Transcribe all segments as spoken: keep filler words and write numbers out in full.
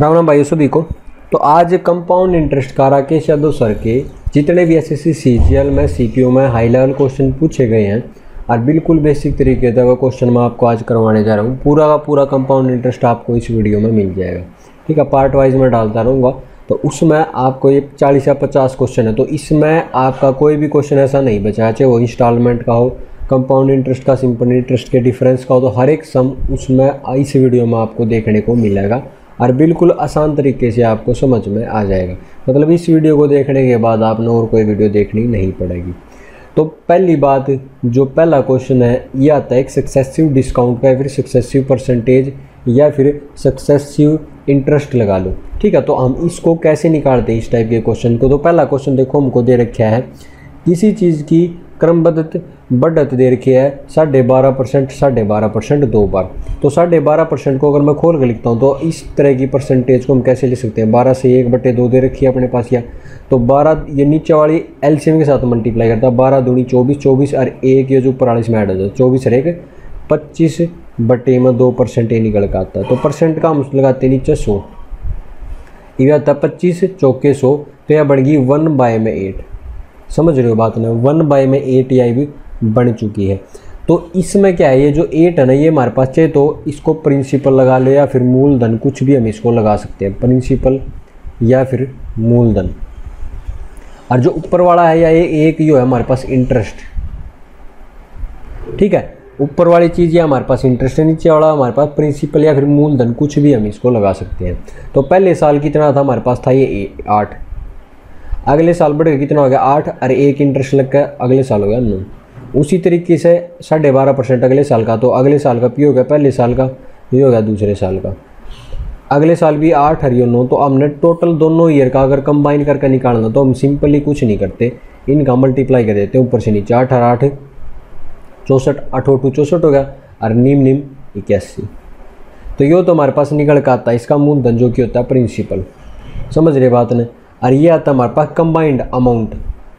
राम राम भाइयों सभी को। तो आज कंपाउंड इंटरेस्ट का राकेश यादव सर के जितने भी एसएससी सीजीएल में सीपीओ में हाई लेवल क्वेश्चन पूछे गए हैं और बिल्कुल बेसिक तरीके से वो क्वेश्चन मैं आपको आज करवाने जा रहा हूँ। पूरा का पूरा कंपाउंड इंटरेस्ट आपको इस वीडियो में मिल जाएगा। ठीक है, पार्ट वाइज में डालता रहूँगा। तो उसमें आपको ये चालीस या पचास क्वेश्चन है, तो इसमें आपका कोई भी क्वेश्चन ऐसा नहीं बचा, चाहे वो इंस्टॉलमेंट का हो, कंपाउंड इंटरेस्ट का, सिंपल इंटरेस्ट के डिफरेंस का हो, तो हर एक सम उसमें इस वीडियो में आपको देखने को मिलेगा और बिल्कुल आसान तरीके से आपको समझ में आ जाएगा। मतलब इस वीडियो को देखने के बाद आपने और कोई वीडियो देखनी नहीं पड़ेगी। तो पहली बात, जो पहला क्वेश्चन है ये आता है एक सक्सेसिव डिस्काउंट का, या फिर सक्सेसिव परसेंटेज या फिर सक्सेसिव इंटरेस्ट लगा लो। ठीक है, तो हम इसको कैसे निकालते हैं इस टाइप के क्वेश्चन को। तो पहला क्वेश्चन देखो हमको दे रखा है, किसी चीज़ की क्रमबद्ध बढ़त दे रखी है साढ़े बारह परसेंट साढ़े बारह परसेंट दो बार। तो साढ़े बारह परसेंट को अगर मैं खोल कर लिखता हूँ तो इस तरह की परसेंटेज को हम कैसे लिख सकते हैं। बारह से एक बटे दो दे रखी है अपने पास, या तो बारह ये नीचे वाली एलसीएम के साथ मल्टीप्लाई करता है, बारह दूनी चौबीस, चौबीस और एक ये जो ऊपर वाली इसमें ऐड हो जाता है, चौबीस और एक पच्चीस बटे में दो परसेंट ये निकल कर आता है। तो परसेंट का हम लगाते हैं नीचे सौ, ये आता है पच्चीस चौके सौ, तो यह बढ़ गई वन बाय में एट। समझ रहे हो बात ना, वन बाय में एट आई भी बन चुकी है। तो इसमें क्या है, ये जो एट है ना, ये हमारे पास चाहिए तो इसको प्रिंसिपल लगा लो या फिर मूलधन, कुछ भी हम इसको लगा सकते हैं, प्रिंसिपल या फिर मूलधन। और जो ऊपर वाला है या ये एक जो है हमारे पास इंटरेस्ट। ठीक है, ऊपर वाली चीज़ ये हमारे पास इंटरेस्ट है, नीचे वाला हमारे पास प्रिंसिपल या फिर मूलधन, कुछ भी हम इसको लगा सकते हैं। तो पहले साल कितना था हमारे पास, था ये आठ, अगले साल बढ़ गया कितना हो गया आठ, और एक इंटरेस्ट लग गया, अगले साल हो गया नौ। उसी तरीके से साढ़े बारह परसेंट अगले साल का, तो अगले साल का पी हो गया पहले साल का, ये हो गया दूसरे साल का, अगले साल भी आठ और ये नौ। तो हमने टोटल दोनों ईयर का अगर कंबाइन करके निकालना तो हम सिंपली कुछ नहीं करते, इनका मल्टीप्लाई कर देते हैं ऊपर से नीचे, आठ और आठ चौंसठ, आठों टू चौंसठ हो गया, और निम निम इक्यासी। तो ये तो हमारे पास निकल कर आता है इसका मूलधन जो कि होता है प्रिंसिपल। समझ रहे बात ने। और ये आता है हमारे पास कंबाइंड अमाउंट।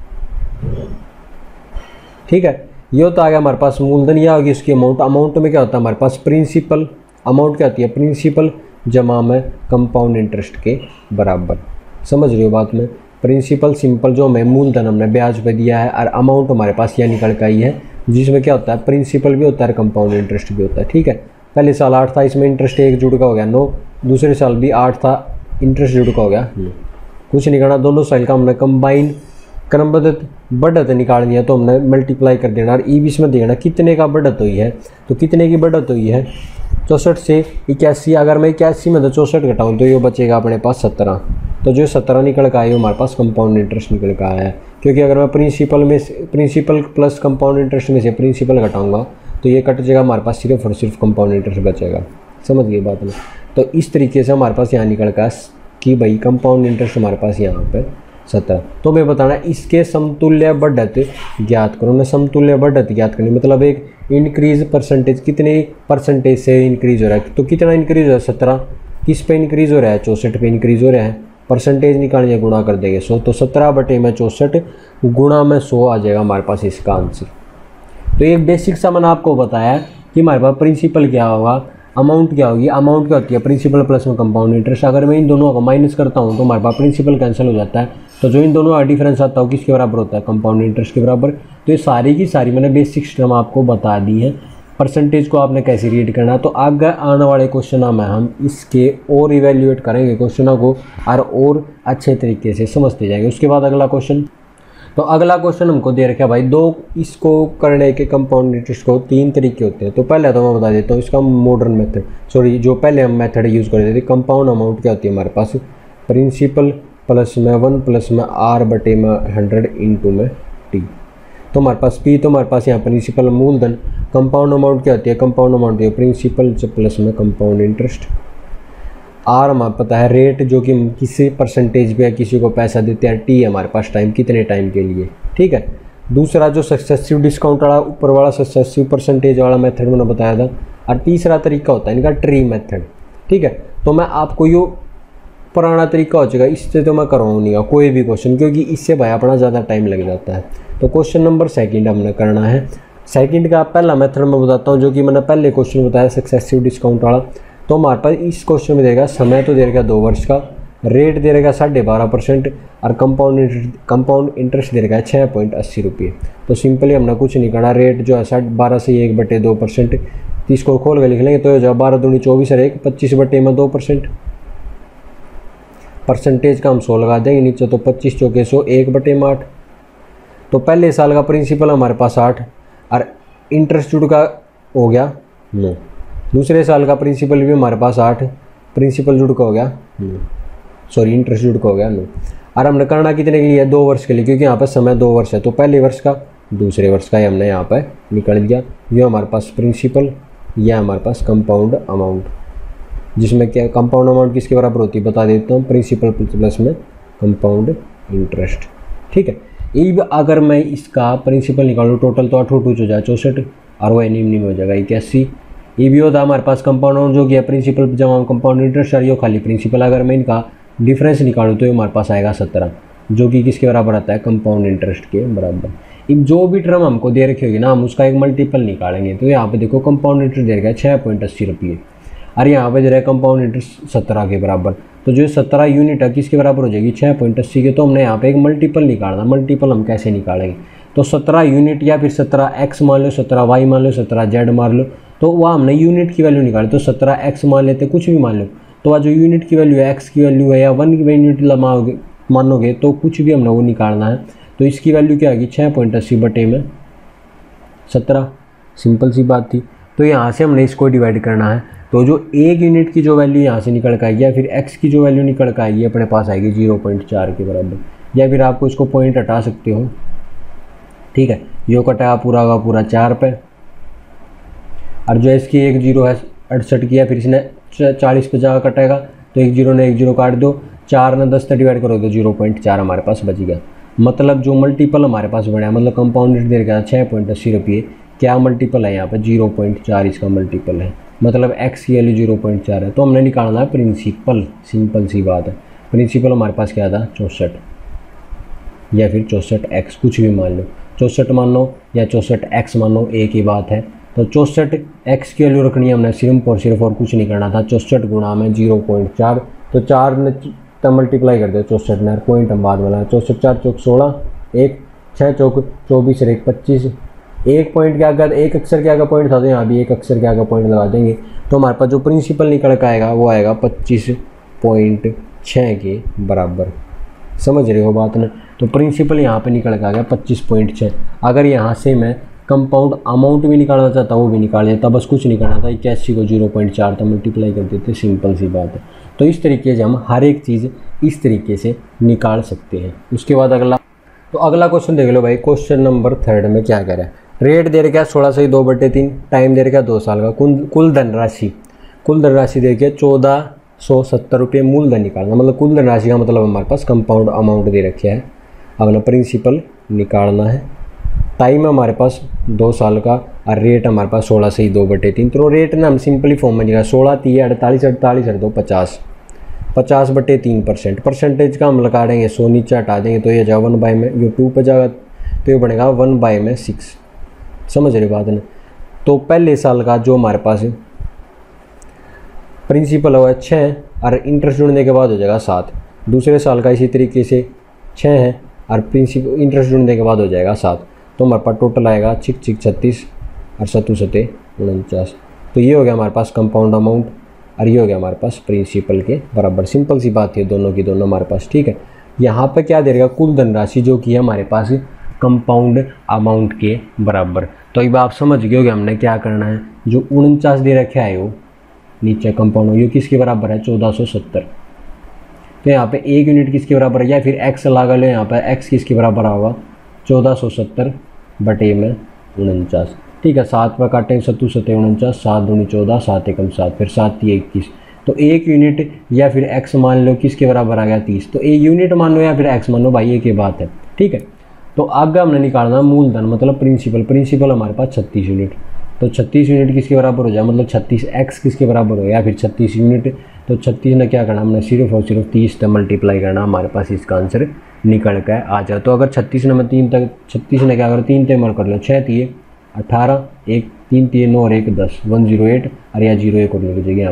ठीक है, ये तो आ गया हमारे पास मूलधन, यह होगी इसकी अमाउंट। अमाउंट में क्या होता है हमारे पास प्रिंसिपल, अमाउंट क्या होती है प्रिंसिपल जमा में कंपाउंड इंटरेस्ट के बराबर। समझ रहे हो बात में। प्रिंसिपल सिंपल जो हमें मूलधन हमने ब्याज पे दिया है, और अमाउंट हमारे पास यह निकल कर आई है जिसमें क्या होता है प्रिंसिपल भी होता है, कंपाउंड इंटरेस्ट भी होता है। ठीक है, पहले साल आठ था, इसमें इंटरेस्ट एक जुड़ का हो गया नौ, दूसरे साल भी आठ था, इंटरेस्ट जुड़ का हो गया नौ। कुछ नहीं करना, दोनों साल का हमने कंबाइन क्रमबद्ध बढ़त निकाल दिया, तो हमने मल्टीप्लाई कर देना और ई बीस में देना कितने का बढ़त हुई है। तो कितने की बढ़त हुई है, चौंसठ से इक्यासी। अगर मैं इक्यासी में तो चौंसठ घटाऊँ तो ये बचेगा अपने पास सत्रह। तो जो सत्रह निकल का आया हमारे पास कंपाउंड इंटरेस्ट निकल का आया है। क्योंकि अगर मैं प्रिंसिपल में प्रिंसिपल प्लस कंपाउंड इंटरेस्ट में से प्रिंसिपल घटाऊँगा तो ये कट जाएगा, हमारे पास सिर्फ और सिर्फ कंपाउंड इंटरेस्ट बचेगा। समझ गए बात में। तो इस तरीके से हमारे पास यहाँ निकल का कि भाई कंपाउंड इंटरेस्ट हमारे पास यहाँ पे सत्रह। तो मैं बताना इसके समतुल्य बढ़त ज्ञात करो। मैं समतुल्य बढ़त ज्ञात करनी मतलब एक इंक्रीज परसेंटेज, कितने परसेंटेज से इंक्रीज हो रहा है। तो कितना इंक्रीज हो रहा है, सत्रह। किस पे इंक्रीज हो रहा है, चौंसठ पे इंक्रीज हो रहा है। परसेंटेज निकालने गुणा कर देंगे सौ, तो सत्रह बटे में चौंसठ गुणा में सौ आ जाएगा हमारे पास इसका आंसर। तो एक बेसिक सा मैंने आपको बताया कि हमारे पास प्रिंसिपल क्या होगा, अमाउंट क्या होगी। अमाउंट क्या होती है प्रिंसिपल प्लस में कंपाउंड इंटरेस्ट। अगर मैं इन दोनों का माइनस करता हूँ तो हमारे पास प्रिंसिपल कैंसिल हो जाता है, तो जो इन दोनों का डिफरेंस आता है किसके बराबर होता है, कंपाउंड इंटरेस्ट के बराबर। तो ये सारी की सारी मैंने बेसिक सिस्टम आपको बता दी है। परसेंटेज को आपने कैसे रीड करना है, तो आगे आने वाले क्वेश्चन में हम इसके और इवेल्युएट करेंगे क्वेश्चनों को और और अच्छे तरीके से समझते जाएंगे। उसके बाद अगला क्वेश्चन, तो अगला क्वेश्चन हमको दे रखा है भाई, दो इसको करने के कंपाउंड इंटरेस्ट को तीन तरीके होते हैं। तो पहले तो मैं बता देता हूँ इसका मॉडर्न मेथड, सॉरी जो पहले हम मेथड यूज़ कर रहे थे। कंपाउंड अमाउंट क्या होती है हमारे पास, प्रिंसिपल प्लस में वन प्लस में आर बटे में हंड्रेड इंटू में टी। तो हमारे पास पी, तो हमारे पास यहाँ प्रिंसिपल मूलधन। कंपाउंड अमाउंट क्या होती है, कंपाउंड अमाउंट है प्रिंसिपल प्लस में कंपाउंड इंटरेस्ट। आर हमें पता है रेट, जो कि हम किसी परसेंटेज पे किसी को पैसा देते हैं। टी है हमारे पास टाइम, कितने टाइम के लिए। ठीक है, दूसरा जो सक्सेसिव डिस्काउंट वाला ऊपर वाला सक्सेसिव परसेंटेज वाला मेथड मैंने बताया था। और तीसरा तरीका होता है इनका ट्री मेथड। ठीक है, तो मैं आपको यो पुराना तरीका हो जाएगा, इससे तो मैं करवाऊँगा कोई भी क्वेश्चन, क्योंकि इससे भाई अपना ज़्यादा टाइम लग जाता है। तो क्वेश्चन नंबर सेकंड हमने करना है। सेकंड का पहला मेथड मैं बताता हूँ, जो कि मैंने पहले क्वेश्चन बताया सक्सेसिव डिस्काउंट वाला। तो हमारे पास इस क्वेश्चन में देगा समय तो दे रखा दो वर्ष का, रेट दे रखा साढ़े बारह परसेंट और कंपाउंड कंपाउंड इंटरेस्ट दे रखा है छः पॉइंट अस्सी रुपये। तो सिंपली हमने कुछ नहीं करना, रेट जो है साढ़े बारह से एक बटे दो परसेंट, तीस को खोल के लिख लेंगे तो जो बारह दूनी चौबीस और एक पच्चीस बटे में दो परसेंट, परसेंटेज का हम सौ लगा देंगे नीचे, तो पच्चीस चौके सौ एक बटे में आठ। तो पहले साल का प्रिंसिपल हमारे पास आठ और इंटरेस्ट जुड़ का हो गया नौ, दूसरे साल का प्रिंसिपल भी हमारे पास आठ, प्रिंसिपल जुड़ का हो गया नौ, सॉरी इंटरेस्ट जुड़ का हो गया नौ। और हमने करना कितने के लिए, दो वर्ष के लिए, क्योंकि यहाँ पर समय दो वर्ष है, तो पहले वर्ष का दूसरे वर्ष का ही हमने यहाँ पर निकल दिया। ये हमारे पास प्रिंसिपल, यह हमारे पास कंपाउंड अमाउंट, जिसमें क्या कंपाउंड अमाउंट किसके बराबर होती है बता देता हूँ, प्रिंसिपल प्लस में कंपाउंड इंटरेस्ट। ठीक है, अब अगर मैं इसका प्रिंसिपल निकालूँ टोटल तो आठ टू हो जाए चौंसठ और वह निम निम हो जाएगा इक्यासी। ये भी होता है हमारे पास कंपाउंड अमाउंट जो कि है प्रिंसिपल जमा कंपाउंड इंटरेस्ट और ये खाली प्रिंसिपल। अगर मैं इनका डिफरेंस निकालूँ तो ये हमारे पास आएगा सत्रह, जो कि किसके बराबर आता है, कंपाउंड इंटरेस्ट के बराबर। अब जो भी टर्म हमको दे रखी होगी ना, हम उसका एक मल्टीपल निकालेंगे। तो यहाँ पे देखो कंपाउंड इंटरेस्ट दे रखा है छः पॉइंट अस्सी रुपये और यहाँ पे दे रहा है कंपाउंड इंटरेस्ट सत्रह के बराबर। तो जो सत्रह यूनिट है किसके बराबर हो जाएगी, छः पॉइंट अस्सी के। तो हमने यहाँ पे एक मल्टीपल निकालना, मल्टीपल हम कैसे निकालेंगे, तो सत्रह यूनिट या फिर सत्रह एक्स मान लो, सत्रह वाई मान लो, सत्रह जेड मान लो, तो वह हमने यूनिट की वैल्यू निकाली। तो सत्रह एक्स मान लेते, कुछ भी मान लो, तो वह जो यूनिट की वैल्यू है, एक्स की वैल्यू है या वन की यूनिट लगाओगे मानोगे तो कुछ भी हमने वो निकालना है। तो इसकी वैल्यू क्या आएगी, छः पॉइंट अस्सी बटे में सत्रह, सिंपल सी बात थी। तो यहाँ से हमने इसको डिवाइड करना है, तो जो एक यूनिट की जो वैल्यू यहाँ से निकल कर आएगी या फिर एक्स की जो वैल्यू निकल कर आएगी अपने पास आएगी जीरो पॉइंट चार के बराबर, या फिर आपको इसको पॉइंट हटा सकते हो। ठीक है, यो कटा पूरा का पूरा चार पे, और जो इसकी एक जीरो है अड़सठ की, या फिर इसने चालीस पे जगह कटेगा तो एक जीरो ने एक जीरो काट दो, चार ने दस से डिवाइड करो तो जीरो पॉइंट चार हमारे पास बच गया। मतलब जो मल्टीपल हमारे पास बना है, मतलब कंपाउंडेड दे रखा है छः पॉइंट अस्सी रुपये, क्या मल्टीपल है यहाँ पर, जीरो पॉइंट चार इसका मल्टीपल है, मतलब एक्स की वैल्यू जीरो पॉइंट चार है। तो हमने निकालना है प्रिंसिपल, सिंपल सी बात है। प्रिंसिपल हमारे पास क्या था, चौंसठ या फिर चौंसठ एक्स, कुछ भी मान लो, चौंसठ मान लो या चौंसठ एक्स मान लो, एक ही बात है। तो चौंसठ एक्स की वैल्यू रखनी है हमने सिर्फ और सिर्फ, और कुछ नहीं करना था। चौंसठ गुणा में जीरो पॉइंट चार, तो चार ने तब मल्टीप्लाई कर दो चौंसठ ने, पॉइंट हम बाद में, चौंसठ चार चौक सोलह, एक छः चौक चौबीस और एक पच्चीस, एक पॉइंट क्या अगर एक अक्षर के आगे पॉइंट था तो यहाँ भी एक अक्षर के आगे पॉइंट लगा देंगे। तो हमारे पास जो प्रिंसिपल निकल कर आएगा वो आएगा पच्चीस पॉइंट छः के बराबर। समझ रहे हो बात ना। तो प्रिंसिपल यहाँ पे निकल के आ गया पच्चीस पॉइंट छः। अगर यहाँ से मैं कंपाउंड अमाउंट भी निकालना चाहता वो भी निकाल देता, बस कुछ नहीं करना था, इक्यासी को जीरो पॉइंट चार था मल्टीप्लाई कर देते, सिंपल सी बात है। तो इस तरीके से हम हर एक चीज़ इस तरीके से निकाल सकते हैं। उसके बाद अगला, तो अगला क्वेश्चन देख लो भाई, क्वेश्चन नंबर थर्ड में क्या कह रहा है, रेट दे रखा है सोलह से दो बटे तीन, टाइम दे रखा है दो साल का, कुल कुल धनराशि कुल धनराशि दे रखी है चौदह सौ सत्तर रुपये, मूलधन निकालना, मतलब कुल धनराशि का मतलब हमारे पास कंपाउंड अमाउंट दे रखे है, अपना प्रिंसिपल निकालना है। टाइम हमारे पास दो साल का और रेट हमारे पास सोलह से ही दो बटे तीन। तो रेट ना हम सिंपली फॉर्म में निकाल, सोलह तीन अड़तालीस अड़तालीस और दो पचास, पचास बटे तीन परसेंट, परसेंटेज का हम लगा देंगे सौ, नीचे हटा देंगे तो ये जाएगा वन बाई में, ये टू पे जाएगा तो ये बनेगा वन बाई में सिक्स। समझ रहे बात ना। तो पहले साल का जो हमारे पास प्रिंसिपल हुआ छः और इंटरेस्ट जुड़ने के बाद हो जाएगा सात, दूसरे साल का इसी तरीके से छः है और प्रिंसिपल इंटरेस्ट जुड़ने के बाद हो जाएगा सात। तो हमारे पास टोटल आएगा छिक छिक छत्तीस और सत्तू सत्ते उनचास। तो ये हो गया हमारे पास कंपाउंड अमाउंट और ये हो गया हमारे पास प्रिंसिपल के बराबर। सिंपल सी बात है, दोनों की दोनों हमारे पास। ठीक है, यहाँ पे क्या दे देगा, कुल धनराशि जो कि है हमारे पास कंपाउंड अमाउंट के बराबर। तो अब आप समझ गए होगे हमने क्या करना है। जो उनचास दे रखा है वो नीचे कंपाउंड, ये किसके बराबर है, चौदह सौ सत्तर। तो यहाँ पे एक यूनिट किसके बराबर है, या फिर एक्स लगा लो, यहाँ पे एक्स किसके बराबर होगा, चौदह सौ सत्तर बटे में उनचास। ठीक है, सात पर काटें सत्तू सत्ते उनचास, सात दूनी चौदह, सात एकम सात, फिर सात तीन इक्कीस। तो एक यूनिट या फिर एक्स मान लो किसके बराबर आ गया, तीस। तो एक यूनिट मान लो या फिर एक्स मान लो, भाई एक ही बात है। ठीक है, तो आगे हमने निकालना मूलधन मतलब प्रिंसिपल। प्रिंसिपल हमारे पास छत्तीस यूनिट, तो छत्तीस यूनिट किसके बराबर हो जाए, मतलब छत्तीस एक्स किसके बराबर हो, या फिर छत्तीस यूनिट। तो छत्तीस ने क्या करना, हमने सिर्फ और सिर्फ तीस से मल्टीप्लाई करना, हमारे पास इसका आंसर निकल कर आ जाए। तो अगर छत्तीस ने मैं तीन तक, छत्तीस ने क्या करो, तीन तक मर कर लो, छः तीन अठारह, एक तीन तीन नौ और एक दस, वन जीरो एट और या जीरो एक और लिख दीजिए यहाँ पर।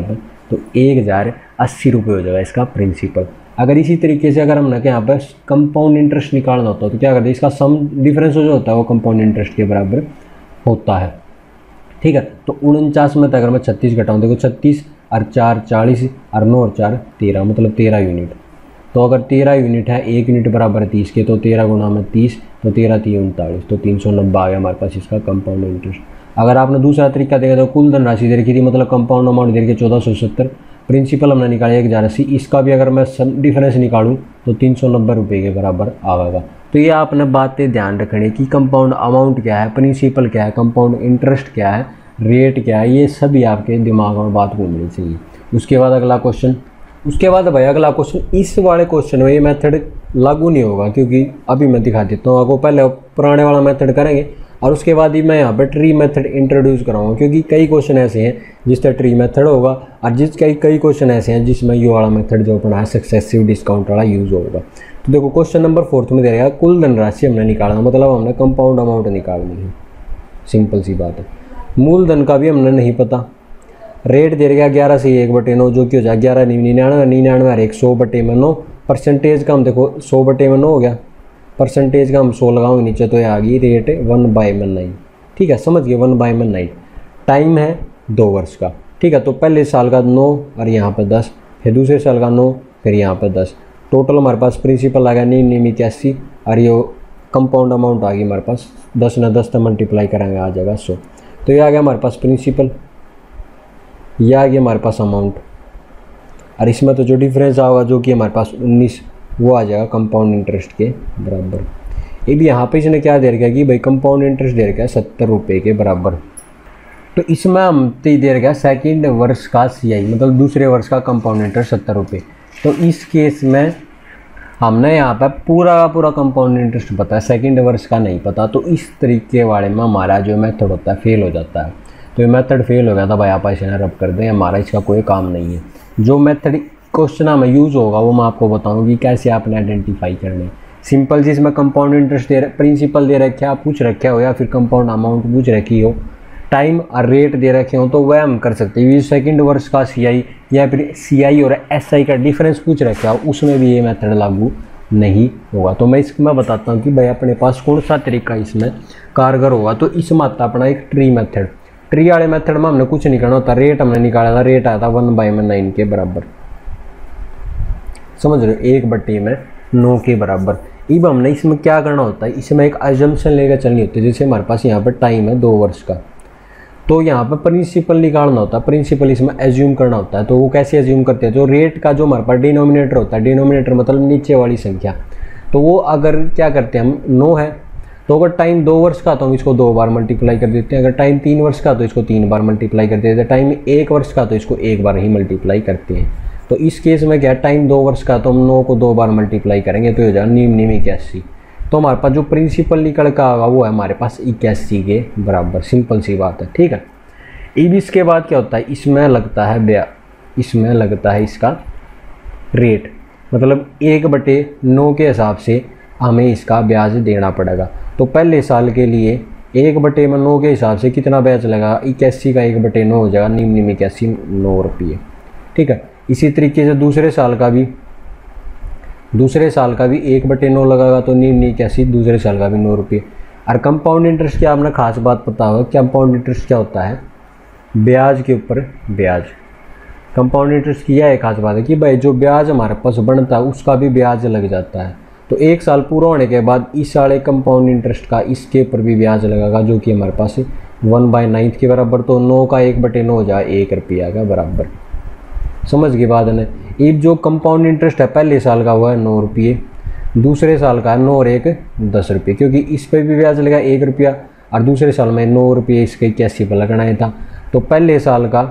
तो एक हज़ार अस्सी रुपये हो जाएगा इसका प्रिंसिपल। अगर इसी तरीके से अगर हमने के यहाँ पर कंपाउंड इंटरेस्ट निकालना होता है तो क्या करते हैं, इसका सम डिफरेंस जो होता है वो कंपाउंड इंटरेस्ट के बराबर होता है। ठीक है, तो उनचास में अगर मैं छत्तीस घटाऊँ, देखो छत्तीस और चार चालीस और नौ और चार तेरह, मतलब तेरह यूनिट। तो अगर तेरह यूनिट है, एक यूनिट बराबर है तीस के, तो तेरह गुना में तीस, तो तेरह तीन उनतालीस, तो तीन सौ नब्बे आ गया हमारे पास इसका कंपाउंड इंटरेस्ट। अगर आपने दूसरा तरीका देखा तो कुल धनराशि दे रखी थी, मतलब कंपाउंड अमाउंट दे रखी चौदह सौ सत्तर, प्रिंसिपल हमने निकाला एक हज़ार अस्सी, इसका भी अगर मैं डिफरेंस निकालूँ तो तीन सौ नब्बे रुपये के बराबर आएगा। तो ये आपने बातें ध्यान रखनी कि कंपाउंड अमाउंट क्या है, प्रिंसिपल क्या है, कंपाउंड इंटरेस्ट क्या है, रेट क्या है, ये सभी आपके दिमाग में बात घूमनी चाहिए। उसके बाद अगला क्वेश्चन, उसके बाद भाई अगला क्वेश्चन, इस वाले क्वेश्चन में ये मेथड लागू नहीं होगा, क्योंकि अभी मैं दिखा देता हूँ आपको। पहले पुराने वाला मेथड करेंगे और उसके बाद ही मैं यहाँ पर ट्री मेथड इंट्रोड्यूस कराऊंगा, क्योंकि कई क्वेश्चन ऐसे हैं जिससे ट्री मेथड होगा और जिस कई कई क्वेश्चन ऐसे हैं जिसमें ये वाला मेथड जो अपना है सक्सेसिव डिस्काउंट वाला यूज़ होगा। तो देखो क्वेश्चन नंबर फोर्थ में दे रहेगा कुल धनराशि हमने निकालना, मतलब हमने कंपाउंड अमाउंट निकालनी है, सिंपल सी बात है। मूलधन का भी हमने नहीं पता, रेट दे रहा ग्यारह से एक बटे नौ, जो कि हो जाए ग्यारह निन्यानवे निन्यानवे और एक सौ बटे में नौ। परसेंटेज का हम देखो सौ बटे में नौ हो गया, परसेंटेज का हम सौ लगाओगे नीचे तो ये आ गई रेट वन बाई में नाइन। ठीक है, समझ गए, वन बाई में नाइन। टाइम है दो वर्ष का। ठीक है, तो पहले साल का नौ और यहाँ पर दस, फिर दूसरे साल का नौ, फिर यहाँ पर दस। टोटल हमारे पास प्रिंसिपल आ गया निन्यानवे इक्यासी और ये कंपाउंड अमाउंट आ गई हमारे पास दस न दस तक मल्टीप्लाई करेंगे आ जाएगा सौ। तो ये आ गया हमारे पास प्रिंसिपल, यह आ गया हमारे पास अमाउंट, और इसमें तो जो डिफरेंस आएगा जो कि हमारे पास उन्नीस, वो आ जाएगा कंपाउंड इंटरेस्ट के बराबर। ये भी यहाँ पे इसने क्या दे रखा है कि भाई कंपाउंड इंटरेस्ट दे रखा है सत्तर रुपये के बराबर। तो इसमें हम दे रखा है सेकेंड वर्ष का सी आई, मतलब दूसरे वर्ष का कंपाउंड इंटरेस्ट सत्तर रुपये। तो इस केस में हमने यहाँ पर पूरा पूरा कंपाउंड इंटरेस्ट पता है, सेकेंड वर्ष का नहीं पता। तो इस तरीके वाले में हमारा जो मेथड होता है फेल हो जाता है। तो ये मेथड फेल हो गया था भाई, आप ऐसे रब कर दें, हमारा इसका कोई काम नहीं है। जो मेथड क्वेश्चन में यूज़ होगा वो मैं आपको बताऊंगी कैसे आपने आइडेंटिफाई करना है। सिंपल चीज़ में कंपाउंड इंटरेस्ट दे प्रिंसिपल दे रखे आप पूछ रखे हो, या फिर कंपाउंड अमाउंट पूछ रखी हो, टाइम और रेट दे रखे हो, तो वह हम कर सकते हैं। सेकंड वर्ष का सीआई या फिर सीआई और एसआई का डिफरेंस पूछ रखे हो, उसमें भी ये मेथड लागू नहीं होगा। तो मैं इसमें बताता हूँ कि भाई अपने पास कौन सा तरीका इसमें कारगर होगा। तो इसमें आता अपना एक ट्री मेथड। ट्री वाले मेथड में हमने कुछ नहीं करना होता, रेट हमने निकाला था, रेट आया था वन बाई में नाइन के बराबर, समझ रहे हो, एक बट्टी में नौ के बराबर। अब हमने इसमें क्या करना होता है, इसमें एक अजम्पशन लेकर चलनी होती है। जैसे हमारे पास यहाँ पर टाइम है दो वर्ष का, तो यहाँ पर प्रिंसिपल निकालना होता है, प्रिंसिपल इसमें एज्यूम करना होता है। तो वो कैसे एज्यूम करते हैं, जो रेट का जो हमारे पास डिनोमिनेटर होता है, डिनोमिनेटर मतलब नीचे वाली संख्या, तो वो अगर क्या करते हैं हम नौ है, तो अगर टाइम दो वर्ष का तो हम इसको दो बार मल्टीप्लाई कर देते हैं, अगर टाइम तीन वर्ष का तो इसको तीन बार मल्टीप्लाई कर देते हैं, टाइम एक वर्ष का तो इसको एक बार ही मल्टीप्लाई करते हैं। तो इस केस में क्या, टाइम दो वर्ष का तो हम नौ को दो बार मल्टीप्लाई करेंगे तो हो जाएगा निन्यानवे इक्यासी। तो हमारे पास जो प्रिंसिपल निकल का आएगा वो है हमारे पास इक्यासी के बराबर, सिंपल सी बात है। ठीक है, अब इसके बाद क्या होता है, इसमें लगता है ब्याज, इसमें लगता है इसका रेट, मतलब एक बटे नौ के हिसाब से हमें इसका ब्याज देना पड़ेगा। तो पहले साल के लिए एक बटे में नौ के हिसाब से कितना ब्याज लगा, इक्यासी का एक बटे नौ हो जाएगा निन्यानवे इक्यासी नौ रुपये। ठीक है, इसी तरीके से दूसरे साल का भी दूसरे साल का भी एक बटे नौ लगाएगा तो निन्यानवे इक्यासी दूसरे साल का भी नौ रुपये। और कंपाउंड इंटरेस्ट की आपने खास बात पता होगा, कंपाउंड इंटरेस्ट क्या होता है, ब्याज के ऊपर ब्याज। कंपाउंड इंटरेस्ट की यह एक खास बात है कि भाई जो ब्याज हमारे पास बनता है उसका भी ब्याज लग जाता है। तो एक साल पूरा होने के बाद इस साढ़े कंपाउंड इंटरेस्ट का इसके ऊपर भी ब्याज लगेगा, जो कि हमारे पास वन बाई नाइन्थ के बराबर। तो नौ का एक बटे नौ हो जाए एक रुपया का बराबर, समझ गई बात है। अब जो कंपाउंड इंटरेस्ट है पहले साल का वो है नौ रुपये, दूसरे साल का है नौ और एक दस रुपये, क्योंकि इस पर भी ब्याज लगा एक रुपया और दूसरे साल में नौ रुपये इसके इक्यासी पर लगना ही था। तो पहले साल का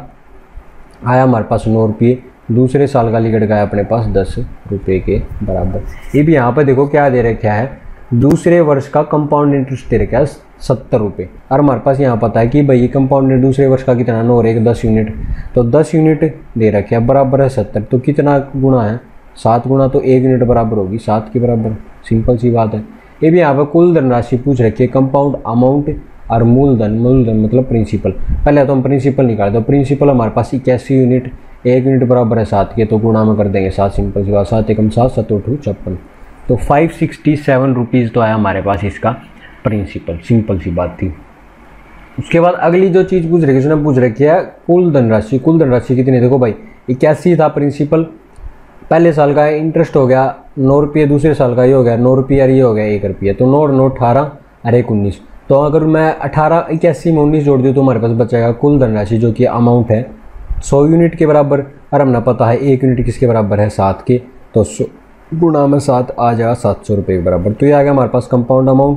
आया हमारे पास नौ रुपये, दूसरे साल का लिखट गया अपने पास दस रुपये के बराबर। ये भी यहाँ पर देखो क्या दे रखा है, दूसरे वर्ष का कंपाउंड इंटरेस्ट दे रखा है सत्तर रुपये, और हमारे पास यहाँ पता है कि भाई कंपाउंड दूसरे वर्ष का कितना, नौ और एक दस यूनिट, तो दस यूनिट दे रखे है बराबर है सत्तर। तो कितना गुना है, सात गुना, तो एक यूनिट बराबर होगी सात के बराबर, सिंपल सी बात है। ये भी यहाँ पर कुल धनराशि पूछ रखी है, कंपाउंड अमाउंट और मूलधन, मूलधन मतलब प्रिंसिपल। पहले तो हम प्रिंसिपल निकाले, तो प्रिंसिपल हमारे पास इक्यासी यूनिट, एक यूनिट बराबर है सात के, तो गुणा में कर देंगे सात, सिंपल सी बात, सात एकम सात, सत उठू छप्पन, तो फाइव सिक्सटी सेवन रुपीज़ तो आया हमारे पास इसका प्रिंसिपल, सिंपल सी बात थी। उसके बाद अगली जो चीज़ पूछ रखी है उसने पूछ रखी है कुल धनराशि। कुल धनराशि कितनी, देखो भाई इक्यासी था प्रिंसिपल, पहले साल का इंटरेस्ट हो गया नौ रुपये, दूसरे साल का ये हो गया नौ रुपये और ये हो गया एक रुपये, तो नौ नौ अठारह और एक उन्नीस, तो अगर मैं अठारह इक्यासी में उन्नीस जोड़ दूँ तो हमारे पास बचेगा कुल धनराशि जो कि अमाउंट है सौ यूनिट के बराबर, और हमने पता है एक यूनिट किसके बराबर है, सात के, तो सौ गुणा में सात आ जाएगा सात सौ रुपये के बराबर। तो ये आ गया हमारे पास कंपाउंड अमाउंट,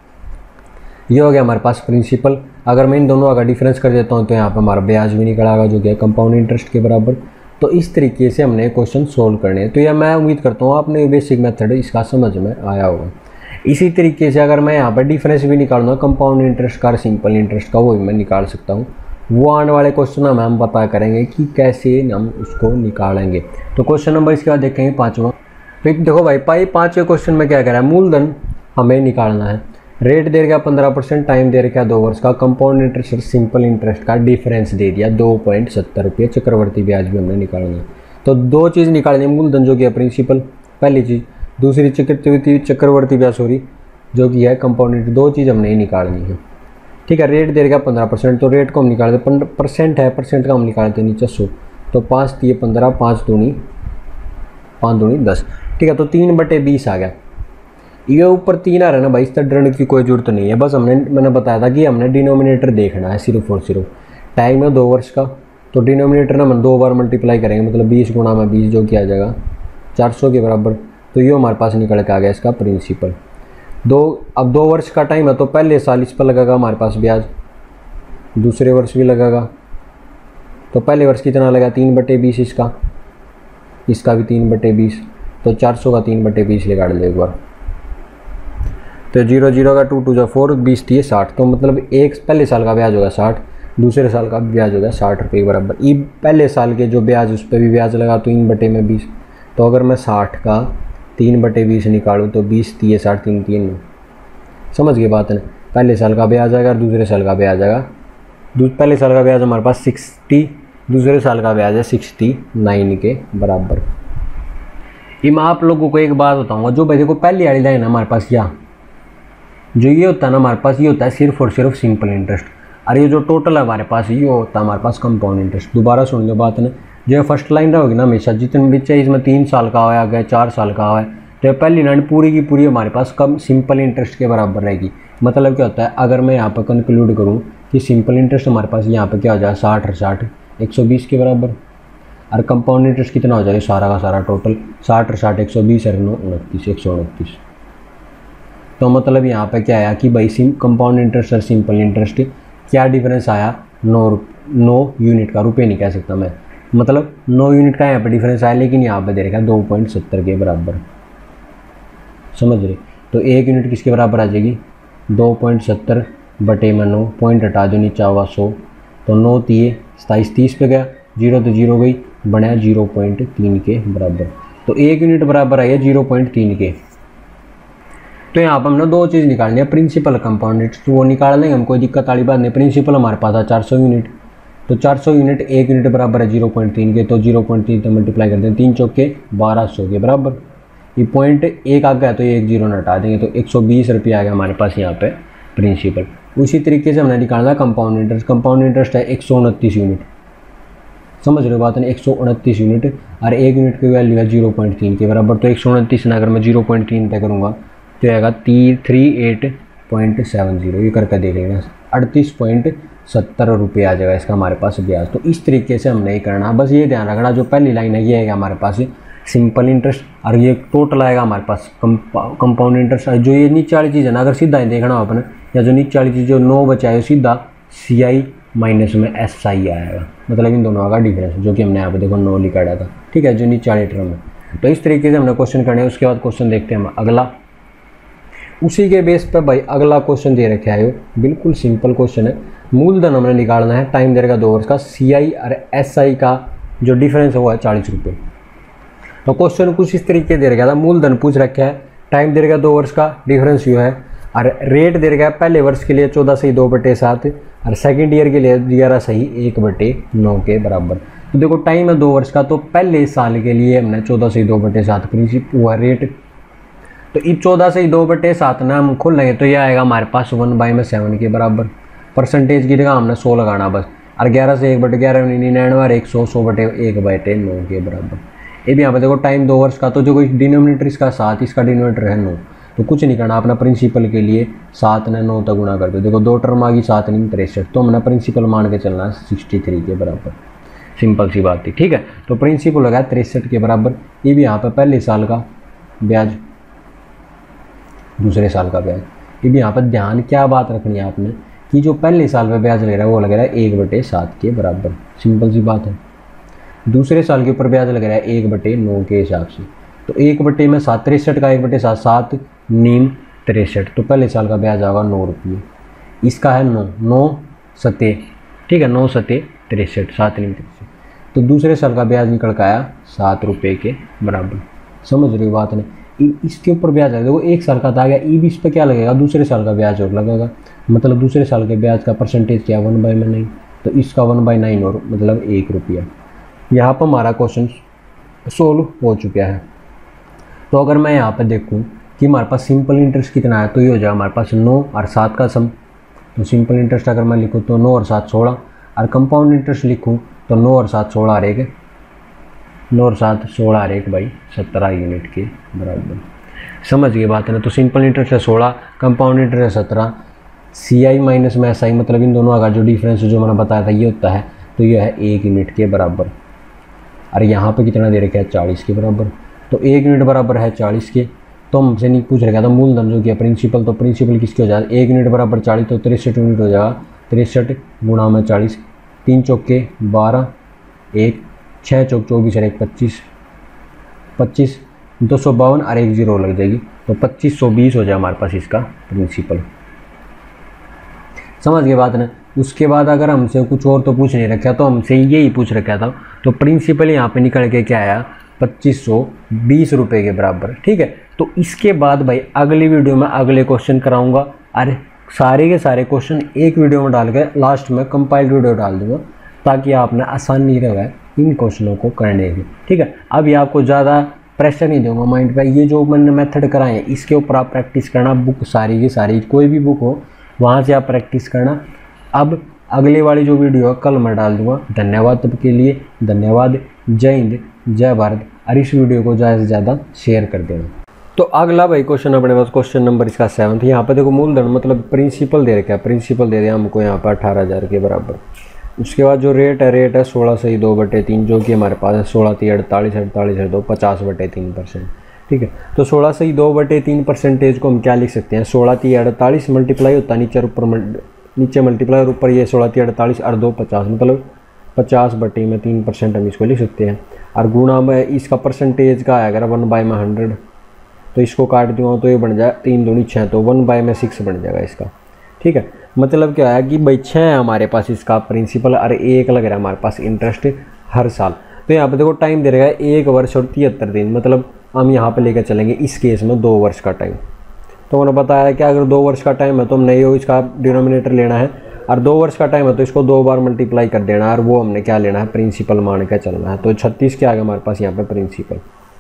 ये हो गया हमारे पास प्रिंसिपल। अगर मैं इन दोनों का डिफरेंस कर देता हूँ तो यहाँ पर हमारा ब्याज भी निकल आएगा जो कि है कंपाउंड इंटरेस्ट के बराबर। तो इस तरीके से हमने क्वेश्चन सोल्व करने हैं। तो यह मैं उम्मीद करता हूँ आपने बेसिक मेथड इसका समझ में आया होगा। इसी तरीके से अगर मैं यहाँ पर डिफरेंस भी निकालूंगा कंपाउंड इंटरेस्ट का और सिंपल इंटरेस्ट का, वो भी मैं निकाल सकता हूँ। वो आने वाले क्वेश्चन में हम पता करेंगे कि कैसे हम उसको निकालेंगे। तो क्वेश्चन नंबर इसके बाद देखेंगे पाँचवा। फिर देखो भाई पाई पाँचवें क्वेश्चन में क्या कह रहा है, मूलधन हमें निकालना है, रेट दे रखा पंद्रह परसेंट, टाइम दे रखा दो वर्ष का, कंपाउंड इंटरेस्ट और सिंपल इंटरेस्ट का डिफरेंस दे दिया दो पॉइंट सत्तर रुपये, चक्रवर्ती ब्याज भी हमने निकालना है। तो दो चीज़ निकालनी है, मूलधन जो कि है प्रिंसिपल पहली चीज़, दूसरी चक्रवर्ती चक्रवर्ती ब्याज सॉरी जो कि है कंपाउंड इंटरेस्ट, दो चीज़ हमने ही निकालनी है। ठीक है, रेट दे रखा पंद्रह परसेंट, तो रेट को हम निकालते पंद्रह परसेंट है, परसेंट का हम निकालते नीचे सौ, तो पाँच दिए पंद्रह, पाँच दूनी पाँच दूनी दस। ठीक है, तो तीन बटे बीस आ गया। ये ऊपर तीन आ रहा है ना भाई, इस तरह डरने की कोई जरूरत नहीं है। बस हमने मैंने बताया था कि हमने डिनोमिनेटर देखना है सिर्फ और सिर्फ। टाइम है दो वर्ष का, तो डिनोमिनेटर ना हम दो बार मल्टीप्लाई करेंगे, मतलब बीस गुणा में बीस जो कि आ जाएगा चार सौ के बराबर। तो ये हमारे पास निकल के आ गया इसका प्रिंसिपल। दो अब दो वर्ष का टाइम है, तो पहले साल इस पर लगेगा हमारे पास ब्याज, दूसरे वर्ष भी लगेगा। तो पहले वर्ष कितना लगा, तीन बटे बीस इसका, इसका भी तीन बटे बीस, तो चार सौ का तीन बटे बीस निकाल ले एक बार। तो जीरो जीरो का टू टू जो फोर, बीस दिए साठ, तो मतलब एक पहले साल का ब्याज होगा साठ, दूसरे साल का ब्याज होगा साठ रुपये के बराबर। ई पहले साल के जो ब्याज उस पर भी ब्याज लगा, तो तीन बटे में बीस, तो अगर मैं साठ का तीन बटे बीस निकालूँ तो बीस दिए साठ, तीन तीन, समझ गए बात है। पहले साल का ब्याज आएगा, दूसरे साल का ब्याज आएगा, पहले साल का ब्याज हमारे पास सिक्सटी, दूसरे साल का ब्याज है सिक्सटी नाइन के बराबर। ये मैं आप लोगों को एक बात बताऊँगा, जो भाई देखो पहली वाली लाइन हमारे पास या जो ये होता है ना हमारे पास, ये होता है सिर्फ और सिर्फ सिंपल इंटरेस्ट, और ये जो टोटल है हमारे पास ये होता है हमारे पास कंपाउंड इंटरेस्ट। दोबारा सुन लो बात ने, जो फर्स्ट लाइन रहेगी ना हमेशा, जितने भी चाहिए इसमें तीन साल का हुआ गया, चार साल का हुआ है, तो पहली लाइन पूरी की पूरी हमारे पास कम सिंपल इंटरेस्ट के बराबर रहेगी। मतलब क्या होता है, अगर मैं यहाँ पर कंक्लूड करूँ कि सिंपल इंटरेस्ट हमारे पास यहाँ पर क्या हो जाए साठ और साठ एक सौ बीस के बराबर, और कंपाउंड इंटरेस्ट कितना हो जाएगा सारा का सारा टोटल साठ और साठ एक सौ बीस और नौ उनतीस एक सौ उनतीस। तो मतलब यहाँ पे क्या आया कि भाई सिम कंपाउंड इंटरेस्ट और सिंपल इंटरेस्ट क्या डिफरेंस आया, नौ नौ यूनिट का, रुपये नहीं कह सकता मैं, मतलब नौ यूनिट का यहाँ पे डिफरेंस आया, लेकिन यहाँ पे दे रखा है दो पॉइंट सत्तर के बराबर, समझ रहे। तो एक यूनिट किसके बराबर आ जाएगी, दो पॉइंट सत्तर बटे में नौ, पॉइंट हटा दो नीचे हुआ सौ, तो नौ तीय सताईस, तीस पे गया, जीरो तो जीरो गई, बनाया जीरो पॉइंट तीन के बराबर। तो एक यूनिट बराबर आई है जीरो पॉइंट तीन के। तो यहाँ पर हमने दो चीज़ निकालनी है, प्रिंसिपल कंपाउंड इंटरेस्ट, तो वो निकाल लेंगे, हम कोई दिक्कत वाली बात नहीं। प्रिंसिपल हमारे पास है चार सौ यूनिट, तो चार सौ यूनिट एक यूनिट बराबर है जीरो पॉइंट तीन के, तो जीरो पॉइंट तीन से मल्टीप्लाई करते हैं, तीन चौके बारह सौ के बराबर। ये पॉइंट एक आ गया तो ये एक जीरो हटा देंगे, तो एक सौ बीस रुपये आ गया हमारे पास यहाँ पे प्रिंसिपल। उसी तरीके से हमने निकालना कंपाउंड इंटरेस्ट, कंपाउंड इंटरेस्ट है एक सौ उनतीस यूनिट, समझ रहे हो बात नहीं, एक सौ उनतीस यूनिट, और एक यूनिट की वैल्यू है जीरो पॉइंट तीन के बराबर। तो एक सौ उनतीस ना अगर मैं जीरो पॉइंट तीन पे करूँगा तो आएगा ती three eight point seven zero, ये करके देख लेना, अड़तीस पॉइंट सत्तर रुपये आ जाएगा इसका हमारे पास ब्याज। तो इस तरीके से हमने ही करना, बस ये ध्यान रखना जो पहली लाइन है ये आएगा हमारे पास सिंपल इंटरेस्ट, और ये टोटल आएगा हमारे पास कंपाउंड इंटरेस्ट। जो ये नीचे वाली चीज़ है ना, अगर सीधा ही देखना हो अपने, या जो नीचे वाली चीज़ जो नौ बचाए सीधा सी आई माइनस में एस आई आएगा, मतलब इन दोनों का डिफरेंस जो कि हमने यहाँ पे देखो नौ लिखा था, ठीक है, जो नीचे वाले टर्म है। तो इस तरीके से हमने क्वेश्चन करने हैं। उसके बाद क्वेश्चन देखते हैं हम अगला, उसी के बेस पर भाई अगला क्वेश्चन दे रखे है, बिल्कुल सिंपल क्वेश्चन है। मूलधन हमने निकालना है, टाइम दे रखा दो वर्ष का, सी आई और एस आई का जो डिफरेंस है वो है चालीस रुपये। तो क्वेश्चन कुछ इस तरीके दे रखा था, मूलधन पूछ रखा है, टाइम दे रखा दो वर्ष का, डिफरेंस यू है, और रेट दे रखा है पहले वर्ष के लिए चौदह सही दो बटे सात, और सेकेंड ईयर के लिए ग्यारह सही एक बटे नौ के बराबर। तो देखो टाइम है दो वर्ष का, तो पहले साल के लिए हमने चौदह से दो बटे सात प्रिंसिप हुआ रेट, तो इस चौदह से दो बटे सात ना हम खोल लेंगे तो ये आएगा हमारे पास वन बाई में सेवन के बराबर। परसेंटेज की जगह हमने सौ लगाना बस, और ग्यारह से एक बटे ग्यारह निन्यानवे और एक सौ सौ बटे एक बटे नौ के बराबर। ये भी यहाँ पे देखो टाइम दो वर्ष का, तो जो कोई डिनोमिनेटर इसका सात, इसका डिनोमिनेटर है नौ, तो कुछ नहीं करना अपना प्रिंसिपल के लिए सात ने नौ तक गुणा कर दो। देखो दो टर्म आ गई सात नहीं तिरसठ, तो हमने प्रिंसिपल मान के चलना है सिक्सटी थ्री के बराबर। सिंपल सी बात थी, ठीक है। तो प्रिंसिपल लगा तिरसठ के बराबर। ये भी यहाँ पे पहले साल का ब्याज, दूसरे साल का ब्याज। ये भी यहाँ पर ध्यान क्या बात रखनी है आपने कि जो पहले साल में ब्याज लग रहा है वो लग रहा है एक बटे सात के बराबर। सिंपल सी बात है। दूसरे साल के ऊपर ब्याज लग रहा है एक बटे नौ के हिसाब से, तो एक बटे में सात तिरसठ का एक बटे सात, सात नीम तिरसठ, तो पहले साल का ब्याज आएगा नौ रुपये। इसका है नौ, नौ सते, ठीक है, नौ सते तिरसठ, सात नीम तिरसठ, तो दूसरे साल का ब्याज निकल कर आया सात रुपये के बराबर। समझ रही हो बात ने। इसके ऊपर ब्याज लगेगा, देखो एक साल का था गया, ई भी इस पर क्या लगेगा, दूसरे साल का ब्याज और लगेगा, मतलब दूसरे साल के ब्याज का परसेंटेज क्या वन बाई में नहीं, तो इसका वन बाई नाइन और मतलब एक रुपया। यहाँ पर हमारा क्वेश्चन सोल्व हो चुका है। तो अगर मैं यहाँ पर देखूँ कि हमारे पास सिंपल इंटरेस्ट कितना है, तो ये हो जाएगा हमारे पास नौ और सात का सम। तो सिंपल इंटरेस्ट अगर मैं लिखूँ तो नौ और सात सोलह, और कंपाउंड इंटरेस्ट लिखूँ तो नौ और सात सोलह आ रहे, नौ और सात सोलह आ रहे भाई सत्रह यूनिट के बराबर। समझ गए बात है ना। तो सिंपल इंटरेस्ट है सोलह, कंपाउंड इंटरेस्ट है सत्रह, सी आई माइनस में एस आई, मतलब इन दोनों का जो डिफरेंस जो मैंने बताया था ये होता है, तो ये है एक यूनिट के बराबर। और यहाँ पे कितना दे रखा है, चालीस के बराबर। तो एक यूनिट बराबर है चालीस के, तो हमसे नहीं पूछ रखा था मूलधन जो किया प्रिंसिपल, तो प्रिंसिपल किसके हो जाएगा, एक यूनिट बराबर चालीस, तो तिरसठ यूनिट हो जाएगा, तिरसठ गुणा में चालीस, तीन चौके बारह, एक छः चौक चौबीस और एक पच्चीस, पच्चीस दो सौ बावन और एक जीरो लग जाएगी, तो पच्चीस सौ बीस हो जाए हमारे पास इसका प्रिंसिपल। समझ गए बात ना। उसके बाद अगर हमसे कुछ और तो पूछ नहीं रखा, तो हमसे यही पूछ रखा था, तो प्रिंसिपल यहाँ पे निकल के क्या आया, पच्चीस सौ बीस रुपये के बराबर, ठीक है। तो इसके बाद भाई अगली वीडियो में अगले क्वेश्चन कराऊंगा, अरे सारे के सारे क्वेश्चन एक वीडियो में डाल के लास्ट में कंपाइल्ड वीडियो डाल दूंगा, ताकि आपने आसानी रहे इन क्वेश्चनों को करने की, ठीक है। अभी आपको ज़्यादा प्रेशर नहीं दूंगा माइंड पे, ये जो मैंने मेथड कराए हैं इसके ऊपर आप प्रैक्टिस करना, बुक सारी की सारी कोई भी बुक हो वहाँ से आप प्रैक्टिस करना। अब अगले वाली जो वीडियो है कल मैं डाल दूंगा। धन्यवाद तब के लिए, धन्यवाद, जय हिंद जय भारत, और इस वीडियो को ज़्यादा से ज़्यादा शेयर कर देना। तो अगला भाई क्वेश्चन अपने पास क्वेश्चन नंबर इसका सेवन्थ। यहाँ पर देखो मूलधन मतलब प्रिंसिपल दे रखा है, प्रिंसिपल दे दिया हमको यहाँ पर अठारह हज़ार के बराबर। उसके बाद जो रेट है, रेट है सोलह सही दो बटे तीन, जो कि हमारे पास है सोलह ती अड़तालीस, अड़तालीस है दो पचास बटे तीन परसेंट, ठीक है। तो सोलह सही दो बटे तीन परसेंटेज को हम क्या लिख सकते हैं, सोलह ती अड़तालीस मल्टीप्लाई होता है नीचे ऊपर, नीचे मल्टीप्लाई और ऊपर ये सोलह ती अड़तालीस और दो पचास, मतलब पचास बटे में तीन परसेंट हम इसको लिख सकते हैं। और गुणा में इसका परसेंटेज का है अगर वन बाई में हंड्रेड, तो इसको काट दूँगा तो ये बन जाए तीन दूनी छः, तो वन बाई में सिक्स बन जाएगा इसका, ठीक है। मतलब क्या है कि भाई छः है हमारे पास इसका प्रिंसिपल और एक लग रहा है हमारे पास इंटरेस्ट हर साल। तो यहाँ पे देखो टाइम दे रहा है एक वर्ष और तिहत्तर दिन, मतलब हम यहाँ पे लेकर चलेंगे इस केस में दो वर्ष का टाइम। तो उन्होंने बताया कि अगर दो वर्ष का टाइम है तो हमने ये इसका डिनोमिनेटर लेना है, और दो वर्ष का टाइम है तो इसको दो बार मल्टीप्लाई कर देना है, और वो हमने क्या लेना है, प्रिंसिपल मान के चलना है। तो छत्तीस के आगे हमारे पास यहाँ पे प्रिंसिपल,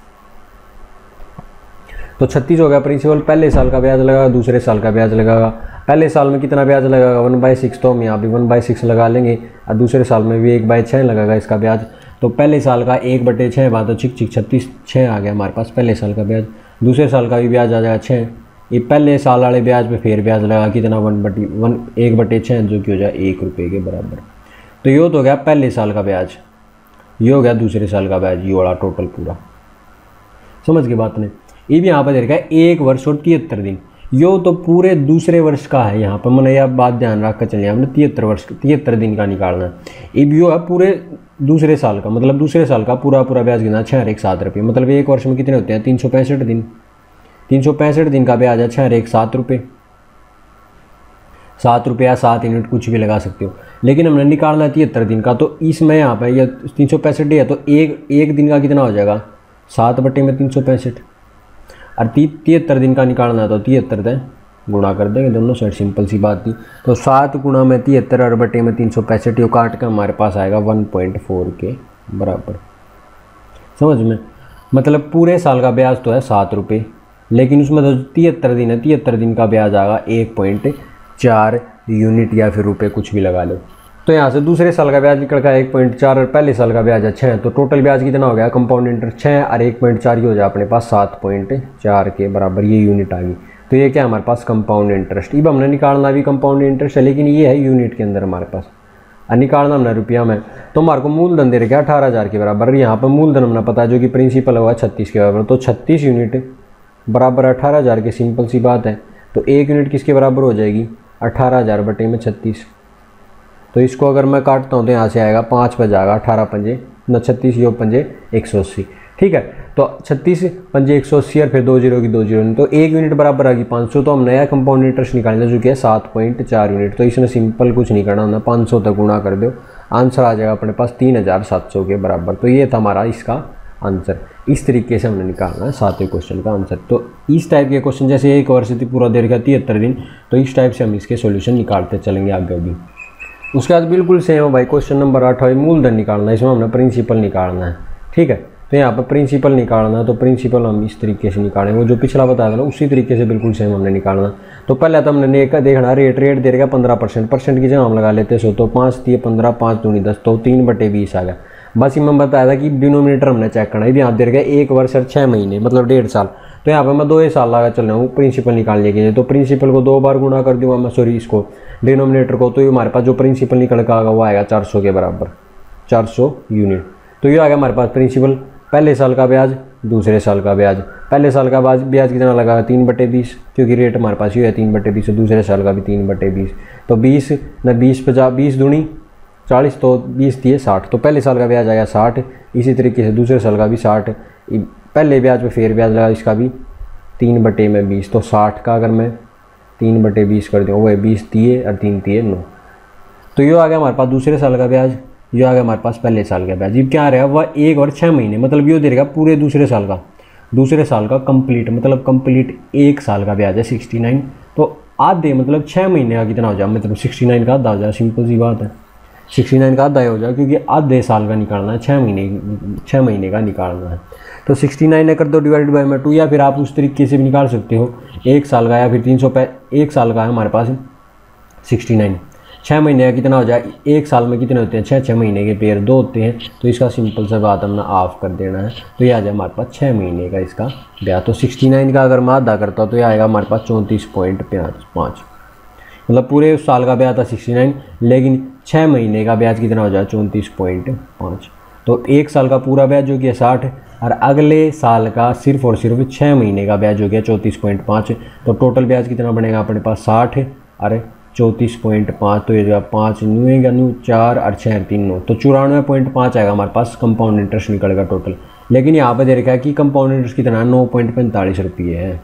तो छत्तीस हो गया प्रिंसिपल। पहले साल का ब्याज लगेगा, दूसरे साल का ब्याज लगेगा। पहले साल में कितना ब्याज लगेगा, वन बाई सिक्स, तो हम यहाँ भी वन बाई सिक्स लगा लेंगे, और दूसरे साल में भी एक बाई छः लगेगा इसका ब्याज। तो पहले साल का एक बटे छः बात, तो छिक छिक छत्तीस छः आ गया हमारे पास पहले साल का ब्याज। दूसरे साल का भी ब्याज आ जाएगा छः, ये पहले साल वाले ब्याज पे फिर ब्याज लगा कितना, वन बटी वन एक बटे छः, जो कि हो जाए एक रुपये के बराबर। तो ये तो हो गया पहले साल का ब्याज, ये हो गया दूसरे साल का ब्याज, ये वाला टोटल पूरा। समझ के बात नहीं। ये भी यहाँ पर दे रखा है एक वर्ष और तिहत्तर दिन, यो तो पूरे दूसरे वर्ष का है। यहाँ पर मैंने यह बात ध्यान रख कर चलिए, हमने तिहत्तर वर्ष तिहत्तर दिन का निकालना है। ये भी यो है पूरे दूसरे साल का, मतलब दूसरे साल का पूरा पूरा ब्याज गिना छः एक सात रुपये, मतलब एक वर्ष में कितने होते हैं, तीन सौ पैंसठ दिन। तीन सौ पैंसठ दिन का ब्याज है छः एक सात रुपये, सात रुपया सात यूनिट कुछ भी लगा सकते हो, लेकिन हमने निकालना है तिहत्तर दिन का। तो इसमें यहाँ पर यह तीन सौ पैंसठ है, तो एक एक दिन का कितना हो जाएगा, सात बटे में तीन सौ पैंसठ, और तिहत्तर दिन का निकालना है तो तिहत्तर दें गुणा कर देंगे दोनों साइड, सिंपल सी बात थी। तो सात गुणा में तिहत्तर और बटे में तीन सौ पैंसठ, यो काट कर हमारे पास आएगा वन पॉइंट फोर के बराबर, समझ में, मतलब पूरे साल का ब्याज तो है सात रुपये, लेकिन उसमें तो तिहत्तर दिन है, तिहत्तर दिन का ब्याज आएगा एक पॉइंट चार यूनिट या फिर रुपये, कुछ भी लगा लो। तो यहाँ से दूसरे साल का ब्याज निकल का एक पॉइंट चार, पहले साल का ब्याज है छः, तो टोटल ब्याज कितना हो गया कंपाउंड इंटरेस्ट छः और एक पॉइंट चार की हो जाए अपने पास सात पॉइंट चार के बराबर, ये यूनिट आ गई। तो ये क्या हमारे पास कंपाउंड इंटरेस्ट, अब हमने निकालना भी कंपाउंड इंटरेस्ट है, लेकिन ये है यूनिट के अंदर हमारे पास, और निकालना हमने रुपया में। तो हमारे को मूलधन दे रखा अठारह हज़ार के बराबर, यहाँ पर मूलधन हमने पता है जो कि प्रिंसिपल हुआ छत्तीस के बराबर, तो छत्तीस यूनिट बराबर अठारह हज़ार के, सिंपल सी बात है। तो एक यूनिट किसके बराबर हो जाएगी, अठारह हज़ार बटे में छत्तीस। तो इसको अगर मैं काटता हूँ तो यहाँ से आएगा पाँच पे जाएगा, अठारह पंजे न छत्तीस योग पंजे एक सौ अस्सी, ठीक है। तो छत्तीस पंजे एक सौ अस्सी और फिर दो जीरो की दो जीरो, तो एक यूनिट बराबर आ गई पाँच सौ। तो हम नया कंपाउंड इंटरेस्ट निकालना जो कि है सात पॉइंट चार यूनिट। तो इसमें सिंपल कुछ नहीं करना, हमने पाँच सौ तक गुणा कर दो, आंसर आ जाएगा अपने पास तीन हज़ार सात सौ के बराबर। तो ये था हमारा इसका आंसर। इस तरीके से हमने निकालना है सातवें क्वेश्चन का आंसर। तो इस टाइप के क्वेश्चन जैसे एक वर्ष पूरा दे रखा तिहत्तर दिन, तो इस टाइप से हम इसके सॉल्यूशन निकालते चलेंगे आगे भी। उसके बाद बिल्कुल सेम है भाई, क्वेश्चन नंबर आठ है मूलधन निकालना है, इसमें हमने प्रिंसिपल निकालना है, ठीक है। तो यहाँ पर प्रिंसिपल निकालना है, तो प्रिंसिपल हम इस तरीके से निकालेंगे, वो जो पिछला बताया था ना उसी तरीके से बिल्कुल सेम हमने निकालना। तो पहले तो हमने ने का देखना रेट, रेट दे रखा पंद्रह परसेंट, परसेंट की जगह हम लगा लेते सो, तो पाँच दिए पंद्रह, पाँच दूनी दस, तो तीन बटे बीस आ गया। बस इनमें बताया था कि डिनोमिनेटर हमने चेक करना है, यहाँ दे रखा एक वर्ष और छः महीने मतलब डेढ़ साल। तो यहाँ पर मैं दो ही साल लगा चल रहा हूँ प्रिंसिपल निकालने के लिए, तो प्रिंसिपल को दो बार गुणा कर दूँगा मैं, सॉरी इसको डिनोमिनेटर को, तो ये हमारे पास जो प्रिंसिपल निकल का आएगा वो आएगा चार सौ के बराबर, चार सौ यूनिट। तो ये आ गया हमारे पास प्रिंसिपल, पहले साल का ब्याज, दूसरे साल का ब्याज। पहले साल का ब्याज ब्याज कितना लगा, तीन बटे बीस, क्योंकि रेट हमारे पास ये है तीन बटे बीस, दूसरे साल का भी तीन बटे बीस। तो बीस न बीस पचास, बीस दूनी चालीस, तो बीस दिए साठ, तो पहले साल का ब्याज आया साठ। इसी तरीके से दूसरे साल का भी साठ, पहले ब्याज पे फेर ब्याज लगा इसका भी तीन बटे में बीस, तो साठ का अगर मैं तीन बटे बीस कर दूँ वो है बीस दिए और तीन दिए नौ। तो ये आ गया हमारे पास दूसरे साल का ब्याज, ये आ गया हमारे पास पहले साल का ब्याज। ये क्या रहा वह एक और छः महीने, मतलब ये दे देगा पूरे दूसरे साल का, दूसरे साल का कंप्लीट, मतलब कंप्लीट एक साल का ब्याज है सिक्सटी नाइन। तो आधे मतलब छः महीने का कितना हो जाए, मतलब सिक्सटी नाइन का आधा हो जाए, सिंपल सी बात है, सिक्सटी नाइन का आधा हो जाए, क्योंकि आधे साल का निकालना है, छः महीने छः महीने का निकालना है। तो सिक्सटी नाइन कर दो डिवाइडेड बाई में टू, या फिर आप उस तरीके से भी निकाल सकते हो एक साल का, या फिर तीन सौ पै एक साल का है हमारे पास सिक्सटी नाइन, छः महीने का कितना हो जाए, एक साल में कितने होते हैं, छः छः महीने के पेयर दो होते हैं, तो इसका सिंपल सा बात हमने ऑफ कर देना है। तो ये आ जाए हमारे पास छः महीने का इसका ब्याज। तो सिक्सटी नाइन का अगर मैं आधा करता हूँ तो ये आएगा हमारे पास चौंतीस पॉइंट पाँच, मतलब पूरे उस साल का ब्याज था सिक्सटी नाइन, लेकिन छः महीने का ब्याज कितना हो जाए, चौंतीस पॉइंट पाँच। तो एक साल का पूरा ब्याज जो कि है साठ, और अगले साल का सिर्फ और सिर्फ छः महीने का ब्याज हो गया चौंतीस पॉइंट पाँच। तो टोटल ब्याज कितना बनेगा अपने पास साठ और चौंतीस पॉइंट पाँच, तो ये जो पाँच न्यूएगा नू चार और छः तीन नौ, तो चौरानवे पॉइंट पाँच आएगा हमारे पास कंपाउंड इंटरेस्ट निकलेगा टोटल। लेकिन यहाँ पे दे रखा है कि कंपाउंड इंटरेस्ट कितना है, नौ पॉइंट पैंतालीस रुपये है।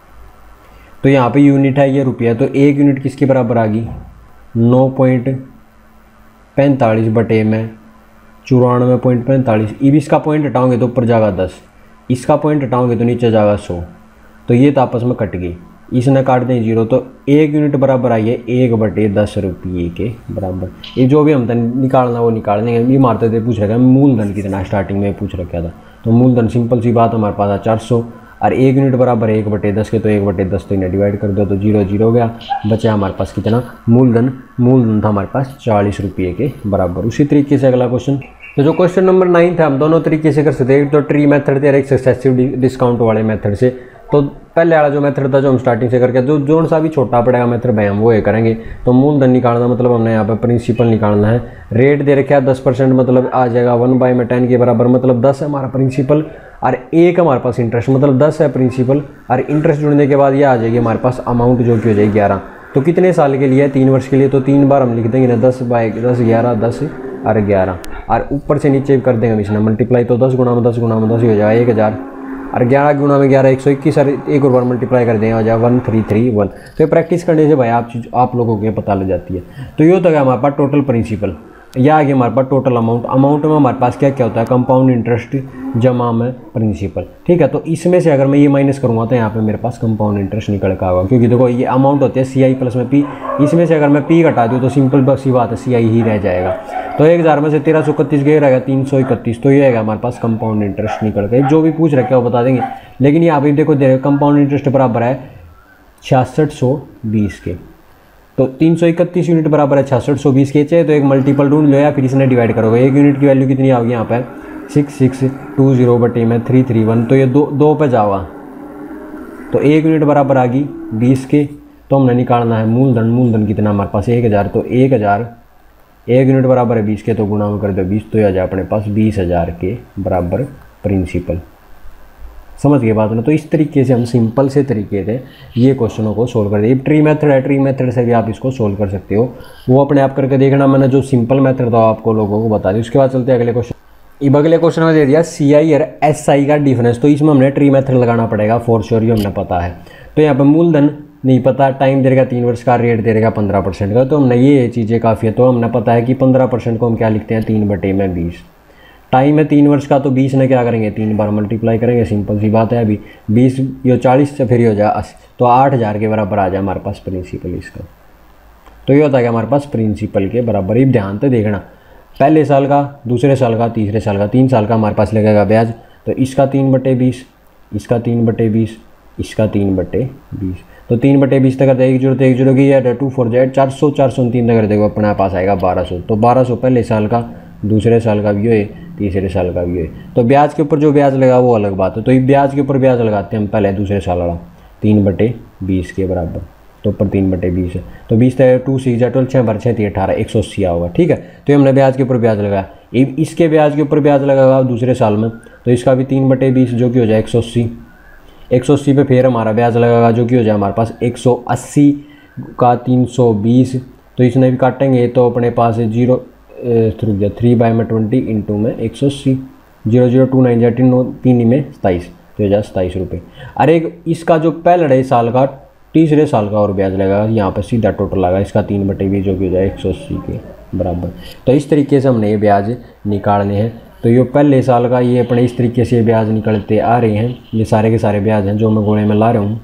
तो यहाँ पे यूनिट है ये रुपया, तो एक यूनिट किसके बराबर आ गई, नौ पॉइंट पैंतालीस बटे में चौरानवे पॉइंट पैंतालीस। अब इसका पॉइंट हटाओगे तो ऊपर जाएगा दस, इसका पॉइंट हटाओगे तो नीचे जाएगा सौ, तो ये तो आपस में कट गई, इसने काट दें जीरो, तो एक यूनिट बराबर आई है एक बटे दस रुपये के बराबर। ये जो भी हम निकालना वो निकाल देंगे। ये मारते थे पूछ रखा है मूलधन कितना, स्टार्टिंग में पूछ रखा था, तो मूलधन सिंपल सी बात हमारे पास है चार सौ, और एक यूनिट बराबर एक बटे दस के, तो एक बटे दस तो इन्हें डिवाइड कर दो, तो जीरो जीरो हो गया, बचा हमारे पास कितना मूलधन, मूलधन था हमारे पास चालीस रुपये के बराबर। उसी तरीके से अगला क्वेश्चन, तो जो क्वेश्चन नंबर नाइन था हम दोनों तरीके से कर सकते हैं, एक तो ट्री मेथड थे और एक सक्सेसिव डिस्काउंट वाले मेथड से। तो पहले वाला जो मेथड था जो हम स्टार्टिंग से करके, जो जोन सा भी छोटा पड़ेगा मेथड भाई हम वो ये करेंगे। तो मूलधन निकालना मतलब हमने यहाँ पे प्रिंसिपल निकालना है, रेट दे रखा है दस परसेंट, मतलब आ जाएगा वन बाई में टेन के बराबर, मतलब दस है हमारा प्रिंसिपल और एक हमारे पास इंटरेस्ट, मतलब दस है प्रिंसिपल और इंटरेस्ट जुड़ने के बाद ये आ जाएगी हमारे पास अमाउंट जो कि हो जाएगी ग्यारह। तो कितने साल के लिए है, तीन वर्ष के लिए, तो तीन बार हम लिख देंगे ना, दस बाई दस ग्यारह, दस और ग्यारह, और ऊपर से नीचे कर देंगे हम इसने मल्टीप्लाई, तो दस गुना में दस गुना में दस ही हो जाएगा एक हज़ार, और ग्यारह गुना में ग्यारह एक सौ इक्कीस, और एक और बार मल्टीप्लाई कर देंगे हो जाएगा वन थ्री थ्री वन। तो ये प्रैक्टिस करने से भाई आप चीज़ आप लोगों को पता लग जाती है। तो ये होता है हमारे पास टोटल प्रिंसिपल। यह आ गया हमारे पास टोटल अमाउंट। अमाउंट में हमारे पास क्या क्या होता है, कंपाउंड इंटरेस्ट जमा में प्रिंसिपल, ठीक है। तो इसमें से अगर मैं ये माइनस करूँगा तो यहाँ पे मेरे पास कंपाउंड इंटरेस्ट निकल का होगा, क्योंकि देखो ये अमाउंट होते हैं सी आई प्लस में पी, इसमें से अगर मैं पी घटा दूँ तो सिंपल बस ही बात है सी आई ही रह जाएगा। तो एक हज़ार में से तेरह सौ इकतीस गए रहेगा तीन सौ इकतीस, तो ये आएगा हमारे पास कंपाउंड इंटरेस्ट निकल गए। जो भी पूछ रखे वो बता देंगे, लेकिन यहाँ पे देखो दे कंपाउंड इंटरेस्ट बराबर है छियासठ सौ बीस के, तो तीन सौ इकतीस यूनिट बराबर है छियासठ सौ बीस के। चाहिए तो एक मल्टीपल ढूंढ लो या फिर इसने डिवाइड करोगे। एक यूनिट की वैल्यू कितनी आओगी यहाँ पे सिक्स सिक्स टू जीरो बटे में थ्री थ्री वन, तो ये दो दो पे जाओगा तो एक यूनिट बराबर आ गई बीस के। तो हमने निकालना है मूलधन। मूलधन कितना हमारे पास एक हज़ार, तो एक हज़ार एक यूनिट बराबर है बीस के, तो गुणा में कर दो बीस, तो ये आ जाए अपने पास बीस हज़ार के बराबर प्रिंसिपल। समझ गए बात ना। तो इस तरीके से हम सिंपल से तरीके से ये क्वेश्चनों को सोल्व कर दिए। ट्री मेथड है, ट्री मेथड से भी आप इसको सोल्व कर सकते हो, वो अपने आप करके देखना। मैंने जो सिंपल मेथड था आपको लोगों को बता दी। उसके बाद चलते हैं अगले क्वेश्चन। अब अगले क्वेश्चन में दे दिया सी आई और एस आई का डिफरेंस, तो इसमें हमने ट्री मेथड लगाना पड़ेगा फॉर श्योर, ये हमने पता है। तो यहाँ पर मूलधन नहीं पता, टाइम देगा तीन वर्ष का, रेट दे देगा पंद्रह परसेंट का, तो हमने ये चीज़ें काफ़ी है। तो हमने पता है कि पंद्रह परसेंट को हम क्या लिखते हैं, तीन बटे में बीस। टाइम है तीन वर्ष का, तो बीस ने क्या करेंगे, तीन बार मल्टीप्लाई करेंगे, सिंपल सी बात है। अभी बीस यो चालीस से फिर हो जाए अस्सी, तो आठ हज़ार के बराबर आ जाए हमारे पास प्रिंसिपल इसका। तो ये होता है कि हमारे पास प्रिंसिपल के बराबर। ही ध्यान से देखना, पहले साल का, दूसरे साल का, तीसरे साल का, तीन साल का हमारे पास लगेगा ब्याज। तो इसका तीन बटे बीस, इसका तीन बटे बीस, इसका तीन बटे बीस, तो तीन बटे बीस तक कर देगा, एक जीरो तो एक जीरो की या टू फोर जेड चार सौ, चार सौ तीन तक कर देगा, अपने पास आएगा बारह सौ। तो बारह सौ पहले साल का, दूसरे साल का भी हो, तीसरे साल का भी है। तो ब्याज के ऊपर जो ब्याज लगा वो अलग बात है। तो ये ब्याज के ऊपर ब्याज लगाते हैं हम पहले दूसरे साल वाला, तीन बटे बीस के बराबर। तो ऊपर तीन बटे बीस है, तो बीस तक टू सिक्स ट्वेल्व, छः बार छः तीन अठारह, एक सौ अस्सी होगा, ठीक है। तो हमने ब्याज के ऊपर ब्याज लगाया, इसके ब्याज के ऊपर ब्याज लगाया दूसरे साल में, तो इसका भी तीन बटे बीस जो कि हो जाए एक सौ अस्सी। एक सौ अस्सी पे फिर हमारा ब्याज लगेगा जो कि हो जाए हमारे पास एक सौ अस्सी का तीन सौ बीस, तो इसने भी काटेंगे तो अपने पास जीरो थ्रू गया थ्री बाई में ट्वेंटी इंटू में एक सौ अस्सी, जीरो जीरो टू नाइन जा तीन तीन में सताईस, तो हो जाए सताईस रुपये। अरे इसका जो पहले साल का, तीसरे साल का और ब्याज लगेगा, यहाँ पर सीधा टोटल लगा इसका तीन बटे बीस जो कि हो जाए एक सौ अस्सी के बराबर। तो इस तरीके से हमने ये ब्याज निकालने हैं। तो ये पहले साल का ये अपने इस तरीके से ब्याज निकलते आ रहे हैं। ये सारे के सारे ब्याज हैं जो मैं गोले में ला रहा हूँ।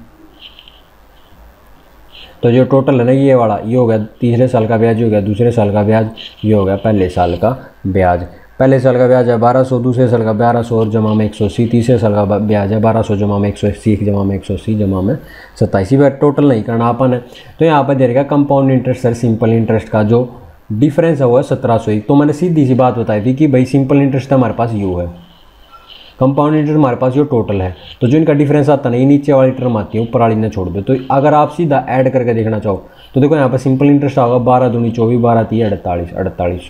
तो जो टोटल है ना ये वाला, ये हो गया तीसरे साल का ब्याज, हो गया दूसरे साल का ब्याज, ये हो गया पहले साल का ब्याज। पहले साल का ब्याज है बारह सौ, दूसरे साल का बारह सौ और जमा में एक सौ अस्सी, तीसरे साल का ब्याज है बारह सौ जमा में एक सौ अस्सी, जमा में एक सौ अस्सी, जमा में सत्ताईस। पर टोटल नहीं करना अपन है। तो यहाँ पर दे रहेगा कंपाउंड इंटरेस्ट और सिंपल इंटरेस्ट का जो डिफरेंस है वो है सत्रह सौ एक। तो मैंने सीधी सी बात बताई थी कि भाई सिंपल इंटरेस्ट हमारे पास यू है, कंपाउंड इंटरेस्ट हमारे पास जो टोटल है। तो जो इनका डिफरेंस आता नहीं, नीचे वाली टर्म आती है, ऊपर वाली ने छोड़ दो। तो अगर आप सीधा ऐड करके देखना चाहो तो देखो यहाँ पर सिंपल इंटरेस्ट होगा बारह दूनी चौबीस, बारह तीन अड़तालीस, अड़तालीस सौ।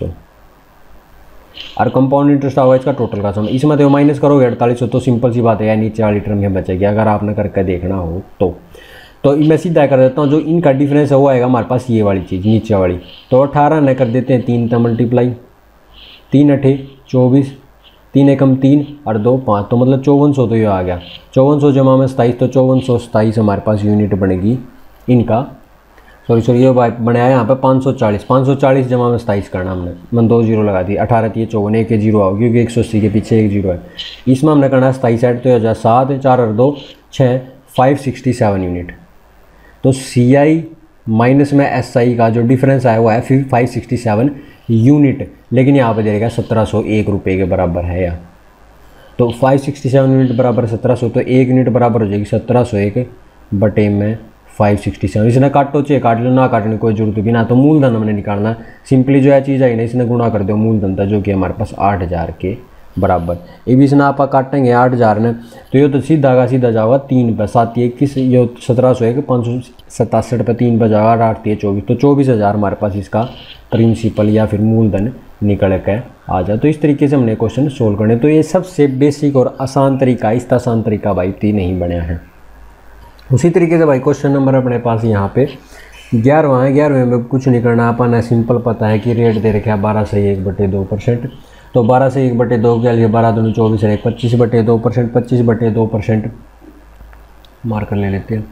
और कंपाउंड इंटरेस्ट होगा इसका टोटल का समय, इसमें तो माइनस करोगे अड़तालीस सौ, तो सिंपल सी बात है यार नीचे वाली टर्म में बचेगी अगर आपने करके देखना हो तो। तो मैं सीधा कर देता हूँ, जो इनका डिफरेंस है वो आएगा हमारे पास ये वाली चीज़ नीचे वाली। तो अठारह न कर देते हैं तीन का मल्टीप्लाई, तीन अठे चौबीस, तीन एकम तीन और दो पाँच, तो मतलब चौवन सौ। तो ये आ गया चौवन सौ जमा में सताईस, तो चौवन सौ सताईस हमारे पास यूनिट बनेगी इनका। सॉरी सॉरी ये बनाया यहाँ पे पाँच सौ चालीस, पाँच सौ चालीस जमा में सताईस करना हमने, मैंने दो जीरो लगा दी, अठारह तीन चौवन, एक जीरो आओ क्योंकि एक सौ अस्सी के पीछे एक जीरो है। इसमें हमने करना है सताईस ऐड, तो हो जाए सात, चार और दो छः, फाइव सिक्सटी सेवन यूनिट। तो सी आई माइनस में एस आई का जो डिफरेंस आया हुआ है फाइव सिक्सटी सेवन यूनिट, लेकिन यहाँ पे दे देगा सत्रह सौ एक रुपये के बराबर है या। तो फाइव सिक्सटी सेवन यूनिट बराबर सत्रह सौ, तो एक यूनिट बराबर हो जाएगी सत्रह सौ एक बटे में फाइव सिक्सटी सेवन। इसने काटो चाहिए काट लो, ना काटने की कोई जरूरत भी ना। तो मूलधन हमने निकालना, सिंपली जो है चीज़ आई ना इसने गुणा कर दो मूलधन था जो कि हमारे पास आठ हज़ार के बराबर। ये भी इसने आप काटेंगे आठ हज़ार ने, तो ये तो सीधा का सीधा जाओगा तीन पे, सात इक्कीस, ये सत्रह सौ एक, पाँच सौ सतासठ पे तीन पे जाओगा, आठ तीन चौबीस, तो चौबीस हज़ार हमारे पास इसका प्रिंसिपल या फिर मूलधन निकल के आ जाए। तो इस तरीके से हमने क्वेश्चन सोल्व करने। तो ये सबसे बेसिक और आसान तरीका, इसका आसान तरीका भाई तीन नहीं बना है। उसी तरीके से भाई क्वेश्चन नंबर अपने पास यहाँ पे ग्यारहवां है। ग्यारहवें में कुछ नहीं करना, अपन है सिंपल पता है कि रेट दे रखा है बारह से एक बटे दो परसेंट। तो बारह से एक बटे दो के लिए बारह दोनों चौबीस है, पच्चीस बटे दो परसेंट, पच्चीस बटे दो परसेंट मार्कर ले लेते हैं।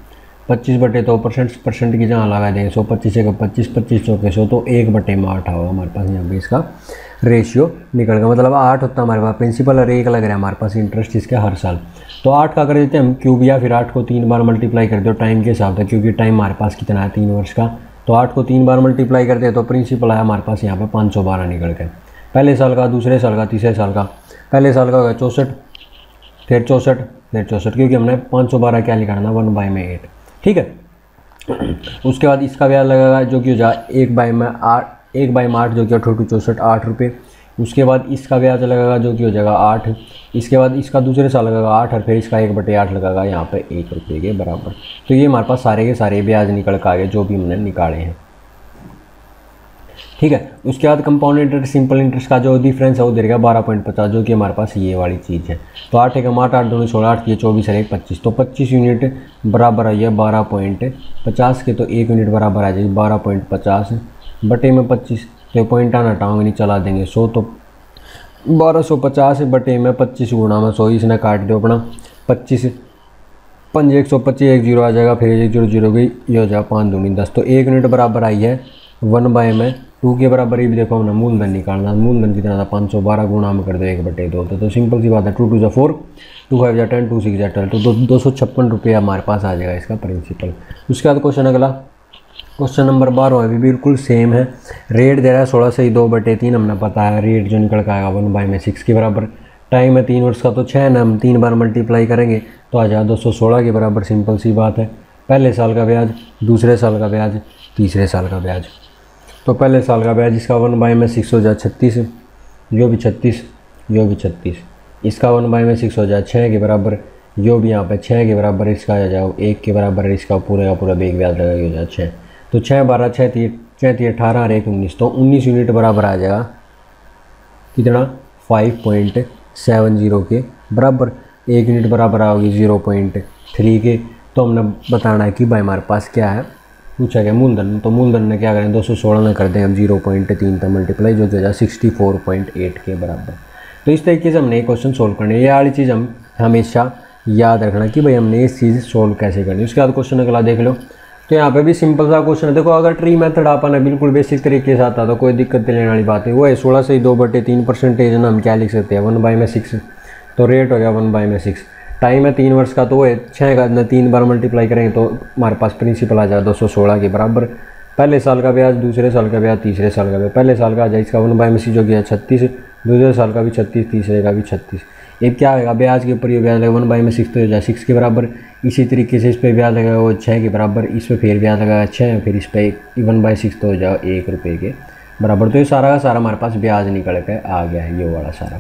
पच्चीस बटे दो परसेंट परसेंट की जहाँ लगा देंगे सौ पच्चीस का पच्चीस पच्चीस चौके सौ तो एक बटे में आठ होगा हमारे पास यहाँ पे इसका रेशियो निकल गया। मतलब आठ होता है हमारे पास प्रिंसिपल और एक लग रहा है हमारे पास इंटरेस्ट इसके हर साल। तो आठ का कर देते हैं हम क्यूब या फिर आठ को तीन बार मल्टीप्लाई कर दो टाइम के हिसाब से, क्योंकि टाइम हमारे पास कितना है तीन वर्ष का। तो आठ को तीन बार मल्टीप्लाई करते हैं तो प्रिंसिपल है हमारे पास यहाँ पे पाँच सौ बारह निकल गए। पहले साल का, दूसरे साल का, तीसरे साल का। पहले साल का होगा चौंसठ, फिर चौंसठ, फिर चौंसठ, क्योंकि हमने पाँच सौ बारह क्या लिखाना वन बाई में एट, ठीक है। उसके बाद इसका ब्याज लगेगा जो कि हो जाए एक बाई में आठ, एक बाई में आठ जो कि अठो चौंसठ आठ रुपये। उसके बाद इसका ब्याज लगेगा जो कि हो जाएगा आठ। इसके बाद इसका दूसरे साल लगेगा आठ और फिर इसका एक बटे आठ लगेगा यहाँ पे एक रुपये के बराबर। तो ये हमारे पास सारे के सारे ब्याज निकल कर आ गए जो भी हमने निकाले हैं, ठीक है। उसके बाद कंपाउंड इंटरेस्ट सिंपल इंटरेस्ट का जो डिफरेंस है वो देगा बारह पॉइंट पचास, जो कि हमारे पास ये वाली चीज़ है। तो आठ एक आठ, आठ दोनों सोलह, आठ ये चौबीस है एक पच्चीस, तो पच्चीस यूनिट बराबर आई है बारह पॉइंट पचास के। तो एक यूनिट बराबर आ जाएगी बारह पॉइंट पचास बटे में पच्चीस, तो पॉइंट आना हटाओगे नहीं चला देंगे सौ, तो बारह सौ पचास बटे में पच्चीस गुणा में सौ, इसने काट दो अपना पच्चीस पंज एक सौ पच्चीस, एक जीरो आ जाएगा, फिर एक जीरो जीरो गई, ये हो जाएगा पाँच दूनी दस। तो एक यूनिट बराबर आई है वन बाय में टू के बराबर ही भी देखो हमने मूलधन निकालना, मूलधन कितना था पाँच सौ बारह गुणा में कर दो एक बटे दो। तो, तो सिंपल सी बात है, टू टू जा फोर, टू फाइव जा टेन, टू सिक्स जा ट्वेल्व, तो दो दो सौ छप्पन रुपये हमारे पास आ जाएगा इसका प्रिंसिपल। उसके बाद क्वेश्चन अगला, क्वेश्चन नंबर बारह है, भी बिल्कुल सेम है। रेट दे रहा है सोलह से दो बटे तीन, हमने पता है रेट जो निकल के आएगा वन बाई में सिक्स के बराबर। टाइम है तीन वर्ष का, तो छः ना हम तीन बार मल्टीप्लाई करेंगे तो आ जाएगा दो सौ सोलह के बराबर। सिंपल सी बात है। पहले साल का ब्याज, दूसरे साल का ब्याज, तीसरे साल का ब्याज। तो पहले साल का ब्याज इसका वन बाई में सिक्स हो जाए छत्तीस, यो भी छत्तीस, यो भी छत्तीस। इसका वन बाई में सिक्स हो जाए छः के बराबर, यो भी यहाँ पे छः के बराबर, इसका आ जाओ एक के बराबर, इसका पूरे का पूरा बेग ब्याज लगा हो जाए छः। तो छः बारह छः तीन छः तीन अठारह और एक उन्नीस, तो उन्नीस यूनिट बराबर आ जाएगा कितना फाइव पॉइंट सेवन जीरो के बराबर। एक यूनिट बराबर आओगी ज़ीरो पॉइंट थ्री के। तो हमने बताना है कि भाई हमारे पास क्या है, पूछा गया मूलधन। तो मूलधन ने क्या करें दो सौ सोलह में कर दें हम जीरो पॉइंट तीन तक मल्टीप्लाई, जो कि हो जाए सिक्सटी फोर पॉइंट एट के बराबर। तो इस तरीके से हमने ये क्वेश्चन सोल्व करने, ये वाली चीज़ हम हमेशा याद रखना कि भाई हमने ये चीज़ सोल्व कैसे करनी। उसके बाद क्वेश्चन अगला देख लो। तो यहाँ पे भी सिंपल सा क्वेश्चन है। देखो अगर ट्री मेथड आपने बिल्कुल बेसिक तरीके से आता तो कोई दिक्कत लेने वाली बात है। वो है सोलह से दो बटे तीन परसेंटेज ना हम क्या लिख सकते हैं वन बाई में सिक्स, तो रेट हो गया वन बाई में सिक्स। टाइम है तीन वर्ष का, तो वो है छः का तीन बार मल्टीप्लाई करेंगे तो हमारे पास प्रिंसिपल आ जाए दो सौ सोलह के बराबर। पहले साल का ब्याज, दूसरे साल का ब्याज, तीसरे साल का ब्याज। पहले साल का आ जाए इसका वन बाई में सिक्स जो गया छत्तीस, दूसरे साल का भी छत्तीस, तीसरे का भी छत्तीस। ये क्या होगा ब्याज के ऊपर ये ब्याज लगेगा वन बाई में सिक्स, तो हो जाए सिक्स के बराबर। इसी तरीके से इस पर ब्याज लगेगा वो छः के बराबर, इस पर फिर ब्याज लगाएगा छः, फिर इस पर वन बाई सिक्स तो हो जाए एक रुपये के बराबर। तो ये सारा का सारा हमारे पास ब्याज निकल के आ गया है ये वाला सारा।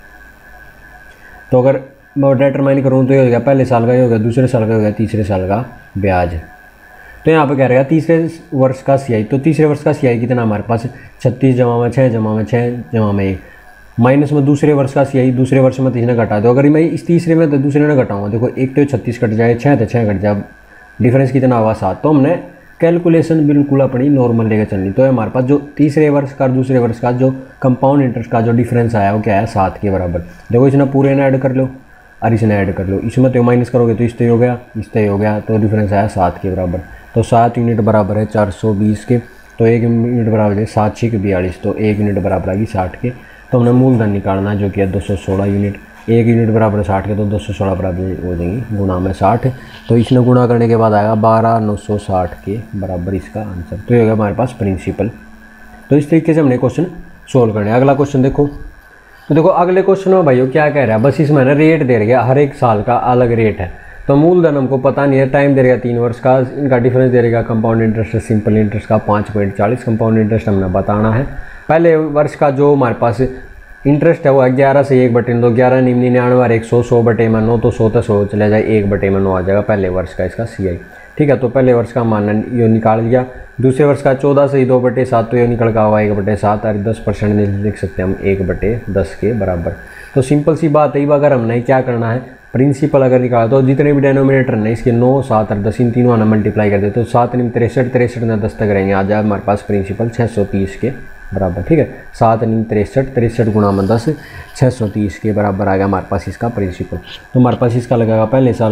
तो अगर मैं डिटरमाइन करूँ तो ये हो गया पहले साल का, ये हो गया दूसरे साल का, हो गया तीसरे साल का ब्याज। तो यहाँ पे क्या रहेगा तीसरे वर्ष का सी आई। तो तीसरे वर्ष का सी आई कितना हमारे पास छत्तीस जमा में छः जमा में छः जमा में एक, माइनस में दूसरे वर्ष का सी आई, दूसरे वर्ष में तीसरे घटा दो। अगर मैं इस तीसरे में तो दूसरे में घटाऊंगा, देखो एक तो छत्तीस कट जाए, छः तो छः कट जाए, डिफरेंस कितना होगा सात। तो हमने कैलकुलेशन बिल्कुल अपनी नॉर्मल लेकर चलनी। तो हमारे पास जो तीसरे वर्ष का दूसरे वर्ष का जो कंपाउंड इंटरेस्ट का जो डिफरेंस आया वो क्या है सात के बराबर। देखो इसने पूरे ने ऐड कर लो और इसने ऐड कर लो, इसमें तो माइनस करोगे तो इस तय हो गया, इस तय हो गया, तो डिफरेंस आया सात के बराबर। तो सात यूनिट बराबर है चार सौ बीस के, तो एक यूनिट बराबर है सात छः के बयालीस, तो एक यूनिट बराबर आएगी साठ के। तो हमने मूलधन निकालना है जो कि है दो सौ सोलह यूनिट। एक यूनिट बराबर साठ के, तो दो सौ सोलह बराबर हो जाएंगी गुणा में साठ। तो इसने गुणा करने के बाद आएगा बारह नौ सौ साठ के बराबर इसका आंसर। तो ये होगा हमारे पास प्रिंसिपल। तो इस तरीके से हमने क्वेश्चन सोल्व करना है। अगला क्वेश्चन देखो। तो देखो अगले क्वेश्चन में भाइयों क्या कह रहा है, बस इसमें ना रेट दे रहा है, हर एक साल का अलग रेट है। तो मूलधन हमको पता नहीं है, टाइम दे रहेगा तीन वर्ष का, इनका डिफरेंस दे रहेगा कंपाउंड इंटरेस्ट सिंपल इंटरेस्ट का पाँच पॉइंट चालीस। कंपाउंड इंटरेस्ट हमने बताना है। पहले वर्ष का जो हमारे पास इंटरेस्ट है वो ग्यारह से एक बटे दो, ग्यारह निम्न निन्यानवे और एक सौ, सौ बटे में नौ, तो सौ तो सौ चला जाए, एक बटे में नौ आ जाएगा पहले वर्ष का इसका सी आई। ठीक है, तो पहले वर्ष का मानना ये निकाल लिया। दूसरे वर्ष का चौदह से दो बटे सात, तो ये निकल का हुआ एक बटे सात, और दस परसेंट लिख सकते हैं हम एक बटे दस के बराबर। तो सिंपल सी बात है। अगर हमने क्या करना है प्रिंसिपल अगर निकाला तो जितने भी डेनोमिनेटर हैं इसके नौ सात और दस इन तीनों ना मल्टीप्लाई कर दे, तो सात निम तिरसठ, तिरसठ ना दस तक रहेंगे, आ जाए हमारे पास प्रिंसिपल छः सौ तीस के बराबर। ठीक है, सात निम तिरसठ, तिरसठ गुणा में दस, छः सौ तीस के बराबर आ गया हमारे पास इसका प्रिंसिपल। तो हमारे पास इसका लगेगा पहले साल का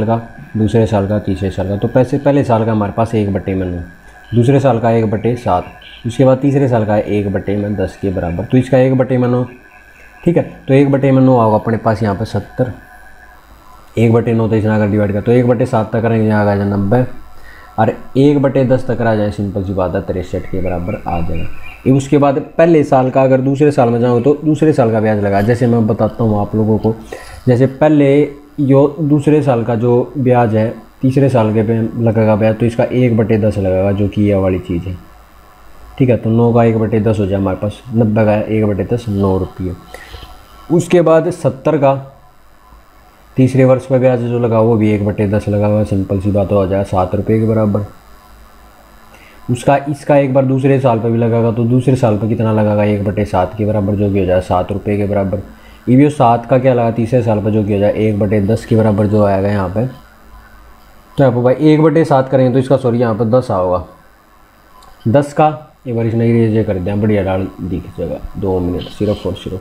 दूसरे साल का, तीसरे साल का। तो पैसे पहले साल का हमारे पास एक बटे में नौ, दूसरे साल का एक बटे सात, उसके बाद तीसरे साल का एक बटे में दस के बराबर। तो इसका एक बटे में नौ, ठीक है। तो एक बटे में नौ होगा अपने पास यहाँ पे सत्तर, एक बटे नौ तो इसने अगर डिवाइड कर तो एक बटे सात तक करेंगे यहाँ आ जाए नब्बे, और एक बटे दस तक आ जाए, सिंपल सी बात है तिरसठ के बराबर आ जाएगा। उसके बाद पहले साल का अगर दूसरे साल में जाऊँ तो दूसरे साल का ब्याज लगा, जैसे मैं बताता हूँ आप लोगों को। जैसे पहले यो दूसरे साल का जो ब्याज है तीसरे साल के पे लगेगा ब्याज, तो इसका एक बटे दस लगेगा, जो कि ये वाली चीज़ है, ठीक है। तो नौ का एक बटे दस हो जाए हमारे पास, नब्बे का एक बटे दस नौ रुपये। उसके बाद सत्तर का तीसरे वर्ष पर ब्याज जो लगा वो भी एक बटे दस लगा हुआ, सिंपल सी बात हो जाए सात रुपये के बराबर। उसका इसका एक बार दूसरे साल पर भी लगागा, तो दूसरे साल पर कितना लगागा, एक बटे सात के बराबर, जो कि हो जाए सात रुपये के बराबर। ये भी सात का क्या लगा तीसरे साल पर, जो कि हो जाए एक बटे दस के बराबर जो आएगा यहाँ पे। तो यहाँ पर भाई एक बटे सात करेंगे तो इसका सॉरी यहाँ पर दस आओगा, दस का एक बार इसने ये कर दिया, बढ़िया डाल दिख जाएगा, दो मिनट सिर्फ और सिर्फ।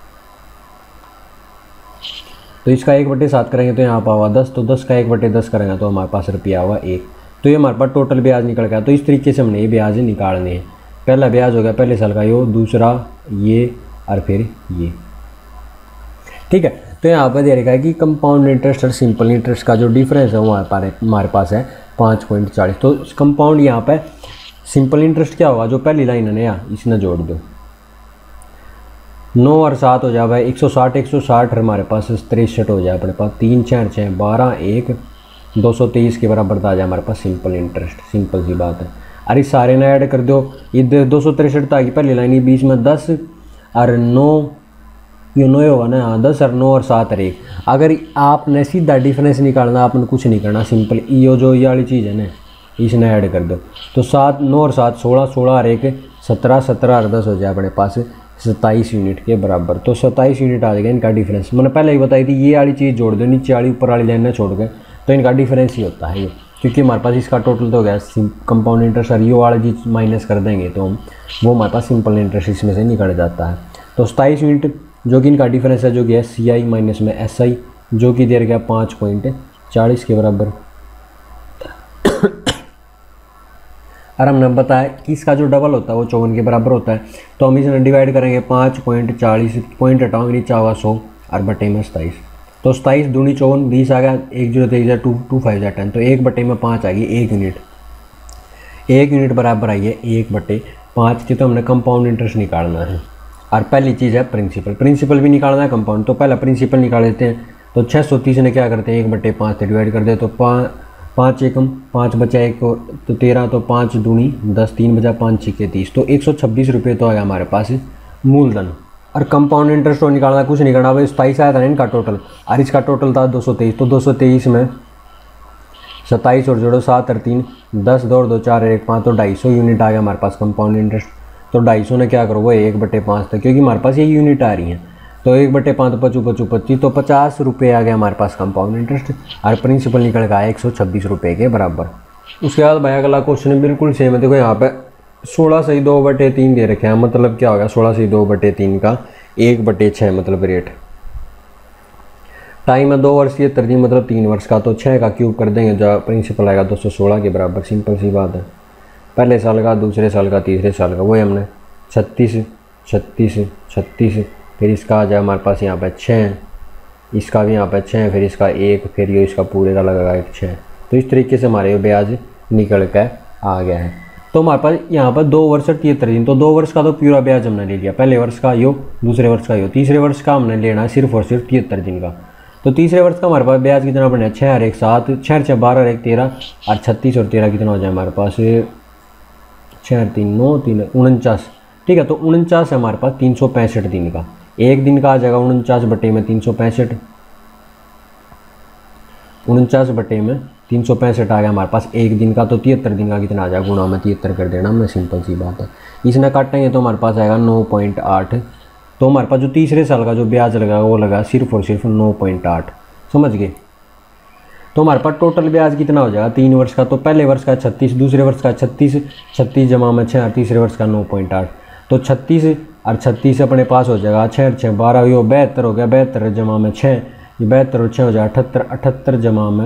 तो इसका एक बटे सात करेंगे तो यहाँ पर आवा दस, तो दस का एक बटे दस करेंगे तो हमारे पास रुपया आवा एक। तो ये हमारे पास टोटल ब्याज निकल गया। तो इस तरीके से हमने ये ब्याज निकालने हैं। पहला ब्याज हो गया पहले साल का यो, दूसरा ये और फिर ये, ठीक है। तो यहाँ पर दे रखा है कि कंपाउंड इंटरेस्ट और सिंपल इंटरेस्ट का जो डिफरेंस है वो हमारे पास है पाँच पॉइंट चालीस। तो कंपाउंड यहाँ पर सिंपल इंटरेस्ट क्या होगा, जो पहली लाइन है ना इसने जोड़ दो, नौ और सात हो जाए भाई एक सौ साठ, एक सौ साठ हमारे पास तिरसठ हो जाए अपने पास, तीन छः छः बारह एक दो सौ तेईस के बराबर आ जाए हमारे पास सिंपल इंटरेस्ट, सिंपल सी बात है। अरे सारे ना ऐड कर दो, ये दो सौ तिरसठ था कि पहली लाइन, बीच में दस और नौ, ये नौ होगा ना, हाँ दस और नौ और सात और एक। अगर आपने सीधा डिफरेंस निकालना, आपने कुछ नहीं करना, सिंपल ये जो ये वाली चीज़ है ना इसने ऐड कर दो। तो सात नौ और सात सोलह, सोलह और एक सत्रह, सत्रह और दस हो जाए अपने पास सत्ताईस यूनिट के बराबर। तो सत्ताईस यूनिट आ जाएगा इनका डिफरेंस। मैंने पहले ही बताई थी, ये वाली चीज़ जोड़ दो, नीचे वाली ऊपर वाली लाइन ना छोड़ के, तो इनका डिफरेंस ही होता है ये, क्योंकि हमारे पास इसका टोटल तो हो गया कंपाउंड इंटरेस्ट, और ये वाला चीज़ माइनस कर देंगे तो हम वो हमारे पास सिंपल इंटरेस्ट इसमें से निकल जाता है। तो सत्ताईस यूनिट जो कि इनका डिफरेंस है, जो कि है सी आई माइनस में एस आई, जो कि दे गया पाँच पॉइंट चालीस के बराबर। और हमने बताया कि इसका जो डबल होता है वो चौवन के बराबर होता है। तो हम इसमें डिवाइड करेंगे पाँच पॉइंट चालीस, पॉइंट हटाओगे नीचे आवा सौ और बटे में सताईस। तो सताईस दूनी चौवन, बीस आ गया, एक जीरो तेईस है, टू टू फाइव टेन, तो एक बटे में पाँच आ गई एक यूनिट, एक यूनिट बराबर आई है एक बटे पाँच की। तो हमने कंपाउंड इंटरेस्ट निकालना है। और पहली चीज़ है प्रिंसिपल, प्रिंसिपल भी निकालना है कंपाउंड। तो पहला प्रिंसिपल निकाल लेते हैं। तो छः सौ तीस ने क्या करते हैं, एक बटे पाँच से डिवाइड कर दे, तो पाँच पाँच एकम पाँच बचा एक तो तेरह, तो पाँच दूनी दस, तीन बचा पाँच छः तीस, तो एक सौ छब्बीस रुपये तो आया हमारे पास मूलधन। और कंपाउंड इंटरेस्ट तो निकालना कुछ नहीं करना, भाई सताईस आया था ना इनका टोटल, और इसका टोटल था दो सौ तेईस। तो दो सौ तेईस में सत्ताईस और जोड़ो सात और तीन दस, दो और दो चार और एक पाँच, तो ढाई सौ यूनिट आ गया हमारे पास कंपाउंड इंटरेस्ट। तो ढाई सौ ने क्या करो वो एक बटे पाँच था, क्योंकि हमारे पास ये यूनिट आ रही हैं। तो एक बटे पाँच पचू पचू पच्चीस, तो पचास रुपये आ गया हमारे पास कंपाउंड इंटरेस्ट। और प्रिंसिपल निकल गया एक सौ छब्बीस रुपये के बराबर। उसके बाद भाई अगला क्वेश्चन बिल्कुल सेम है। देखो यहाँ पे सोलह सही दो बटे तीन दे रखे हैं, मतलब क्या होगा सोलह सही दो बटे तीन का एक बटे छः मतलब रेट। टाइम है दो वर्ष ये तरजीह मतलब तीन वर्ष का, तो छः का क्यूब कर देंगे, जो प्रिंसिपल आएगा दो सौ सोलह के बराबर। सिंपल सी बात है, पहले साल का, दूसरे साल का, तीसरे साल का, वही हमने छत्तीस छत्तीस छत्तीस, फिर इसका आ जाए हमारे पास यहाँ पे छः, इसका भी यहाँ पे छः, फिर इसका एक, फिर ये इसका पूरे का लगेगा एक छः। तो इस तरीके से हमारे ब्याज निकल कर आ गया है। तो हमारे पास यहाँ पर दो वर्ष और तिहत्तर दिन, तो दो वर्ष का तो पूरा ब्याज हमने ले लिया, पहले वर्ष का यो, दूसरे वर्ष का यो, तीसरे वर्ष का हमने लेना है सिर्फ और सिर्फ तिहत्तर दिन का। तो तीसरे वर्ष का हमारे पास ब्याज कितना बना है, छः और एक सात, छः छः बारह और एक तेरह, और छत्तीस और तेरह कितना हो जाए हमारे पास, छः तीन नौ, तीन उनचास, ठीक है। तो उनचास है हमारे पास तीन सौ पैंसठ दिन का, एक दिन का आ जाएगा उनचास बटे में तीन सौ पैंसठ, उनचास बटे में तीन सौ पैंसठ आ गया हमारे पास एक दिन का। तो तिहत्तर दिन का कितना आ जाएगा, गुणा में तिहत्तर कर देना हमने, सिंपल सी बात है। इसने काटेंगे तो हमारे पास आएगा नौ पॉइंट आठ। तो हमारे पास जो तीसरे साल का जो ब्याज लगा वो लगा सिर्फ और सिर्फ नौ पॉइंट आठ, समझ गए। तो हमारे पास टोटल ब्याज कितना हो जाएगा तीन वर्ष का, तो पहले वर्ष का छत्तीस, दूसरे वर्ष का छत्तीस, छत्तीस जमा में छः, तीसरे वर्ष का नौ पॉइंट आठ, तो छत्तीस और छत्तीस अपने पास हो जाएगा छः छः बारह, यो बहत्तर हो गया, बहत्तर जमा में छः, ये बहत्तर और छः हो जाएगा अठहत्तर, अठहत्तर जमा में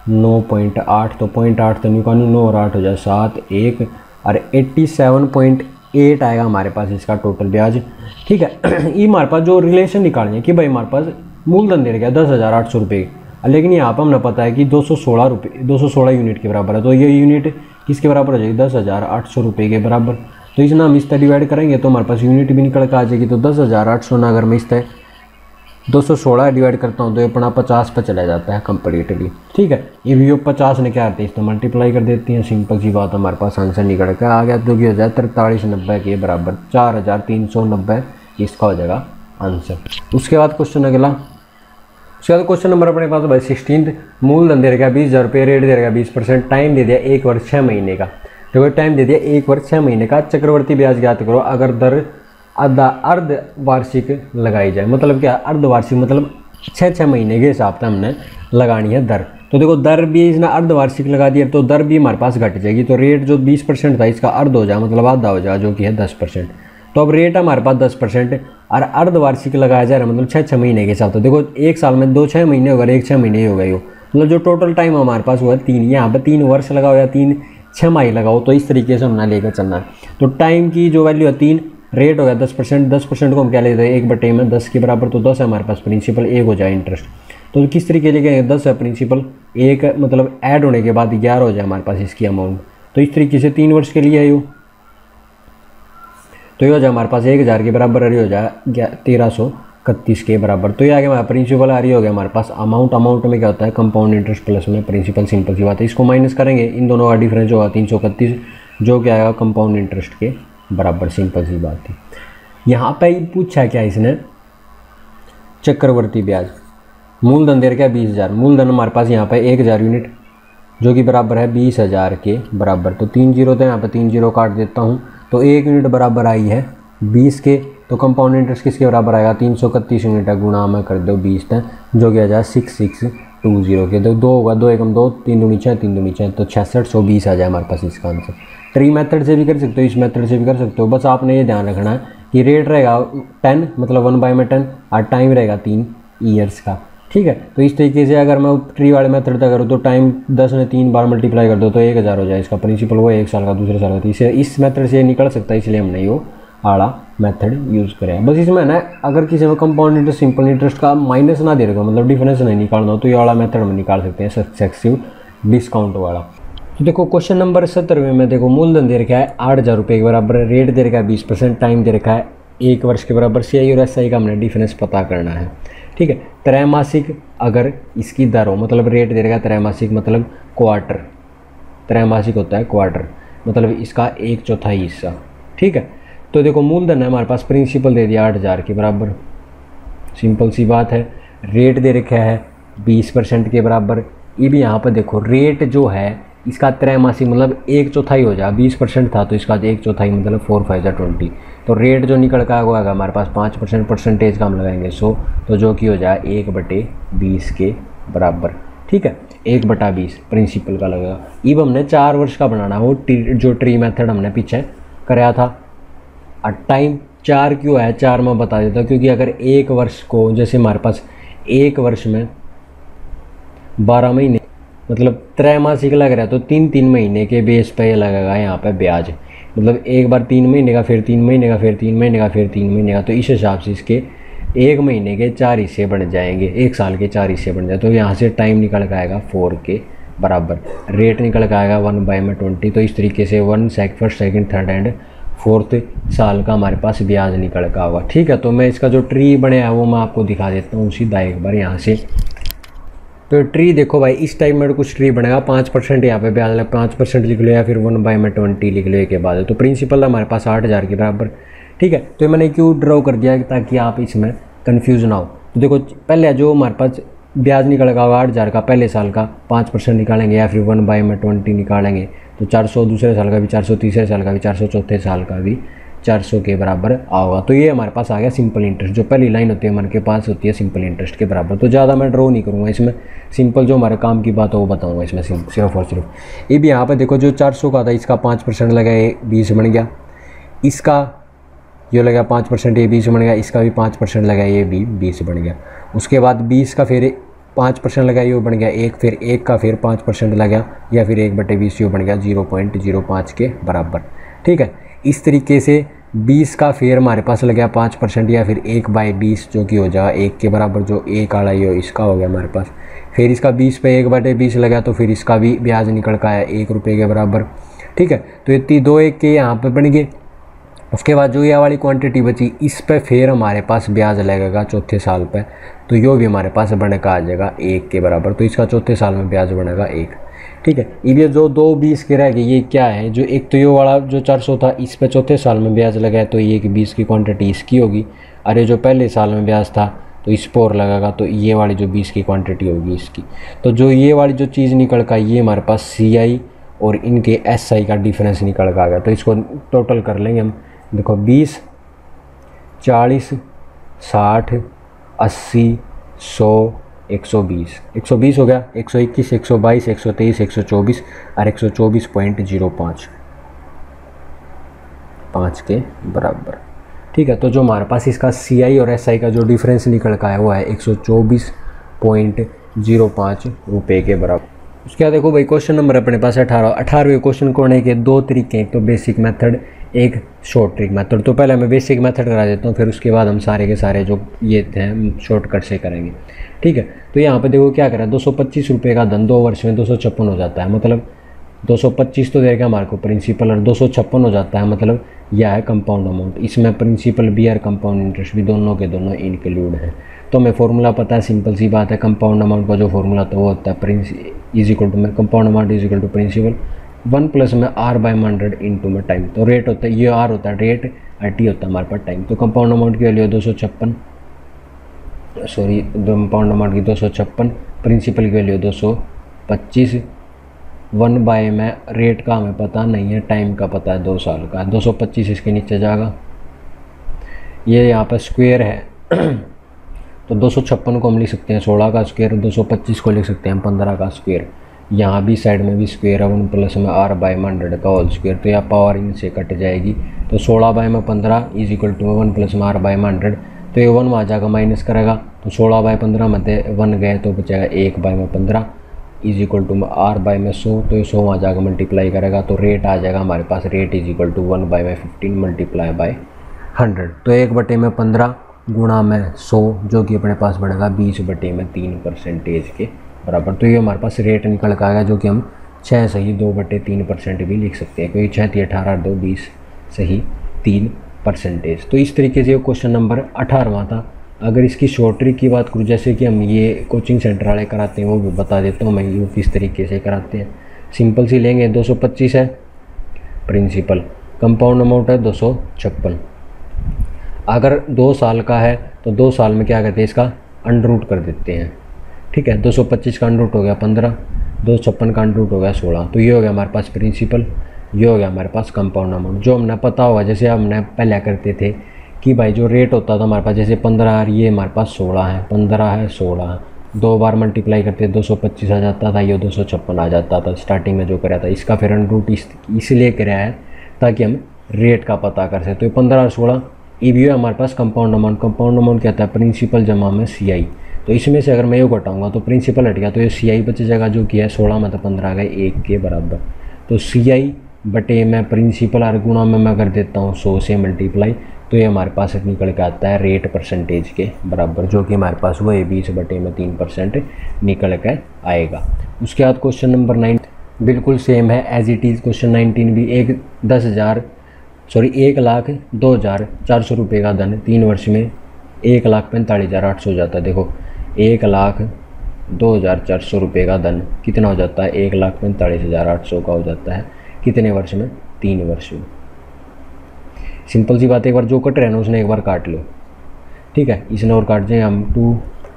नौ पॉइंट आठ, तो पॉइंट आठ तो निकालू, नौ और आठ हो जाए सात, एक और एट्टी सेवन पॉइंट एट आएगा हमारे पास इसका टोटल ब्याज। ठीक है, ये हमारे पास जो रिलेशन निकालनी है कि भाई हमारे पास मूलधन दे रखा है दस हज़ार आठ सौ रुपये, लेकिन यहाँ पर हमें पता है कि दो सौ सोलह रुपये दो सौ सोलह यूनिट के बराबर है, तो ये यूनिट किसके बराबर हो जाएगी, दस हज़ार आठ सौ रुपये के बराबर। तो इसमें हम इस तरह डिवाइड करेंगे तो हमारे पास यूनिट भी निकल कर आ जाएगी। तो दस हज़ार आठ सौ ना अगर मैं इस तरह दो सौ सोलह डिवाइड करता हूँ तो ये अपना पचास पर चला जाता है कंपेरेटिवली। ठीक है, ये भी पचास ने क्या आते हैं, इसमें मल्टीप्लाई कर देती हैं, सिंपल सी बात हमारे पास आंसर निकल कर आ गया, जो कि हो जाए तरतालीस नब्बे के बराबर, चार हज़ार तीन सौ नब्बे इसका हो जाएगा आंसर। उसके बाद क्वेश्चन अगला, उसके बाद क्वेश्चन नंबर अपने पास भाई सिक्सटीन, मूलधन दे रखा बीस हज़ार रुपये, रेट दे रखा बीस परसेंट, टाइम दे दिया एक वर्ष छः महीने का। देखो टाइम दे दिया एक वर्ष छः महीने का, चक्रवर्ती ब्याज ज्ञात करो अगर दर आधा अर्ध वार्षिक लगाई जाए। मतलब क्या, अर्ध वार्षिक मतलब छः छः महीने के हिसाब से हमने लगानी है दर। तो देखो दर भी इसने अर्ध वार्षिक लगा दिया तो दर भी हमारे पास घट जाएगी, तो रेट जो बीस परसेंट था इसका अर्ध हो जाए, मतलब आधा हो जाए, जो कि है दस परसेंट। तो अब रेट हमारे पास दस परसेंट और अर्ध वार्षिक लगाया जा रहा है, मतलब छः छः महीने के हिसाब से। देखो एक साल में दो छः महीने होगा, एक छः महीने ही हो गए हो, मतलब जो टोटल टाइम हमारे पास हुआ है तीन, यहाँ पर तीन वर्ष लगाओ या तीन छः माही लगाओ, तो इस तरीके से हमने लेकर चलना है। तो टाइम की जो वैल्यू है तीन, रेट हो गया दस परसेंट, दस परसेंट को हम क्या लेते हैं एक बटे में दस के बराबर, तो दस है हमारे पास प्रिंसिपल, एक हो जाए इंटरेस्ट। तो किस तरीके लेके दस है प्रिंसिपल, एक मतलब ऐड होने के बाद ग्यारह हो जाए हमारे पास इसकी अमाउंट। तो इस तरीके से तीन वर्ष के लिए है यो, तो ये हो जाए हमारे पास एक हज़ार के बराबर आ रही हो जाए तेरह सौ इकतीस के बराबर। तो ये आगे हमारा प्रिंसिपल आ रही हो गया हमारे पास अमाउंट। अमाउंट में क्या होता है, कंपाउंड इंटरेस्ट प्लस में प्रिंसिपल, सिंपल सी बात है। इसको माइनस करेंगे, इन दोनों का डिफरेंस होगा तीन सौ इकतीस, जो क्या आएगा कंपाउंड इंटरेस्ट के बराबर, सिंपल सी बात थी। यहाँ पे पूछा क्या इसने, चक्रवर्ती ब्याज, मूलधन दे रखा बीस हज़ार, मूलधन हमारे पास यहाँ पे एक हज़ार यूनिट जो कि बराबर है बीस हज़ार के बराबर। तो तीन जीरो थे यहाँ पे, तीन जीरो काट देता हूँ, तो एक यूनिट बराबर आई है बीस के। तो कंपाउंड इंटरेस्ट किसके बराबर आएगा, तीन सौ इकतीस यूनिट है, गुणा में कर दो बीस तक, जो कि आ जाए सिक्स सिक्स टू जीरो के। तो दो होगा, दो एकम दो, तीन दो नीचे, तीन दो नीचे, तो छियासठ सौ बीस आ जाए हमारे पास इसका आंसर। ट्री मेथड से भी कर सकते हो, इस मेथड से भी कर सकते हो, बस आपने ये ध्यान रखना है कि रेट रहेगा टेन, मतलब वन बाई में टेन, और टाइम रहेगा तीन ईयर्स का। ठीक है, तो इस तरीके से अगर मैं ट्री वाले मेथड तक करूँ तो टाइम दस में तीन बार मल्टीप्लाई कर दो तो एक हज़ार हो जाए, इसका प्रिंसिपल वो एक साल का, दूसरे साल का। इसे इस मेथड से निकल सकता है, इसलिए हमने वो आड़ा मेथड यूज़ करें। बस इसमें ना अगर किसी में कंपाउंड इंटरेस्ट सिंपल इंटरेस्ट का माइनस ना दे रखा, मतलब डिफरेंस नहीं निकालना हो, तो ये वाला मेथड में निकाल सकते हैं, सक्सेसिव डिस्काउंट वाला। तो देखो क्वेश्चन नंबर सत्तरवें में देखो मूलधन दे रखा है आठ हज़ार रुपये के बराबर, रेट दे रखा है बीस परसेंट, टाइम दे रखा है एक वर्ष के बराबर। सी आई और एस आई का हमने डिफरेंस पता करना है। ठीक है, त्रैमासिक अगर इसकी दर हो, मतलब रेट दे रखा है त्रैमासिक मतलब क्वार्टर, त्रैमासिक होता है क्वार्टर, मतलब इसका एक चौथाई हिस्सा। ठीक है, तो देखो मूलधन है हमारे पास, प्रिंसिपल दे दिया आठ हज़ार के बराबर, सिंपल सी बात है। रेट दे रखा है बीस परसेंट के बराबर, ये भी यहाँ पर देखो रेट जो है इसका त्रैमासिक मतलब एक चौथाई हो जाए, बीस परसेंट था तो इसका एक चौथाई मतलब फोर फाइव जा ट्वेंटी। तो रेट जो निकल का आएगा हमारे पास पाँच परसेंट परसेंटेज का हम लगाएंगे सौ, तो जो कि हो जाए एक बटे बीस के बराबर। ठीक है, एक बटा बीस प्रिंसिपल का लगेगा। अब हमने चार वर्ष का बनाना, वो जो ट्री मेथड हमने पीछे कराया था। और टाइम चार क्यों है, चार मैं बता देता हूँ, क्योंकि अगर एक वर्ष को जैसे हमारे पास एक वर्ष में बारह महीने मतलब त्रैमासिक लग रहा है, तो तीन तीन महीने के बेस पे लगेगा यहाँ पे ब्याज, मतलब एक बार तीन महीने का, फिर तीन महीने का, फिर तीन महीने का, फिर तीन महीने का। तो इस हिसाब से इसके एक महीने के चार हिस्से बन जाएंगे, एक साल के चार हिस्से बन जाए। तो यहाँ से टाइम निकल के आएगा फोर के बराबर, रेट निकल के आएगा वन बाई में ट्वेंटी। तो इस तरीके से one sec first second third and fourth साल का हमारे पास ब्याज निकल का होगा। ठीक है, तो मैं इसका जो ट्री बने है वो मैं आपको दिखा देता हूँ सीधा एक बार यहाँ से। तो ट्री देखो भाई, इस टाइप में कुछ ट्री बनेगा, पाँच परसेंट यहाँ पे ब्याज लग, पाँच परसेंट लिख लो या फिर वन बाई में ट्वेंटी लिख लो के बाद। तो प्रिंसिपल हमारे पास आठ हज़ार के बराबर। ठीक है, तो मैंने क्यों ड्रॉ कर दिया ताकि आप इसमें कन्फ्यूज ना हो। तो देखो पहले जो हमारे पास ब्याज निकलेगा आठ हज़ार का पहले साल का, पाँच परसेंट निकालेंगे या फिर वन बाई में ट्वेंटी निकालेंगे तो चार सौ, दूसरे साल का भी चार सौ, तीसरे साल का भी चार सौ, चौथे साल का भी चार सौ के बराबर आओगा। तो ये हमारे पास आ गया सिंपल इंटरेस्ट, जो पहली लाइन होती है हमारे के पास होती है सिंपल इंटरेस्ट के बराबर। तो ज़्यादा मैं ड्रॉ नहीं करूँगा इसमें, सिंपल जो हमारे काम की बात है वो बताऊँगा इसमें सिर्फ और सिर्फ। ये भी यहाँ पर देखो जो चार सौ का था इसका पाँच परसेंट लगा, ये बीस बन गया, इसका ये लगा पाँच परसेंट, ये बीस बन गया, इसका भी पाँच परसेंट लगा, ये भी बीस बन गया। उसके बाद बीस का फिर पाँच परसेंट लगाया यो बन गया एक, फिर एक का फिर पाँच परसेंट लगा या फिर एक बटे बीस यो बन गया जीरो पॉइंट जीरो पाँच के बराबर। ठीक है, इस तरीके से बीस का फिर हमारे पास लगा पाँच परसेंट या फिर एक बाई बीस जो कि हो जाएगा एक के बराबर, जो एक आड़ा यो इसका हो गया हमारे पास। फिर इसका बीस पे एक बटे बीस लगा तो फिर इसका भी ब्याज निकल का आया एक रुपये के बराबर। ठीक है, तो इतनी दो एक के यहाँ पे बन गए। उसके बाद जो ये वाली क्वांटिटी बची इस पे फिर हमारे पास ब्याज लगेगा चौथे साल पे, तो यो भी हमारे पास बने का आ जाएगा एक के बराबर, तो इसका चौथे साल में ब्याज बनेगा एक। ठीक है, ये जो दो बीस के रह गए ये क्या है, जो एक तो ये वाला जो चार सौ था इस पे चौथे साल में ब्याज लगा है तो ये कि बीस की क्वांटिटी इसकी होगी, अरे जो पहले साल में ब्याज था तो इस पर और लगेगा तो ये वाली जो बीस की क्वांटिटी होगी इसकी। तो जो ये वाली जो चीज़ निकल का ये हमारे पास सी आई और इनके एस आई का डिफरेंस निकल का आ गया। तो इसको टोटल कर लेंगे हम, देखो बीस, चालीस, साठ, अस्सी, सौ, एक सौ बीस, एक सौ बीस हो गया, एक सौ इक्कीस, एक सौ बाईस, एक सौ तेईस, एक सौ चौबीस और एक सौ चौबीस पॉइंट जीरो पाँच पाँच के बराबर। ठीक है, तो जो हमारे पास इसका सी आई और एस आई का जो डिफरेंस निकल का है वो है एक सौ चौबीस पॉइंट जीरो पाँच रुपये के बराबर। उसके बाद देखो भाई क्वेश्चन नंबर अपने पास अठारह अठारहवें क्वेश्चन करने के दो तरीके, एक तो बेसिक मेथड एक शॉर्ट ट्रिक मेथड। तो पहले मैं बेसिक मेथड करा देता हूँ, फिर उसके बाद हम सारे के सारे जो ये थे शॉर्टकट से करेंगे। ठीक है, तो यहाँ पे देखो क्या करा, दो सौ पच्चीस रुपये का धन दो वर्ष में दो सौ छप्पन हो जाता है, मतलब दो सौ पच्चीस तो देगा हमारे को प्रिंसिपल और दो सौ छप्पन हो जाता है, मतलब यह है कंपाउंड अमाउंट। इसमें प्रिंसिपल भी और कंपाउंड इंटरेस्ट भी दोनों के दोनों इंक्लूड है। तो हमें फॉर्मूला पता है, सिंपल सी बात है, कंपाउंड अमाउंट का जो फॉर्मूला था वो होता है प्रिंस इज इक्वल टू में compound amount is equal to principal one plus में आर बाई हंड्रेड इंटू में टाइम। तो रेट होता है, ये आर होता है रेट और टी होता है हमारे पास टाइम। तो कंपाउंड अमाउंट की वैल्यू दो सौ छप्पन सॉरी कंपाउंड अमाउंट की दो सौ छप्पन, प्रिंसिपल की वैल्यू दो सौ पच्चीस, वन बाय में रेट का हमें पता नहीं है, टाइम का पता है दो साल का, दो सौ पच्चीस इसके नीचे जाएगा, ये यहाँ पर स्क्वायर है तो दो सौ छप्पन को हम लिख सकते हैं सोलह का स्क्वायर, दो सौ पच्चीस को लिख सकते हैं पंद्रह का स्क्वायर, यहाँ भी साइड में भी स्क्वायर है, वन प्लस में आर बाई हंड्रेड का होल स्क्वायर, तो यह पावर इनसे कट जाएगी। तो सोलह बाई में पंद्रह is equal to one plus में आर बाई हंड्रेड, तो ये वन वहाँ जाकर माइनस करेगा, तो सोलह बाई पंद्रह में वन गए तो बचेगा एक बाई में पंद्रह is equal to R by में सौ, तो ये सौ वहाँ जाकर मल्टीप्लाई करेगा तो रेट आ जाएगा हमारे पास, rate is equal to one by में फिफ्टीन मल्टीप्लाई बाई हंड्रेड। तो एक बटे में पंद्रह गुणा में सौ जो कि अपने पास बढ़ेगा बीस बटे में तीन परसेंटेज के बराबर। तो ये हमारे पास रेट निकल कर आएगा जो कि हम छः सही दो बटे तीन परसेंट भी लिख सकते हैं, क्योंकि छः थी अठारह दो बीस सही तीन परसेंटेज। तो इस तरीके से क्वेश्चन नंबर अठारहवां था। अगर इसकी शॉर्ट ट्रिक की बात करूँ, जैसे कि हम ये कोचिंग सेंटर वाले कराते हैं वो भी बता देता हूँ मैं ये किस तरीके से कराते हैं। सिंपल सी लेंगे, दो सौ पच्चीस है प्रिंसिपल, कंपाउंड अमाउंट है दो सौ छप्पन, अगर दो साल का है तो दो साल में क्या करते हैं इसका अंडर रूट कर देते हैं। ठीक है, दो सौ पच्चीस का अंडर रूट हो गया पंद्रह, दो सौ छप्पन का अंडर रूट हो गया सोलह, तो ये हो गया हमारे पास प्रिंसिपल, ये हो गया हमारे पास कंपाउंड अमाउंट। जो हमने पता होगा, जैसे हमने पहले करते थे कि भाई जो रेट होता था हमारे पास, जैसे पंद्रह और ये हमारे पास सोलह है, पंद्रह है सोलह है, दो बार मल्टीप्लाई करते दो सौ पच्चीस आ जाता था, ये दो सौ छप्पन आ जाता था स्टार्टिंग में जो कराया था। इसका फिर अंडर रूट इस इसलिए कराया है ताकि हम रेट का पता कर सकें। तो ये पंद्रह और सोलह ये भी है हमारे पास कंपाउंड अमाउंट। कंपाउंड अमाउंट क्या है, प्रिंसिपल जमा में सी आई। तो इसमें से अगर मैं ये घटाऊंगा तो प्रिंसिपल हट गया, तो ये सी आई बच जाएगा जो कि है सोलह में तो पंद्रह गए एक के बराबर। तो सी आई बटे मैं प्रिंसिपल और गुणा में मैं कर देता हूँ सौ से मल्टीप्लाई, तो ये हमारे पास निकल के आता है रेट परसेंटेज के बराबर, जो कि हमारे पास वो है बीस बटे में तीन परसेंट निकल के आएगा। उसके बाद क्वेश्चन नंबर नाइन बिल्कुल सेम है as it is. Question nineteen भी एक दस हज़ार सॉरी एक लाख दो हज़ार चार सौ रुपये का धन तीन वर्ष में एक लाख पैंतालीस हज़ार आठ सौ हो जाता है। देखो एक लाख दो हज़ार चार सौ रुपये का धन कितना हो जाता है, एक लाख पैंतालीस हज़ार आठ सौ का हो जाता है कितने वर्ष में, तीन वर्ष में। सिंपल सी बात, एक बार जो कट रहे ना उसने एक बार काट लो। ठीक है, इसने और काट जाए हम टू,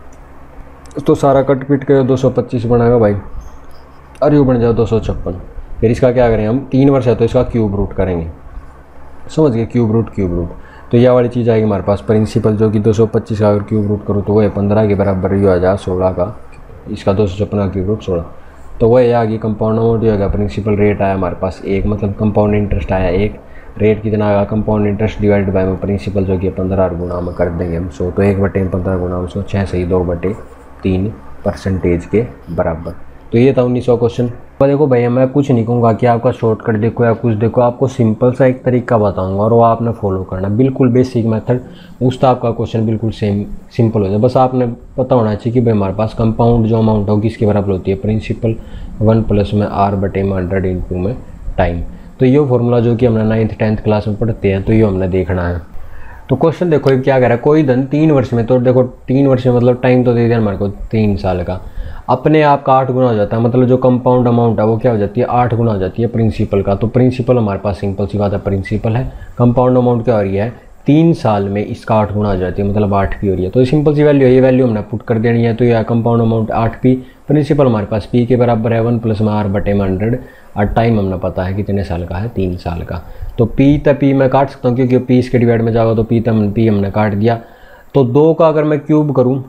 तो सारा कट पिट के दो सौ पच्चीस बनाएगा भाई, और यू बन जाओ दो सौ छप्पन। फिर इसका क्या करें हम, तीन वर्ष है तो इसका क्यूब रूट करेंगे, समझ गए, क्यूब रूट क्यूब रूट। तो यह वाली चीज़ आएगी हमारे पास प्रिंसिपल जो कि दो सौ पच्चीस का अगर क्यूब रूट करो तो वो है पंद्रह के बराबर, ये आ जाए सोलह का, इसका दो सौ छप्पन का क्यूब रूट सोलह। तो वह आ गई कंपाउंड अमाउंट, ये आ गया प्रिंसिपल, रेट आया हमारे पास एक, मतलब कंपाउंड इंटरेस्ट आया एक, रेट कितना आएगा कंपाउंड इंटरेस्ट डिवाइड बाय में प्रिंसिपल जो कि पंद्रह और गुना में कर देंगे हम सौ, तो एक बटे पंद्रह गुना में सौ, छः सही दो बटे तीन परसेंटेज के बराबर। तो ये था उन्नीसवां क्वेश्चन। तो देखो भैया मैं कुछ नहीं कहूँगा कि आपका शॉर्टकट देखो या कुछ देखो, आपको सिंपल सा एक तरीका बताऊंगा और वो आपने फॉलो करना, बिल्कुल बेसिक मेथड। उस तो आपका क्वेश्चन बिल्कुल सेम सिंपल हो जाए। बस आपने पता होना चाहिए कि भाई हमारे पास कंपाउंड जो अमाउंट होगी किसके बराबर होती है, प्रिंसिपल वन प्लस में आर बटे में हंड्रेड इंटू में टाइम। तो ये फॉर्मूला जो कि हमने नाइन्थ टेंथ क्लास में पढ़ते हैं, तो ये हमने देखना है। तो क्वेश्चन देखो ये क्या कह रहा है, कोई धन तीन वर्ष में, तो देखो तीन वर्ष में मतलब टाइम तो दे दिया हमारे को तीन साल का, अपने आप का आठ गुना हो जाता है, मतलब जो कंपाउंड अमाउंट है वो क्या हो जाती है, आठ गुना हो जाती है प्रिंसिपल का। तो प्रिंसिपल हमारे पास सिंपल सी बात है प्रिंसिपल है, कंपाउंड अमाउंट क्या हो रही है, तीन साल में इसका आठ गुना हो जाती है, मतलब आठ पी हो रही है। तो सिंपल सी वैल्यू है, ये वैल्यू हमने पुट कर देनी है। तो यह कंपाउंड अमाउंट आठ पी, प्रिंसिपल हमारे पास पी के बराबर है वन प्लस में आर बटे में हंड्रेड, और टाइम हमने पता है कितने साल का है, तीन साल का। तो पी तक पी मैं काट सकता हूँ क्योंकि पी इसके डिवाइड में जाएगा, तो पी तक पी हमने काट दिया। तो दो का अगर मैं क्यूब करूँ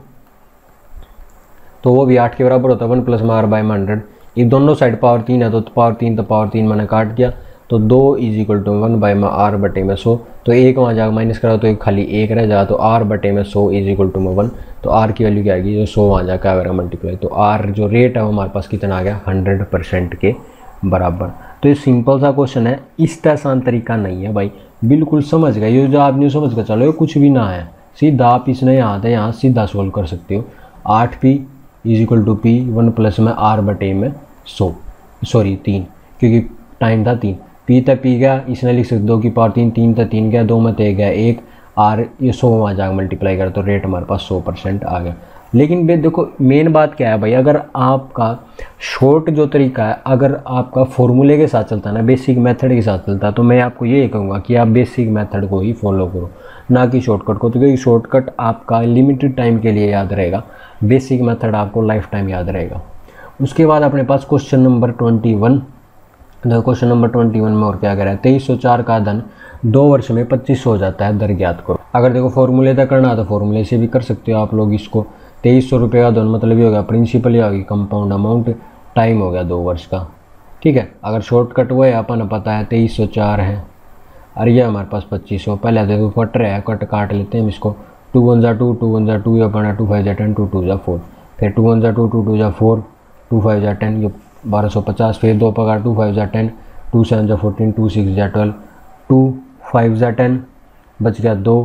तो वो भी आठ के बराबर होता है, वन प्लस में आर बाय में हंड्रेड। ये दोनों साइड पावर तीन है तो पावर तीन तो पावर तीन मैंने काट दिया। तो दो is equal to one by में आर बटे में सौ, तो एक वहाँ जाकर माइनस करा तो एक खाली एक रह जाएगा, तो आर बटे में सौ इज इक्वल टू में वन। तो आर की वैल्यू क्या आएगी, जो सौ वहाँ जाकर आएगा मल्टीप्लाई, तो आर जो रेट है वो हमारे पास कितना आ गया, हंड्रेड परसेंट के बराबर। तो ये सिंपल सा क्वेश्चन है, इस आसान तरीका नहीं है भाई, बिल्कुल समझ गए। ये जो आप नहीं समझ कर चलो, ये कुछ भी ना है, सीधा आप इसने यहाँ थे यहाँ सीधा सोल्व कर सकते हो। आठ P is equal to P one plus में आर बटे में सौ, सॉरी तीन, क्योंकि टाइम था तीन, पी तक पी गया, इसने लिख सकते दो की पावर तीन, तीन तक तीन गया, दो में तो एक गया एक, आर ये सौ वहाँ जाकर मल्टीप्लाई कर, तो रेट हमारे पास सौ परसेंट आ गया। लेकिन भाई देखो मेन बात क्या है भाई, अगर आपका शॉर्ट जो तरीका है, अगर आपका फॉर्मूले के साथ चलता है ना, बेसिक मेथड के साथ चलता है, तो मैं आपको ये कहूँगा कि आप बेसिक मेथड को ही फॉलो करो, ना कि शॉर्टकट को। तो क्योंकि शॉर्टकट आपका लिमिटेड टाइम के लिए याद रहेगा, बेसिक मेथड आपको लाइफ टाइम याद रहेगा। उसके बाद अपने पास क्वेश्चन नंबर ट्वेंटी वन, देखो क्वेश्चन नंबर ट्वेंटी वन में और क्या कह रहा है, तेईस सौ चार का धन दो वर्ष में पच्चीस सौ हो जाता है, दर ज्ञात करो। अगर देखो फॉर्मूले तक करना है तो फॉर्मूले से भी कर सकते हो आप लोग इसको। तेईस सौ रुपये का धन मतलब ये हो गया प्रिंसिपल, या होगी कंपाउंड अमाउंट, टाइम हो गया दो वर्ष का, ठीक है। अगर शॉर्टकट वो है अपन पता है तेईस सौ चार है, और ये हमारे पास पच्चीस सौ, पहले देखो कट रहा है, कट काट लेते हैं हम इसको, टू वन जा टू, टू वन जा टू, या बना टू फाइव जा टेन, टू टू जा फोर, फिर टू वन जा टू, टू टू जा फोर, टू फाइव जा टेन, ये बारह सौ पचास, फिर दो पगार टू फाइव जा टेन, टू सेवन जा फोर्टीन, टू सिक्स जा ट्वेल्व, टू फाइव जा टेन, बच गया दो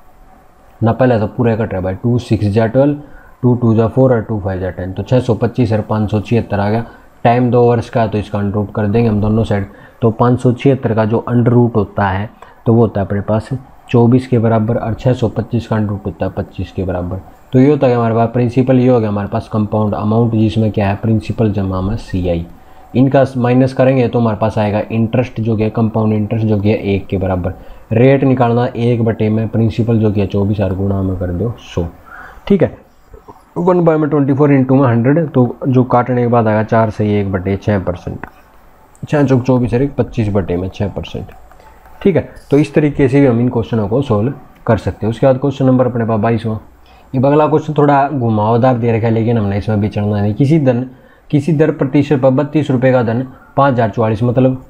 ना, पहले तो पूरा कट रहा है भाई, टू सिक्स जा ट्वेल्व, टू टू जा फोर और टू फाइव जा टेन, तो छः सौ पच्चीस और पाँच सौ छिहत्तर आ गया। टाइम दो वर्ष का है तो इसका अंडर रूट कर देंगे हम दोनों साइड, तो पाँच सौ छिहत्तर का जो अंडर रूट होता है तो वो होता है अपने पास चौबीस के बराबर, और छः सौ पच्चीस का अंडर रूट होता है पच्चीस के बराबर। तो ये होता है हमारे पास प्रिंसिपल, ये हो गया हमारे पास कंपाउंड अमाउंट, जिसमें क्या है प्रिंसिपल जमा में सी आई, इनका माइनस करेंगे तो हमारे पास आएगा इंटरेस्ट जो कि है कंपाउंड इंटरेस्ट जो कि है एक के बराबर। रेट निकालना एक बटे में प्रिंसिपल जो कि है चौबीस और गुणा में कर दो सौ, ठीक है। वन बाय में ट्वेंटी फोर इंटू में हंड्रेड, तो जो काटने के बाद आएगा चार से एक बटे छः परसेंट, छः चौक चौबीस और एक पच्चीस बटे में छः परसेंट, ठीक है। तो इस तरीके से भी हम इन क्वेश्चनों को सोल्व कर सकते हैं। उसके बाद क्वेश्चन नंबर अपने पास बाईसवां, ये अगला क्वेश्चन थोड़ा घुमावदार दे रखा है, लेकिन हमने इसमें भी चढ़ना नहीं। किसी धन किसी दर प्रतिशत पर बत्तीस रुपये का धन पाँच हज़ार चौवालीस, मतलब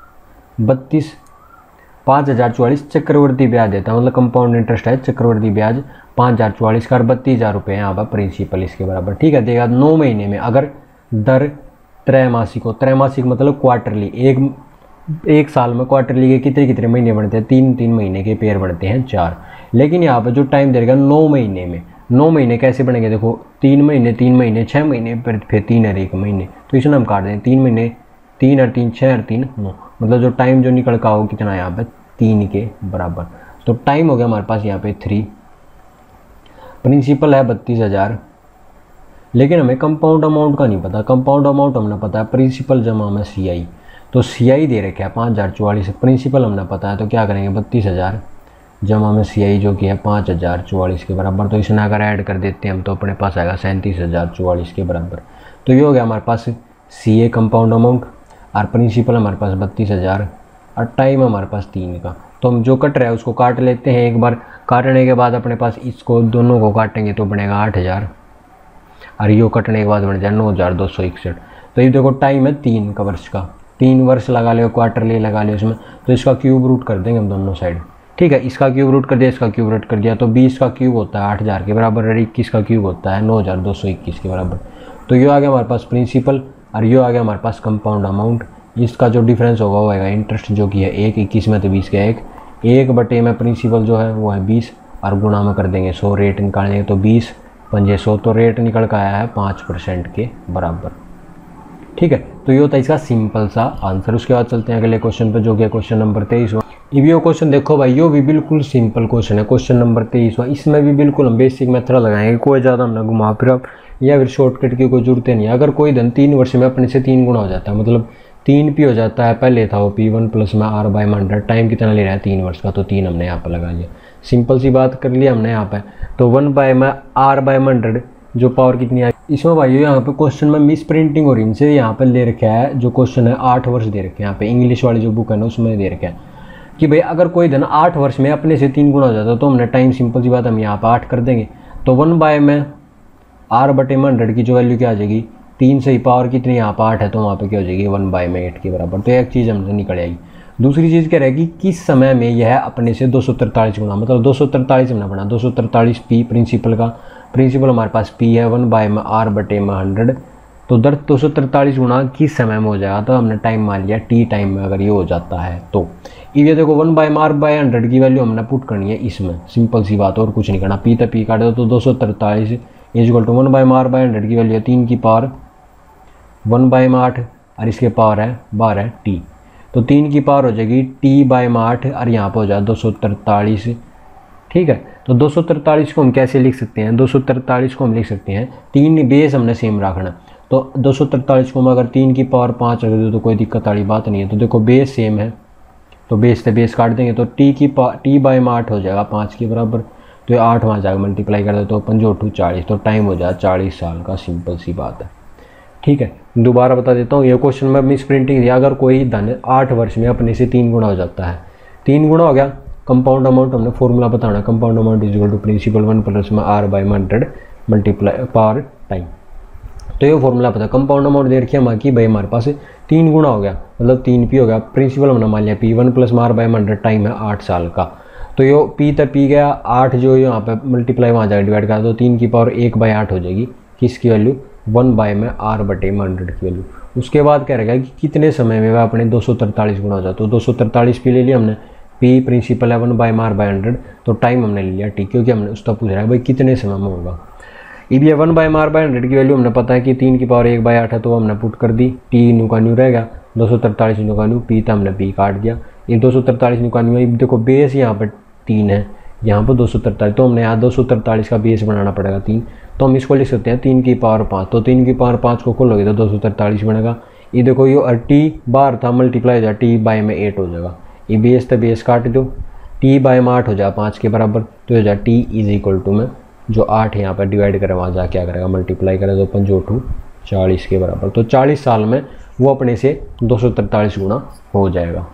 बत्तीस पाँच हज़ार चौवालीस चक्रवर्ती ब्याज देता है, मतलब कंपाउंड इंटरेस्ट है, चक्रवर्ती ब्याज पाँच हज़ार चौवालीस का, बत्तीस हज़ार रुपये यहाँ पर प्रिंसिपल इसके बराबर, ठीक है। देगा नौ महीने में, अगर दर त्रैमासिक हो, त्रैमासिक मतलब क्वार्टरली, एक एक साल में क्वार्टरली के कितने कितने महीने बनते हैं, तीन तीन महीने के पेयर बनते हैं चार, लेकिन यहाँ पर जो टाइम देगा नौ महीने में, नौ महीने कैसे बनेंगे, देखो तीन महीने तीन महीने छः महीने फिर फिर तीन और एक महीने, तो इसमें हम काट दें तीन महीने, तीन और तीन छः और तीन नौ, मतलब जो टाइम जो निकल का हो कितना यहाँ पे तीन के बराबर। तो टाइम हो गया हमारे पास यहाँ पे थ्री, प्रिंसिपल है बत्तीस हज़ार, लेकिन हमें कंपाउंड अमाउंट का नहीं पता। कंपाउंड अमाउंट हमने पता है प्रिंसिपल जमा में सी आई, तो सी आई दे रखे है पाँच हज़ार चौवालीस, प्रिंसिपल हमने पता है, तो क्या करेंगे बत्तीस हज़ार जमा में सी आई जो कि है पाँच हज़ार चौवालीस के बराबर, तो इसमें अगर ऐड कर देते हैं हम तो अपने पास आएगा सैंतीस हज़ार चौवालीस के बराबर। तो ये हो गया हमारे पास सी ए कंपाउंड अमाउंट, और प्रिंसिपल हमारे पास बत्तीस हज़ार, और टाइम हमारे पास तीन का। तो हम जो कट रहा है उसको काट लेते हैं एक बार, काटने के बाद अपने पास इसको दोनों को काटेंगे तो बनेगा आठ हज़ार, और यो कटने के बाद बन जाए नौ हज़ार दो सौ इकसठ। तो ये देखो टाइम है तीन का वर्ष का, तीन वर्ष लगा लो, क्वार्टरली लगा लो इसमें, तो इसका क्यूब रूट कर देंगे हम दोनों साइड, ठीक है। इसका क्यूब रूट कर दिया, इसका क्यूब रूट कर दिया, तो बीस का क्यूब होता है आठ हज़ार के बराबर और इक्कीस का क्यूब होता है नौ हज़ार दो सौ इक्कीस के बराबर। तो ये आ गया हमारे पास प्रिंसिपल और ये आ गया हमारे पास कंपाउंड अमाउंट। इसका जो डिफरेंस होगा वो आएगा इंटरेस्ट जो कि है एक, इक्कीस में तो बीस का एक, एक बटे में प्रिंसिपल जो है वो है बीस और गुणा में कर देंगे सौ, रेट निकालेंगे तो बीस पंजे सौ, तो रेट निकल कर आया है पाँच परसेंट के बराबर। ठीक है, तो ये होता है इसका सिंपल सा आंसर। उसके बाद चलते हैं अगले क्वेश्चन पर जो कि क्वेश्चन नंबर तेईसवां। ये क्वेश्चन देखो भाई, यो भी बिल्कुल सिंपल क्वेश्चन है, क्वेश्चन नंबर तेईसवां। इसमें भी बिल्कुल हम बेसिक मेथड लगाएंगे, कोई ज़्यादा हम ना घुमा फिर या फिर शॉर्टकट की कोई जरूरत नहीं है। अगर कोई धन तीन वर्ष में अपने से तीन गुना हो जाता है, मतलब तीन पी हो जाता है, पहले था वो पी वन प्लस में आर बाई हंड्रेड, टाइम कितना ले रहा है तीन वर्ष का, तो तीन हमने यहाँ पर लगा लिया, सिंपल सी बात कर लिया हमने यहाँ पे। तो वन बाय में आर बाय हंड्रेड जो पावर कितनी आई इसमें भाई यहाँ पे क्वेश्चन में मिस प्रिंटिंग और इनसे यहाँ पे ले रखा है, जो क्वेश्चन है आठ वर्ष दे रखे हैं यहाँ पे, इंग्लिश वाली जो बुक है ना उसमें दे रखा है कि भाई अगर कोई धन आठ वर्ष में अपने से तीन गुना हो जाता है तो हमने टाइम सिंपल सी बात हम यहाँ पर आठ कर देंगे। तो वन बाय में आर बटे हंड्रेड की जो वैल्यू क्या आ जाएगी, तीन से ही पावर कितनी यहाँ पर आठ है, तो वहाँ पे क्या हो जाएगी वन बाय में एट के बराबर। तो एक चीज़ हमसे निकल आएगी। दूसरी चीज़ क्या रहेगी, किस समय में यह अपने से दो सौ तरतालीस गुना, मतलब दो सौ तरतालीस हमने बना दो सौ तरतालीस पी प्रिंसिपल का, प्रिंसिपल हमारे पास पी है वन बाय में आर बटे में हंड्रेड, तो दर दो सौ तरतालीस गुना किस समय में हो जाएगा, तो हमने टाइम मान लिया टी टाइम में अगर ये हो जाता है तो। ये देखो वन बाय में आर बाय हंड्रेड की वैल्यू हमने पुट करनी है इसमें, सिंपल सी बात और कुछ नहीं करना। पी तो पी काट दो, तो दो सौ तरतालीस इजक्वल टू वन बाय में आर बाय हंड्रेड की वैल्यू है तीन की पावर वन बाय में आठ और इसके पावर है बारह टी, तो तीन की पावर हो जाएगी टी बाय में आठ और यहाँ पर हो जाए दो सौ तरतालीस। ठीक है, तो दो सौ तरतालीस को हम कैसे लिख सकते हैं, दो सौ तरतालीस को हम लिख सकते हैं, तीन बेस हमने सेम रखना, तो दो सौ तरतालीस को हम अगर तीन की पावर पाँच रख दो तो कोई दिक्कत वाली बात नहीं है। तो देखो बेस सेम है, तो बेस से बेस काट देंगे, तो टी की पा टी बाय में आठ हो जाएगा पाँच के बराबर, तो ये आठ वहाँ जाएगा मल्टीप्लाई कर दो तो पंजो टू चालीस, तो टाइम हो जाएगा चालीस साल का, सिंपल सी बात है। ठीक है, दोबारा बता देता हूँ, ये क्वेश्चन में मिस प्रिंटिंग दिया, अगर कोई धन आठ वर्ष में अपने से तीन गुना हो जाता है, तीन गुना हो गया, कंपाउंड अमाउंट हमने फॉर्मूला बताना, compound amount is equal to principal one plus में R by hundred multiply power time. तो ये फॉर्मूला पता, कंपाउंड अमाउंट दे रखी है हमारी भाई हमारे पास तीन गुना हो गया, मतलब तीन पी हो गया, प्रिंसिपल हमने मान लिया पी वन प्लस में आर बाई हंड्रेड, टाइम है आठ साल का, तो ये पी तक पी गया, आठ जो यहाँ पे मल्टीप्लाई वहाँ जाएगा डिवाइड करा, तो तीन की पावर एक बाई आठ हो जाएगी, किसकी वैल्यू वन बाय में आर बटे में हंड्रेड की वैल्यू। उसके बाद क्या रहेगा कि कितने समय में वह अपने दो सौ तरतालीस गुना हो जाता, तो दो सौ तरतालीस पी ले लिया हमने, पी प्रिंसिपल है वन बाय में आर बाय हंड्रेड, तो टाइम हमने ले लिया टी, क्योंकि हमने उसका पूछ रहा है भाई कितने समय में होगा। ये भी वन बाय में आर बाय हंड्रेड की वैल्यू हमने पता है कि तीन की पावर एक बाय आठ है, तो हमने पुट कर दी, टी न्यू का न्यू रहेगा, दो सौ तरतालीस न्यू का न्यू, पी था हमने पी काट दिया, ये दो सौ तरतालीस न्यू का न्यू, देखो बेस यहाँ पर तीन है, यहाँ पर दो सौ तरतालीस, तो हमने यहाँ दो सौ तरतालीस का बेस बनाना पड़ेगा तीन, तो हम इसको लिख सकते हैं तीन की पावर पाँच, तो तीन की पावर पाँच को खोलोगे तो दो सौ तरतालीस बनेगा। ये देखो ये टी बार था मल्टीप्लाई हो जाए टी बाय में एट हो जाएगा, ये बेस तो बेस काट दो, टी बाय में आठ हो जाए पाँच के बराबर, तो हो जाए टी इज इक्वल टू में जो आठ यहाँ पर डिवाइड करे वहाँ जा क्या करेगा मल्टीप्लाई करे, तो पंजो टू चालीस के बराबर, तो चालीस साल में वो अपने से दो सौ तरतालीस गुना हो जाएगा।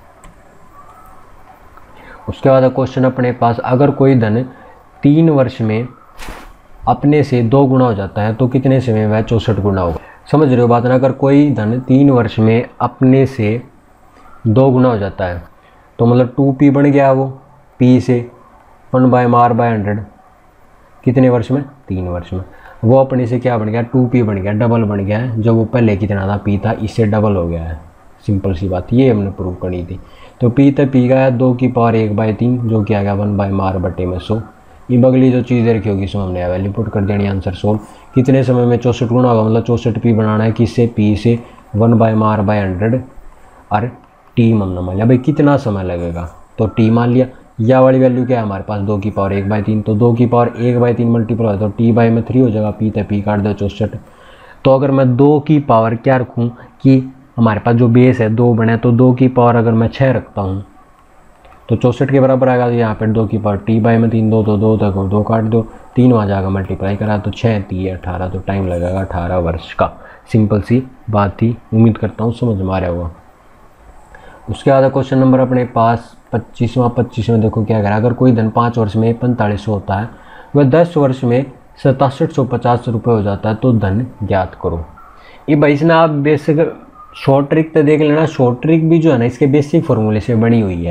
उसके बाद क्वेश्चन अपने पास, अगर कोई धन तीन वर्ष में अपने से दो गुना हो जाता है तो कितने समय में वह चौंसठ गुना होगा। समझ रहे हो बात ना, अगर कोई धन तीन वर्ष में अपने से दो गुना हो जाता है तो मतलब टू पी बन गया वो पी से one by R by hundred, कितने वर्ष में तीन वर्ष में, वो अपने से क्या बन गया टू पी बन गया, डबल बन गया है, जो वो पहले कितना था पी था इससे डबल हो गया है, सिंपल सी बात, ये हमने प्रूव करनी थी। तो पी तक पी गया दो की पावर एक बाय तीन, जो कि आ गया वन बाय मार बटे में सौ। ये बगली जो चीज़ रखी होगी इसमें हमने वैल्यू पुट कर देनी, आंसर सोल्व। कितने समय में चौंसठ गुना होगा, मतलब चौंसठ पी बनाना है किससे पी से वन बाय मार बाय हंड्रेड और टी हमने मान लिया, भाई कितना समय लगेगा तो टी मान लिया। यह वाली वैल्यू क्या है हमारे पास दो की पावर एक बाय तीन, तो दो की पावर एक बाय तीन मल्टीप्लाई तो टी बाय में थ्री हो जाएगा, पी तक पी काट दो चौंसठ। तो अगर मैं दो की पावर क्या रखूँ कि हमारे पास जो बेस है दो बने, तो दो की पावर अगर मैं छः रखता हूँ तो चौंसठ के बराबर आएगा। तो यहाँ पर दो की पावर टी बाय में तीन दो तो दो तक दो काट दो, तीन वहाँ जाएगा मल्टीप्लाई करा तो छः तीन अठारह, तो टाइम लगेगा अठारह वर्ष का। सिंपल सी बात थी, उम्मीद करता हूँ समझ में आ रहा होगा। उसके बाद क्वेश्चन नंबर अपने पास पच्चीसवां पच्चीसवें देखो क्या करा, अगर कोई धन पाँच वर्ष में पैंतालीस सौ होता है वह दस वर्ष में सतासठ सौ पचास रुपये हो जाता है तो धन ज्ञात करो। ये भाई इसने आप बेसिक शॉर्ट ट्रिक तो देख लेना, शॉर्ट ट्रिक भी जो है ना इसके बेसिक फॉर्मूले से बनी हुई है।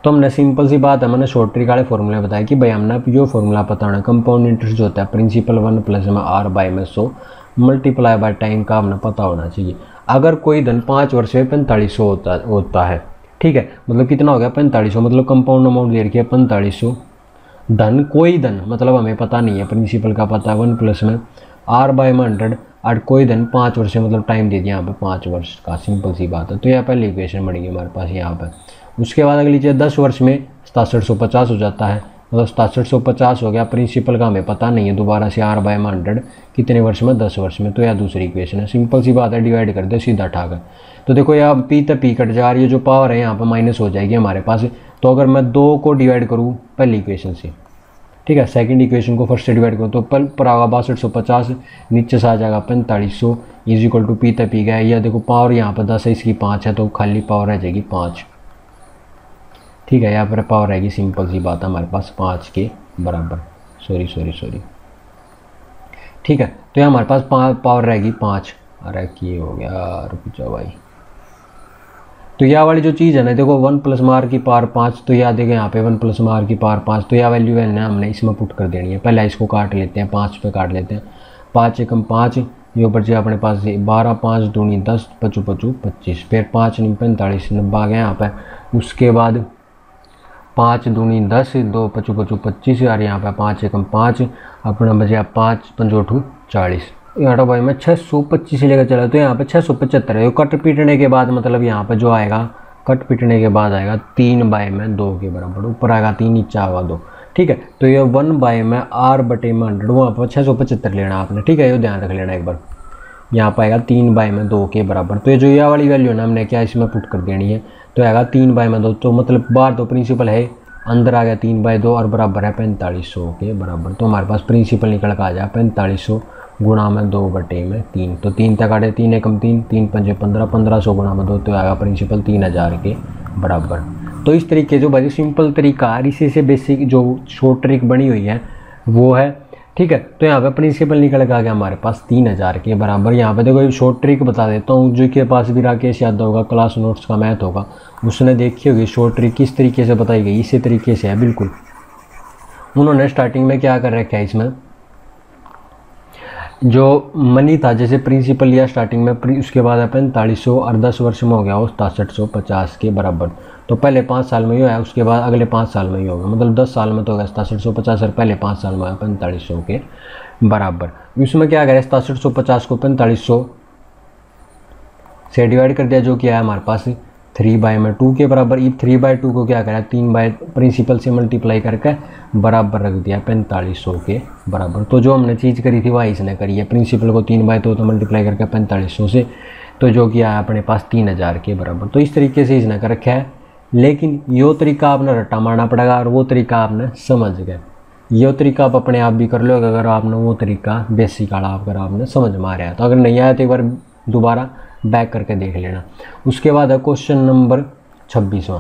तो हमने सिंपल सी बात है, मैंने शॉर्ट ट्रिक वाले फॉर्मूले बताया कि भाई हमने यो फॉर्मूला पता होना, कंपाउंड इंटरेस्ट जो होता है प्रिंसिपल वन प्लस में आर बाई में सौ मल्टीप्लाई बाय टाइम का हमने पता होना चाहिए। अगर कोई धन पाँच वर्ष में पैंतालीस सौ होता होता है, ठीक है, मतलब कितना हो गया पैंतालीस सौ, मतलब कंपाउंड अमाउंट दे रखी है पैंतालीस सौ, धन कोई धन मतलब हमें पता नहीं है, प्रिंसिपल का पता है वन प्लस में आर बाई में हंड्रेड और कोई धन पाँच वर्ष में मतलब टाइम दे दिया यहाँ पे पाँच वर्ष का, सिंपल सी बात है। तो यह पहली इक्वेशन बनेगी हमारे पास यहाँ पे। उसके बाद अगली चीज़ दस वर्ष में सतासठ सौ पचास हो जाता है, मतलब सतासठ सौ पचास हो गया, प्रिंसिपल का हमें पता नहीं है, दोबारा से आर बाई में हंड्रेड कितने वर्ष में दस वर्ष में, तो यह दूसरी इक्वेशन है, सिंपल सी बात है, डिवाइड कर दे सीधा ठाक है। तो देखो यहाँ पी तक पी कट जा रही है, जो पावर है यहाँ पर माइनस हो जाएगी हमारे पास। तो अगर मैं दो को डिवाइड करूँ पहली इक्वेशन से, ठीक है, सेकंड इक्वेशन को फर्स्ट से डिवाइड करो तो पल पर आगा बासठ सौ पचास, नीचे से आ जाएगा पैंतालीस सौ इज इक्वल टू पी तक पी गया। यह देखो पावर यहाँ पर दस है, इसकी पाँच है, तो खाली पावर रह जाएगी पाँच, ठीक है, यहाँ पर पावर रहेगी, सिंपल सी बात है हमारे पास पाँच के बराबर, सॉरी सॉरी सॉरी ठीक है। तो यहाँ हमारे पास पावर रहेगी पाँच, अरे ये हो गया, रुक जाओ भाई। तो यह वाली जो चीज़ है ना, देखो वन प्लस मार की पावर पाँच, तो यह देखो यहाँ पे वन प्लस मार की पावर पाँच, तो यह वैल्यू है ना हमने इसमें पुट कर देनी है। पहले इसको काट लेते हैं, पाँच पे काट लेते हैं, पाँच एकम पाँच, ये ऊपर से अपने पास बारह, पाँच दूनी दस, पचू पचू पच्चीस, फिर पाँच नहीं पैंतालीस, नब्बे आ गया यहाँ पे। उसके बाद पाँच दूनी दस, दो पचू पचू पच्चीस, और यहाँ पे पाँच एकम पाँच, अपना बचे पाँच पंजोठू चालीस, यार भाई मैं छः सौ पच्चीस लेकर चला, तो यहाँ पे छः सौ पचहत्तर है। कट पीटने के बाद मतलब यहाँ पे जो आएगा, कट पीटने के बाद आएगा तीन बाय में दो के बराबर, ऊपर आएगा तीन, नीचे आएगा दो, ठीक है। तो ये वन बाय में आर बटे में हंड्रेड, वहाँ पर छः सौ पचहत्तर लेना आपने, ठीक है, ये ध्यान रख लेना एक बार। यहाँ पर आएगा तीन बाय में दो के बराबर, तो ये जो यह वाली वैल्यू ना हमने क्या इसमें पुट कर देनी है, तो आएगा तीन बाय में दो, तो मतलब बाहर दो प्रिंसिपल है, अंदर आ गया तीन बाय दो और बराबर है पैंतालीस सौ के बराबर। तो हमारे पास प्रिंसिपल निकल कर आ जाए पैंतालीस सौ गुणा में दो बटे में तीन, तो तीन तक आड़े तीन एकम तीन, तीन पंजे पंद्रह, पंद्रह सौ गुणा में दो, तो आएगा प्रिंसिपल तीन हज़ार के बराबर। तो इस तरीके जो भाई सिंपल तरीका है, इसी से बेसिक जो शॉर्ट ट्रिक बनी हुई है वो है, ठीक है। तो यहाँ पे प्रिंसिपल निकल के आ गया हमारे पास तीन हज़ार के बराबर। यहाँ पे देखो शॉर्ट ट्रिक बता देता हूँ, जो के पास भी राकेश यादव होगा, क्लास नोट्स का मैथ होगा, उसने देखी होगी शॉर्ट ट्रिक किस तरीके से बताई गई, इसी तरीके से है बिल्कुल। उन्होंने स्टार्टिंग में क्या कर रखा है, इसमें जो मनी था जैसे प्रिंसिपल लिया स्टार्टिंग में, उसके बाद है पैंतालीस सौ और दस वर्ष में हो गया वो सतासठ सौ पचास के बराबर। तो पहले पाँच साल में ही है, उसके बाद अगले पाँच साल में ही होगा, मतलब दस साल में तो होगा सतासठ सौ पचास, और पहले पाँच साल में है पैंतालीस सौ के बराबर। उसमें क्या करें, सतासठ सौ पचास को पैंतालीस सौ से डिवाइड कर दिया, जो क्या है हमारे पास थ्री बाय में टू के बराबर। ये थ्री बाय टू को क्या करा, तीन बाय प्रिंसिपल से मल्टीप्लाई करके बराबर रख दिया पैंतालीस सौ के बराबर। तो जो हमने चीज़ करी थी वही इसने करी है, प्रिंसिपल को तीन बाय दो तो मल्टीप्लाई करके पैंतालीस सौ से, तो जो किया है अपने पास तीन हज़ार के बराबर। तो इस तरीके से इसने कर रखा है, लेकिन यो तरीका आपने रट्टा मारना पड़ेगा और वो तरीका आपने समझ गए। ये तरीका आप अपने आप भी कर लो अगर आपने वो तरीका बेसिक वाला अगर आपने समझ में आ रहा है। तो अगर नहीं आया तो एक बार दोबारा बैक करके देख लेना। उसके बाद है क्वेश्चन नंबर छब्बीसवां।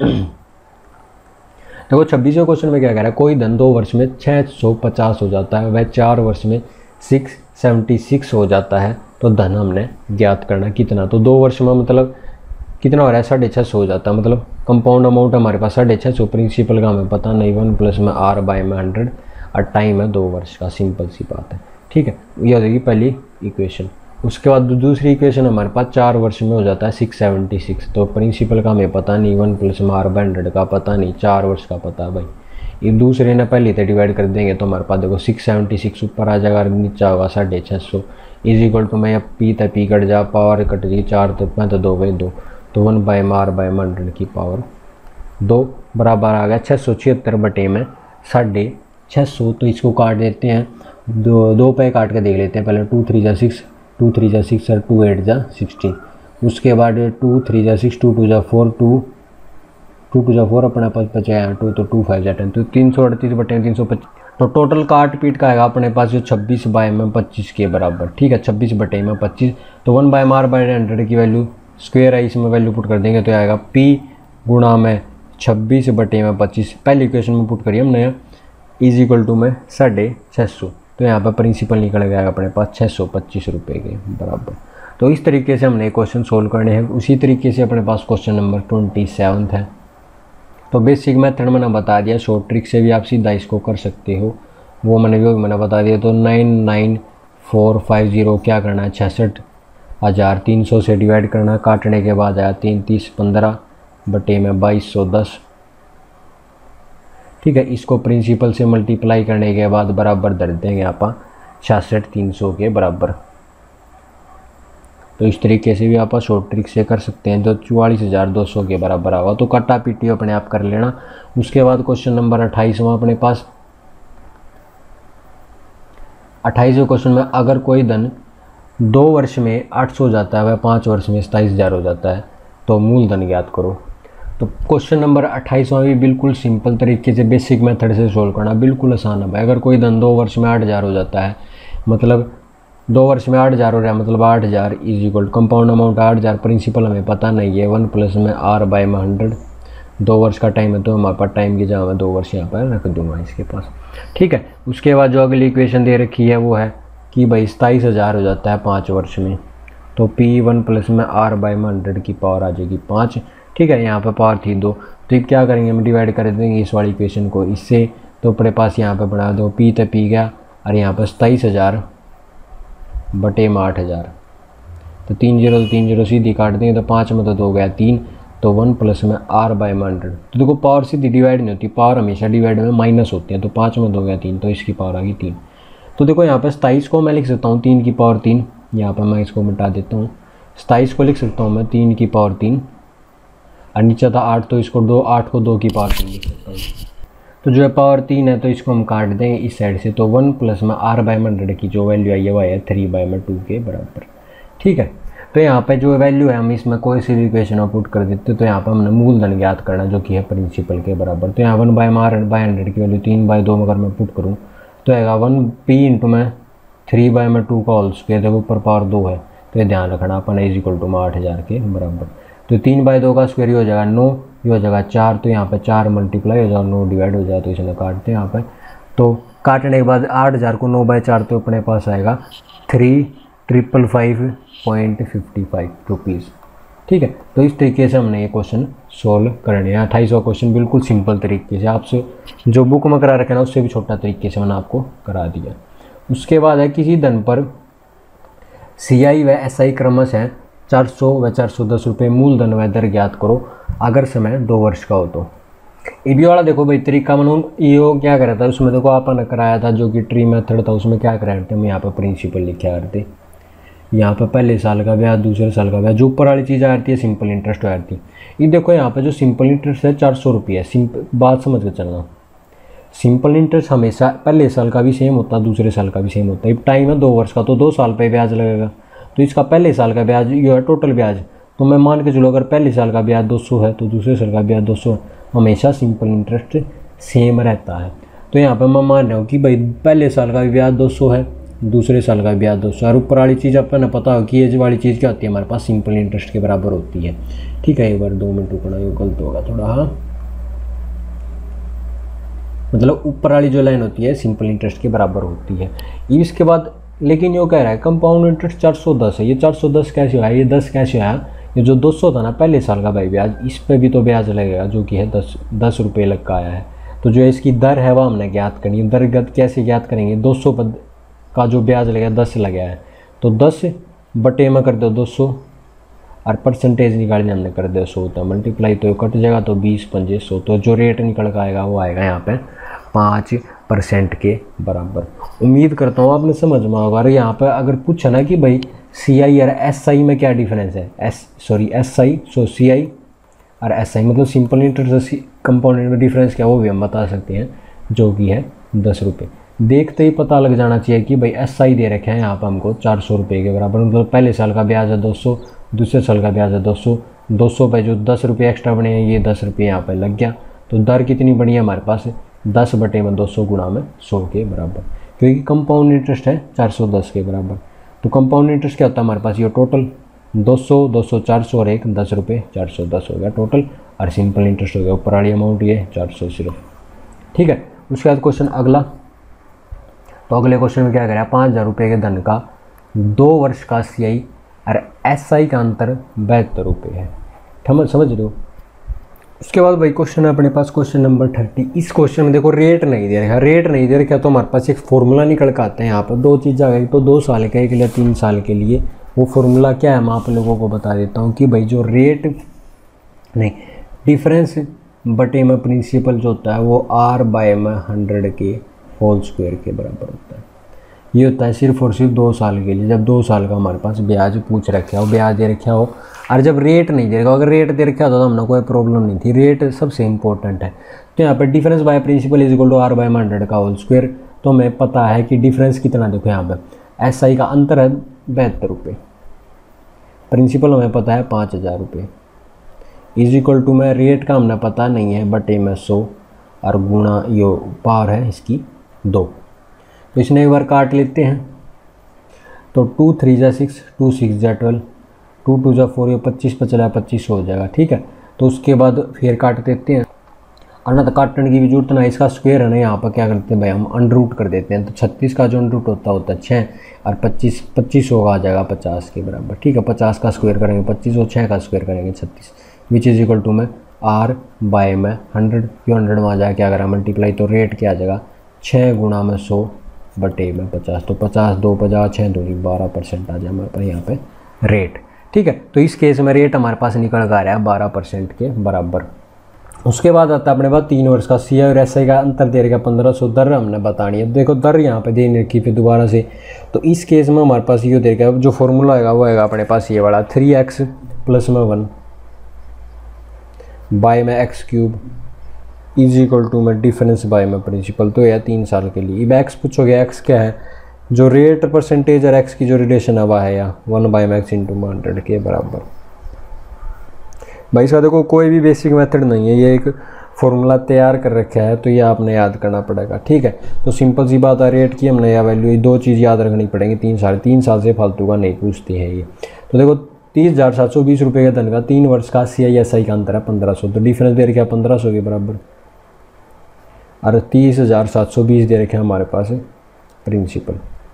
देखो छब्बीसवें क्वेश्चन में क्या कह रहा है, कोई धन दो वर्ष में छः सौ पचास हो जाता है, वह चार वर्ष में सिक्स सेवेंटी सिक्स हो जाता है, तो धन हमने ज्ञात करना कितना। तो दो वर्ष में मतलब कितना हो रहा है, साढ़े छः सौ हो जाता है, मतलब कंपाउंड अमाउंट हमारे पास साढ़े छः सौ, प्रिंसिपल का हमें पता नहीं, वन प्लस में आर बाय में हंड्रेड और टाइम है दो वर्ष का, सिंपल सी बात है, ठीक है। ये हो जाएगी पहली इक्वेशन। उसके बाद दूसरी इक्वेशन हमारे पास चार वर्ष में हो जाता है सिक्स सेवेंटी सिक्स, तो प्रिंसिपल का हमें पता नहीं, वन प्लस में आर बाय हंड्रेड का पता नहीं, चार वर्ष का पता है भाई। ये दूसरे ने पहले तो डिवाइड कर देंगे, तो हमारे पास देखो सिक्स सेवेंटी सिक्स ऊपर आ जाएगा, नीचे होगा साढ़े छः सौ इज इक्वल टू, मैं पी तक पी कट जा, पावर कट गई, चार तो मैं तो दो बाई दो, तो one by R by hundred की पावर दो बराबर आ गया छः सौ छिहत्तर बटे में साढ़े छः सौ। तो इसको काट देते हैं, दो दो पे काट के देख लेते हैं पहले, टू थ्री जा सिक्स, टू थ्री जा सिक्स और टू एट जा सिक्सटीन। उसके बाद टू थ्री जा सिक्स, टू टू जा फोर, टू टू टू जा फोर अपने पास बचा टू, तो टू फाइव जा टेन, तो तीन सौ अड़तीस बटे तीन सौ पच्चीस। तो टोटल काट पीट का आएगा अपने पास जो छब्बीस बाय में पच्चीस के बराबर, ठीक है, छब्बीस बटे में पच्चीस। तो one by R by hundred की वैल्यू स्क्वायर है, इसमें वैल्यू पुट कर देंगे तो आएगा पी गुणा में छब्बीस बटे में पच्चीस, पहली इक्वेशन में पुट करिए हमने, इज इक्वल टू में साढ़े छः सौ। तो यहाँ पर प्रिंसिपल निकल गया अपने पास छः सौ पच्चीस रुपये के बराबर। तो इस तरीके से हमने क्वेश्चन सोल्व करने हैं। उसी तरीके से अपने पास क्वेश्चन नंबर ट्वेंटी सेवन्थ है, तो बेसिक मेथड मैंने बता दिया, शॉर्ट ट्रिक से भी आप सीधा इसको कर सकते हो, वो मैंने भी मैंने बता दिया। तो nine nine four five zero क्या करना है, छियासठ हज़ार तीन सौ से डिवाइड करना, काटने के बाद आया तीन तीस पंद्रह बटे में बाईस सौ दस, ठीक है। इसको प्रिंसिपल से मल्टीप्लाई करने के बाद बराबर धर देंगे आप छियासठ तीन सौ के बराबर। तो इस तरीके से भी आप शॉर्ट ट्रिक से कर सकते हैं, जो चौवालीस हज़ार दो सौ के बराबर आवा। तो कटा पीटी अपने आप कर लेना। उसके बाद क्वेश्चन नंबर अट्ठाईसवां अपने पास, अट्ठाईसवें क्वेश्चन में अगर कोई धन दो वर्ष में आठ सौ हो जाता है वह पाँच वर्ष में सताईस हज़ार हो जाता है, तो मूलधन ज्ञात करो। तो क्वेश्चन नंबर अट्ठाईसवां भी बिल्कुल सिंपल तरीके से बेसिक मेथड से सोल्व करना, बिल्कुल आसान है। अगर कोई धन दो वर्ष में आठ हज़ार हो जाता है, मतलब दो वर्ष में आठ हज़ार हो रहा है, मतलब आठ हज़ार इज इक्वल कंपाउंड अमाउंट आठ हज़ार, प्रिंसिपल हमें पता नहीं है, वन प्लस में आर बाय में हंड्रेड। दो वर्ष का टाइम है तो हमारे पास टाइम की जगह मैं दो वर्ष यहाँ पर रख दूंगा इसके पास, ठीक है। उसके बाद जो अगली इक्वेशन दे रखी है वो है कि भाई सताईस हज़ार हो जाता है पाँच वर्ष में, तो पी वन प्लस में आर बाय में हंड्रेड की पावर आ जाएगी पाँच, ठीक है। यहाँ पर पावर थी दो, तो ये क्या करेंगे हम डिवाइड कर देंगे इस वाली इक्वेशन को इससे, तो अपने पास यहाँ पर बना दो पी तो पी गया, और यहाँ पर सताईस हज़ार बटे में आठ हज़ार, तो तीन जीरो तीन जीरो सीधी काट देंगे, तो पाँच में तो दो गया तीन, तो वन प्लस में आर बाय में हंड्रेड। तो देखो पावर सीधी डिवाइड नहीं होती, पावर हमेशा डिवाइड में माइनस होती है, तो पाँच में दो गया तीन, तो इसकी पावर आ गई तीन। तो देखो यहाँ पर सताईस को मैं लिख सकता हूँ तीन की पावर तीन, यहाँ पर मैं इसको मिटा देता हूँ, सताईस को लिख सकता हूँ मैं तीन की पावर तीन, और नीचे था आठ, तो इसको दो आठ को दो की पावर तीन लिख सकता हूँ। तो जो है पावर तीन है तो इसको हम काट देंगे इस साइड से, तो वन प्लस में आर बाय में हंड्रेड की जो वैल्यू आई है वो है थ्री बाय में टू के बराबर, ठीक है। तो यहाँ पे जो वैल्यू है हम इसमें कोई सी भी इक्वेशन पुट कर देते, तो यहाँ पे हमने मूलधन ज्ञात करना जो कि है प्रिंसिपल के बराबर। तो यहाँ वन बाय में आर बाय हंड्रेड की वैल्यू तीन बाय दो में अगर मैं पुट करूँ तो आएगा वन पी इंटू में थ्री बाय में टू का होल स्क्वायर, देखो ऊपर पावर दो है तो ये ध्यान रखना अपन इज इक्वल टू में आठ हज़ार के बराबर। तो तीन बाय दो का स्क्वायर हो जाएगा नौ, ये हो जाएगा चार, तो यहाँ पे चार मल्टीप्लाई हो जाएगा नौ डिवाइड हो जाएगा, तो इसने काटते हैं यहाँ पे। तो काटने के बाद आठ हज़ार को नौ बाय चार, तो अपने पास आएगा three triple five point fifty five rupees, ठीक है। तो इस तरीके से हमने ये क्वेश्चन सोल्व करने हैं। अट्ठाईसवां क्वेश्चन बिल्कुल सिंपल तरीके से, आपसे जो बुक में करा रखे ना उससे भी छोटा तरीके से मैंने आपको करा दिया। उसके बाद है किसी धन पर सी आई व एस आई क्रमश है चार सौ व चार सौ दस रुपये, मूलधन व दर ज्ञात करो अगर समय दो वर्ष का हो तो। ये भी वाला देखो भाई तरीका मनून यो क्या करा था उसमें, देखो आपने कराया था जो कि ट्री मेथड था, उसमें क्या कराया था हम यहाँ पर प्रिंसिपल लिखे आ रहे थे, यहाँ पर पहले साल का ब्याज दूसरे साल का ब्याज, जो ऊपर वाली चीज़ आ रही है सिंपल इंटरेस्ट आ रही है। ये देखो यहाँ पर जो सिंपल इंटरेस्ट है चार सौ रुपये है, सिंपल बात समझ कर चलना, सिंपल इंटरेस्ट हमेशा पहले साल का भी सेम होता है दूसरे साल का भी सेम होता है। टाइम है दो वर्ष का तो दो साल पे ब्याज लगेगा, तो इसका पहले साल का ब्याज ये है टोटल ब्याज, तो मैं मान के चलो अगर पहले साल का ब्याज दो सौ है तो दूसरे साल का ब्याज दो सौ, हमेशा सिंपल इंटरेस्ट सेम रहता है। तो यहाँ पर मैं मान रहा हूँ कि भाई पहले साल का भी ब्याज दो सौ है, दूसरे साल का ब्याज दो सौ, और ऊपर वाली चीज़ अपन ने पता हो कि एज वाली चीज़ क्या होती है हमारे पास सिंपल इंटरेस्ट के बराबर होती है, ठीक है। एक बार दो मिनट रुकना, ये गलत होगा थोड़ा, हाँ मतलब ऊपर वाली जो लाइन होती है सिंपल इंटरेस्ट के बराबर होती है। इसके बाद लेकिन ये कह रहा है कंपाउंड इंटरेस्ट चार सौ दस है, ये चार सौ दस कैसे आया, ये दस कैसे आया, ये जो दो सौ था ना पहले साल का भाई ब्याज, इस पे भी तो ब्याज लगेगा जो कि है दस दस रुपये लग का आया है। तो जो इसकी दर है वह हमने ज्ञात करनी है। दर गत कैसे ज्ञात करेंगे, दो सौ का जो ब्याज लगेगा दस लगा है, तो दस बटे में कर दो दो सौ, और परसेंटेज निकालने हमने कर दिया सौ, तो मल्टीप्लाई तो कट जाएगा, तो बीस पंजे सौ, तो जो रेट निकल का आएगा वो आएगा यहाँ पे पाँच परसेंट के बराबर। उम्मीद करता हूँ आपने समझ में होगा। और यहाँ पर अगर पूछा ना कि भाई सी आई और एस आई में क्या डिफरेंस है, S sorry S I so C I और एस आई मतलब सिंपल इंटरेस्ट कंपाउंड में डिफरेंस क्या वो भी हम बता सकते हैं, जो कि है दस रुपये। देखते ही पता लग जाना चाहिए कि भाई एस आई दे रखे हैं यहाँ पर हमको चार सौ रुपये के बराबर, मतलब पहले साल का ब्याज है दो सौ, दूसरे साल का ब्याज है दो सौ, दो सौ पे जो दस रुपये एक्स्ट्रा बने हैं ये दस रुपये यहाँ पर लग गया। तो दर कितनी बनी है हमारे पास, दस बटे में दो सौ गुणा में सौ के बराबर, क्योंकि कंपाउंड इंटरेस्ट है चार सौ दस के बराबर। तो कंपाउंड इंटरेस्ट क्या होता है हमारे पास, ये टोटल दो सौ दो सौ चार सौ और एक दस रुपये, चार सौ दस हो गया टोटल, और सिंपल इंटरेस्ट हो गया ऊपर वाली अमाउंट ये चार सौ सिर्फ, ठीक है। उसके बाद क्वेश्चन अगला, तो अगले क्वेश्चन में क्या करें, पाँच हज़ार रुपये के धन का दो वर्ष का सी आई और एस आई का अंतर बहत्तर रुपये है, समझ समझ रहे हो। उसके बाद भाई क्वेश्चन है अपने पास क्वेश्चन नंबर थर्टी। इस क्वेश्चन में देखो रेट नहीं दे रखा, रेट नहीं दे रखा तो हमारे पास एक फॉर्मूला निकल के आता है। यहाँ पर दो चीज़ आ गई, तो दो साल का एक या तीन साल के लिए। वो फॉर्मूला क्या है मैं आप लोगों को बता देता हूँ कि भाई जो रेट नहीं डिफरेंस बटे में प्रिंसिपल जो होता है वो आर बाय में हंड्रेड के होल स्क्वायर के बराबर होता है। ये होता है सिर्फ और सिर्फ दो साल के लिए, जब दो साल का हमारे पास ब्याज पूछ रखा हो, ब्याज दे रखा हो, और जब रेट नहीं दे रखा। अगर रेट दे रखा होता तो हमने कोई प्रॉब्लम नहीं थी, रेट सबसे इंपॉर्टेंट है। तो यहाँ पर difference by principal is equal to R by hundred का होल स्क्वायर। तो हमें पता है कि डिफरेंस कितना, देखो यहाँ पर एस आई का अंतर है बहत्तर रुपये, प्रिंसिपल हमें पता है पाँच हज़ार रुपये, इज इक्वल टू में रेट का हमने पता नहीं है बटे में सौ और गुणा यो पावर है इसकी दो। तो इसने एक बार काट लेते हैं, तो टू थ्री जा सिक्स, टू सिक्स जा ट्वेल्व, टू टू जा फोर, ये पच्चीस पर चला पच्चीस हो जाएगा। ठीक है, तो उसके बाद फिर काट देते हैं, और ना तो काटने की भी जरूरत ना, इसका स्क्वायर है ना, यहाँ पर क्या करते हैं भाई हम अनरूट कर देते हैं। तो छत्तीस का जो अनरूट होता होता है छः, और पच्चीस पच्चीस होगा आ जाएगा पचास के बराबर। ठीक है, पचास का स्क्वायर करेंगे पच्चीस और छः का स्क्वायर करेंगे छत्तीस, विच इज़ इक्वल टू में आर बाय में हंड्रेड, क्यों हंड्रेड में आ जाएगा क्या करा मल्टीप्लाई, तो रेट क्या आ जाएगा छः गुणा में सौ बटे में पचास। तो पचास दो पचास छः दूनी बारह परसेंट आ जाए हमारे पास यहाँ पे रेट। ठीक है, तो इस केस में रेट हमारे पास निकल कर आ रहा है बारह परसेंट के बराबर। उसके बाद आता है अपने पास तीन वर्ष का सी और एस आई का अंतर दे रखा पंद्रह सौ, दर हमने बतानी है। देखो दर यहाँ पे दे रखी फिर दोबारा से, तो इस केस में हमारे पास ये दे रखा जो फॉर्मूला आएगा वो आएगा अपने पास ये वाला थ्री एक्स प्लस में वन बाय में X cube is equal to में डिफरेंस बाय में प्रिंसिपल। तो यह तीन साल के लिए। अब एक्स पूछोगे, एक्स क्या है, जो रेट परसेंटेज और एक्स की जो रिलेशन है वह है या वन बाय में एक्स इंटू हंड्रेड के बराबर। भाई इसका देखो कोई भी बेसिक मेथड नहीं है, ये एक फॉर्मूला तैयार कर रखा है, तो ये आपने याद करना पड़ेगा। ठीक है, तो सिंपल सी बात है, रेट की हमने यह वैल्यू, ये दो चीज़ याद रखनी पड़ेंगी। तीन साल तीन साल से फालतू का नहीं पूछती है ये। तो देखो तीस हज़ार सात सौ बीस रुपये का धन का तीन वर्ष का सी आई एस आई का अंतर है पंद्रह सौ, तो डिफरेंस दे रखा है पंद्रह सौ के बराबर, और तीस हज़ार सात सौ बीस दे रखे हैं हमारे पास प्रिंसिपल।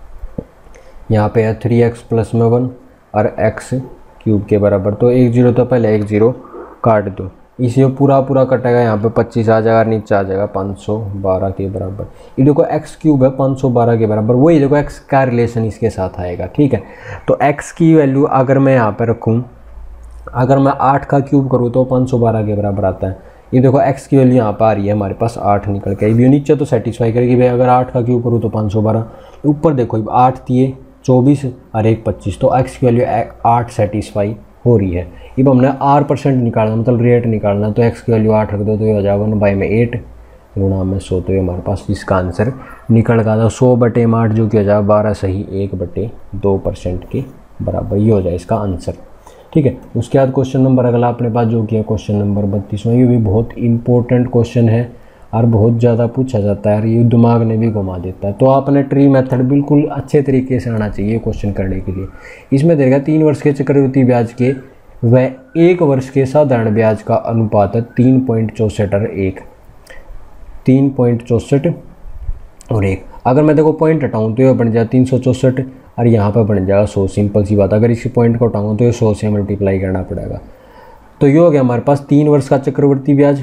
यहाँ पे है थ्री एक्स प्लस में वन और एक्स क्यूब के बराबर। तो एक जीरो तो पहले एक जीरो काट दो, इसे पूरा पूरा कटेगा, यहाँ पे पच्चीस आ जाएगा, नीचे आ जाएगा पाँच सौ बारह के बराबर। ये देखो एक्स क्यूब है पाँच सौ बारह के बराबर, वही देखो एक्स का रिलेशन इसके साथ आएगा। ठीक है, तो एक्स की वैल्यू अगर मैं यहाँ पे रखूँ, अगर मैं आठ का क्यूब करूँ तो पाँच सौ बारह के बराबर आता है। ये देखो एक्स की वैल्यू यहाँ पर आ रही है हमारे पास आठ निकल के, ये नीचे तो सेटिस्फाई करेगी भाई, अगर आठ का क्यूब करूँ तो पाँच सौ बारह, ऊपर देखो आठ दिए चौबीस और एक पच्चीस, तो एक्स की वैल्यू आठ सेटिस्फाई हो रही है। अब हमने आर परसेंट निकालना मतलब रेट निकालना, तो एक्स की वैल्यू आठ रख दो तो ये हो जाएगा वन बाई में एट गुणा में सौ, तो ये हमारे पास इसका आंसर निकल गया था सौ बटे में आठ, जो कि हो जाएगा बारह सही एक बटे दो परसेंट के बराबर, ये हो जाए इसका आंसर। ठीक है, उसके बाद क्वेश्चन नंबर अगला अपने पास जो किया क्वेश्चन नंबर बत्तीसवां, ये भी बहुत इंपॉर्टेंट क्वेश्चन है और बहुत ज़्यादा पूछा जाता है, ये दिमाग ने भी घुमा देता है। तो आपने ट्री मेथड बिल्कुल अच्छे तरीके से आना चाहिए क्वेश्चन करने के लिए। इसमें देगा तीन वर्ष के चक्रवृद्धि ब्याज के व एक वर्ष के साधारण ब्याज का अनुपात है तीन पॉइंट चौंसठ और एक, तीन पॉइंट चौंसठ और एक। अगर मैं देखो पॉइंट हटाऊँ तो ये बन जाएगा तीन सौ चौंसठ और यहाँ पर बन जाएगा सौ। सिंपल सी बात, अगर इसी पॉइंट को हटाऊँ तो ये सौ से मल्टीप्लाई करना पड़ेगा। तो ये हो गया हमारे पास तीन वर्ष का चक्रवृद्धि ब्याज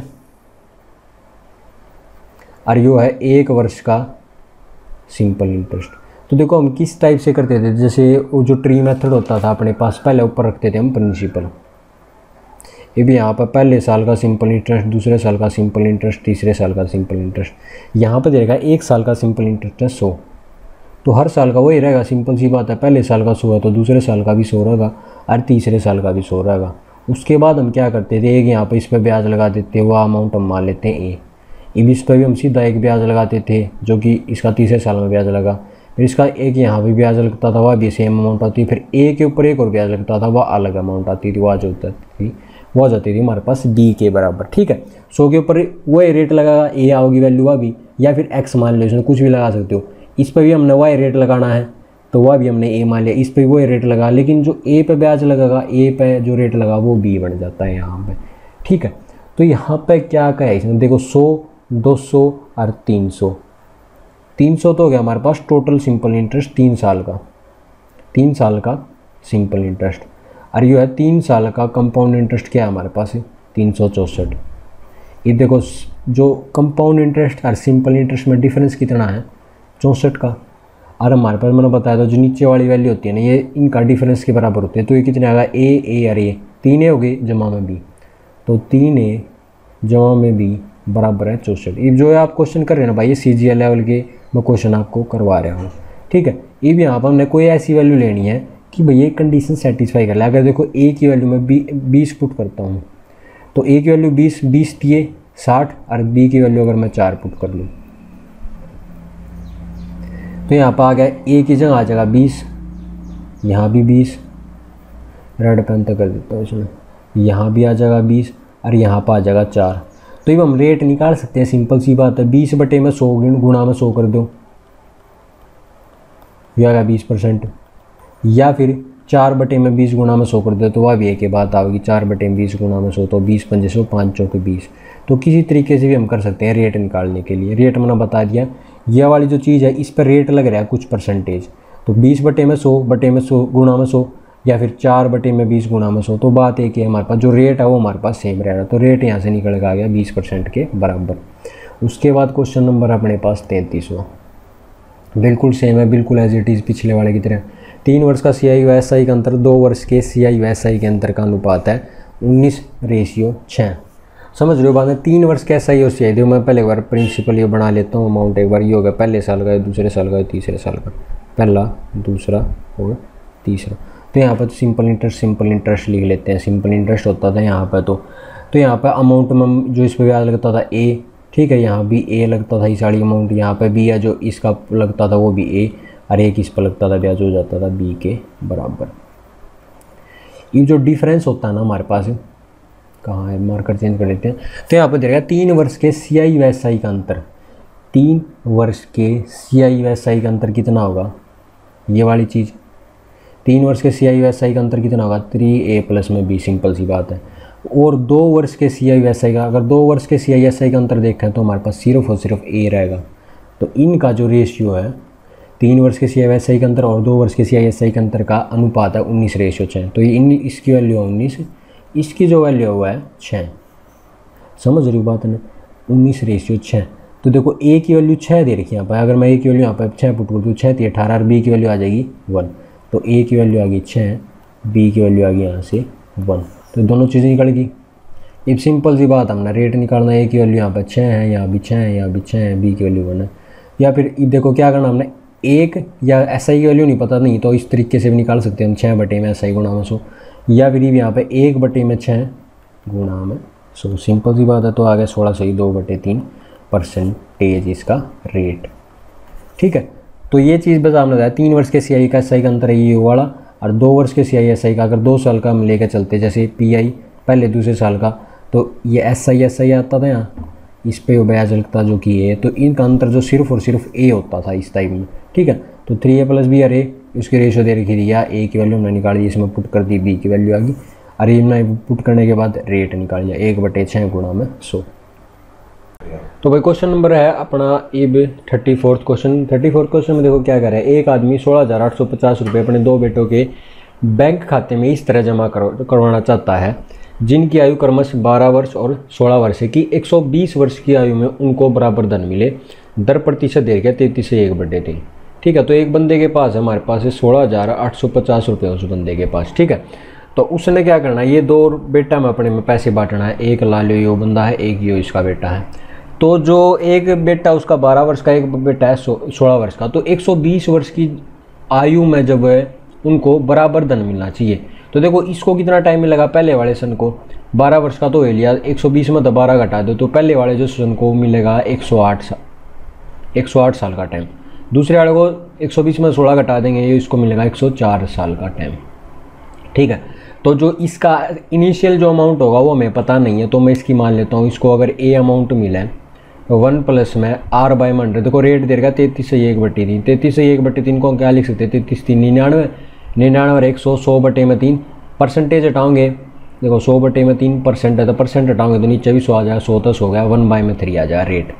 और यो है एक वर्ष का सिंपल इंटरेस्ट। तो देखो हम किस टाइप से करते थे, जैसे वो जो ट्री मेथड होता था अपने पास, पहले ऊपर रखते थे हम प्रिंसिपल, ये भी यहाँ पर पहले साल का सिंपल इंटरेस्ट, दूसरे साल का सिंपल इंटरेस्ट, तीसरे साल का सिंपल इंटरेस्ट। यहाँ पर देगा एक साल का सिंपल इंटरेस्ट है सौ, तो हर साल का वही रहेगा। सिंपल सी बात है, पहले साल का सौ है तो दूसरे साल का भी सौ रहेगा और तीसरे साल का भी सौ रहेगा। उसके बाद हम क्या करते थे, एक यहाँ पर इस पर ब्याज लगा देते, वो अमाउंट हम मान लेते हैं ए, अब इस पर भी हम सीधा एक ब्याज लगाते थे जो कि इसका तीसरे साल में ब्याज लगा, फिर इसका एक यहाँ भी ब्याज लगता था, वह भी सेम अमाउंट आती, फिर ए के ऊपर एक और ब्याज लगता था, वह अलग अमाउंट आती थी, वह जो होती थी वह जाती थी हमारे पास डी के बराबर। ठीक है, सौ के ऊपर वही रेट लगाएगा, ए आओगी वैल्यू वह भी, या फिर एक्स मान लो, इसमें कुछ भी लगा सकते हो। इस पर भी हमने वही रेट लगाना है तो वह भी हमने ए मान लिया, इस पर वही रेट लगा, लेकिन जो ए पे ब्याज लगेगा, ए पे जो रेट लगा वो बी बन जाता है यहाँ पे। ठीक है, तो यहाँ पे क्या क्या है इसमें देखो, सौ दो सौ और तीन सौ, तीन सौ तो हो गया हमारे पास टोटल सिंपल इंटरेस्ट तीन साल का, तीन साल का सिंपल इंटरेस्ट, और ये है तीन साल का कंपाउंड इंटरेस्ट क्या है हमारे पास है तीन सौ चौंसठ। ये देखो जो कंपाउंड इंटरेस्ट और सिंपल इंटरेस्ट में डिफरेंस कितना है, चौंसठ का। और हमारे पास मैंने बताया था जो नीचे वाली वैल्यू होती है ना, ये इनका डिफरेंस के बराबर होते हैं। तो ये कितने आएगा, ए ए और ए, तीन ए हो गए जमा में बी, तो तीन ए जमा में बी बराबर है चौंसठ। ये जो है आप क्वेश्चन कर रहे हैं ना भाई, ये सी जी एल लेवल के मैं क्वेश्चन आपको करवा रहा हूँ, ठीक है। ये भी यहाँ पर हमने कोई ऐसी वैल्यू लेनी है कि भैया कंडीशन सेटिस्फाई कर ले। अगर देखो ए की वैल्यू मैं बी बीस पुट करता हूँ, तो ए की वैल्यू बीस, बीस दिए साठ, और बी की वैल्यू अगर मैं चार पुट कर लूँ तो यहाँ पर आ गया ए की जगह आ जाएगा बीस, यहाँ भी बीस, रेड पेन तक कर देता हूँ इसमें, यहाँ भी आ जाएगा बीस और यहाँ पर आ जाएगा चार। तो ये हम रेट निकाल सकते हैं, सिंपल सी बात है। बीस बटे में सौ गुणा में सौ कर दो, यह आ गया बीस परसेंट। या फिर चार बटे में बीस गुणा में सौ कर दो, तो वह भी एक बात आएगी, चार बटे में बीस गुणा में सौ, तो बीस पंजे सौ, पाँच चौके बीस। तो किसी तरीके से भी हम कर सकते हैं रेट निकालने के लिए। रेट मैंने बता दिया, यह वाली जो चीज़ है इस पर रेट लग रहा है कुछ परसेंटेज, तो बीस बटे में सौ बटे में सौ गुणा में सौ, या फिर चार बटे में बीस गुणा में सौ। तो बात एक है, हमारे पास जो रेट है वो हमारे पास सेम रह रहा है, तो रेट यहाँ से निकल के आ गया बीस परसेंट के बराबर। उसके बाद क्वेश्चन नंबर अपने पास तैंतीसवां, बिल्कुल सेम है, बिल्कुल एज इट इज़ पिछले वाले की तरह। तीन वर्ष का सी आई व एस आई का अंतर दो वर्ष के सी आई व एस आई के अंतर का अनुपात है उन्नीस रेशियो छः। समझ रहे हो बात में, तीन वर्ष का एस आई और सी आई, देखो मैं पहले एक बार प्रिंसिपल ये बना लेता हूँ। अमाउंट एक बार ये हो गया पहले साल का, दूसरे साल का, तीसरे साल का, पहला दूसरा और तीसरा। तो यहाँ पर तो सिंपल इंटरेस्ट सिंपल इंटरेस्ट लिख लेते हैं, सिंपल इंटरेस्ट होता था यहाँ पर। तो तो यहाँ पर अमाउंट में जो इस पर ब्याज लगता था ए, ठीक है, यहाँ भी ए लगता था इस वाली अमाउंट, यहाँ पर बी है जो इसका लगता था वो भी ए, और एक इस पर लगता था ब्याज हो जाता था बी के बराबर। ये जो डिफरेंस होता है ना हमारे पास, कहाँ है, मार्कर चेंज कर लेते हैं। तो यहाँ पर देखिएगा तीन वर्ष के सी आई व एस आई का अंतर, तीन वर्ष के सी आई व एस आई का अंतर कितना होगा, ये वाली चीज़। तीन वर्ष के सी आई व एस आई का अंतर कितना होगा, थ्री ए प्लस में बी, सिंपल सी बात है। और दो वर्ष के सी आई व एस आई का, अगर दो वर्ष के सी आई एस आई का अंतर देखें तो हमारे पास सिर्फ और सिर्फ ए रहेगा। तो इनका जो रेशियो है, तीन वर्ष के सी आई एस आई का अंतर और दो वर्ष के सी आई एस आई का अंतर का अनुपात है उन्नीस रेशियो छः। तो ये इन इसकी वैल्यू है उन्नीस, इसकी जो वैल्यू हुआ है छः। समझ रही बात है, उन्नीस रेशियो छः। तो देखो ए की वैल्यू छः दे रखी है यहाँ पर, अगर मैं ए की वैल्यू यहाँ पर छः पुट करूँ तो छः थी अठारह, और बी की वैल्यू आ जाएगी वन। तो ए की वैल्यू आ गई छः, बी की वैल्यू आ गई यहाँ से वन। तो दोनों चीज़ें निकल गई। अब सिंपल सी बात, हमने रेट निकालना, ए की वैल्यू यहाँ पर छः है, यहाँ भी छः है, यहाँ भी छः है, बी की वैल्यू वन है। या फिर देखो क्या करना, हमने एक या एस आई की वैल्यू नहीं पता नहीं, तो इस तरीके से भी निकाल सकते हैं हम, छः बटे में एस आई गुणा में सौ, या फिर यहाँ पे एक बटे में छः गुणा में सौ। सिंपल सी बात है। तो आ गया सोलह सही दो बटे तीन परसेंटेज इसका रेट, ठीक है। तो ये चीज़ बस आपने बताया, तीन वर्ष के सी आई का एस आई का अंतर है ये वाला, और दो वर्ष के सी आई एस आई का, अगर दो साल का हम लेकर चलते जैसे पी आई पहले दूसरे साल का, तो ये एस आई एस आई आता था यहाँ, इस पे ब्याज लगता जो कि ए, तो इनका अंतर जो सिर्फ और सिर्फ ए होता था इस टाइप में, ठीक है। तो थ्री ए प्लस बी और ए, इसकी रेशियो दे रखी थी, या ए की वैल्यू हमने निकाल दी, इसमें पुट कर दी, बी की वैल्यू आ गई, और ए में पुट करने के बाद रेट निकाल दिया, एक बटे छः गुणा में सौ। तो भाई क्वेश्चन नंबर है अपना a thirty fourth question. Thirty fourth question में देखो क्या कर रहा है, एक आदमी सोलह हज़ार आठ सौ पचास रुपये अपने दो बेटों के बैंक खाते में इस तरह जमा करवाना चाहता है, जिनकी आयु क्रमशः बारह वर्ष और सोलह वर्ष है कि एक सौ बीस वर्ष की आयु में उनको बराबर धन मिले। दर प्रतिशत दे गया तैंतीस से एक बटे तीन, ठीक है। तो एक बंदे के पास है हमारे पास है सोलह हज़ार आठ सौ पचास रुपये उस बंदे के पास, ठीक है। तो उसने क्या करना है, ये दो बेटा में अपने में पैसे बांटना है, एक लालियो यो बंदा है, एक यो इसका बेटा है। तो जो एक बेटा उसका बारह वर्ष का, एक बेटा है सोलह वर्ष का, तो एक सौ बीस वर्ष की आयु में जब उनको बराबर धन मिलना चाहिए। तो देखो इसको कितना टाइम मिलेगा, पहले वाले सन को बारह वर्ष का तो ले लिया, एक सौ बीस में दोबारा घटा दो, तो पहले वाले जो सन को मिलेगा एक सौ आठ साल एक सौ आठ साल का टाइम। दूसरे वाले को एक सौ बीस में सोलह घटा देंगे, ये इसको मिलेगा एक सौ चार साल का टाइम, ठीक है। तो जो इसका इनिशियल जो अमाउंट होगा वो हमें पता नहीं है, तो मैं इसकी मान लेता हूँ, इसको अगर ए अमाउंट मिला है वन प्लस में आर बाई हंड्रेड, देखो रेट दे रखा तैंतीस से एक बट्टी तीन, तैंतीस से एक बट्टी तीन को क्या लिख सकते हैं, तैंतीस तीन निन्यानवे, निन्यानवे और एक सौ, सौ बटे में तीन, परसेंटेज हटाओगे, देखो सौ बटे में तीन परसेंट है, तो परसेंट हटाओगे तो नीचे भी सौ आ जाएगा, सौ दस हो गया, वन बाई में थ्री आ जाएगा रेट।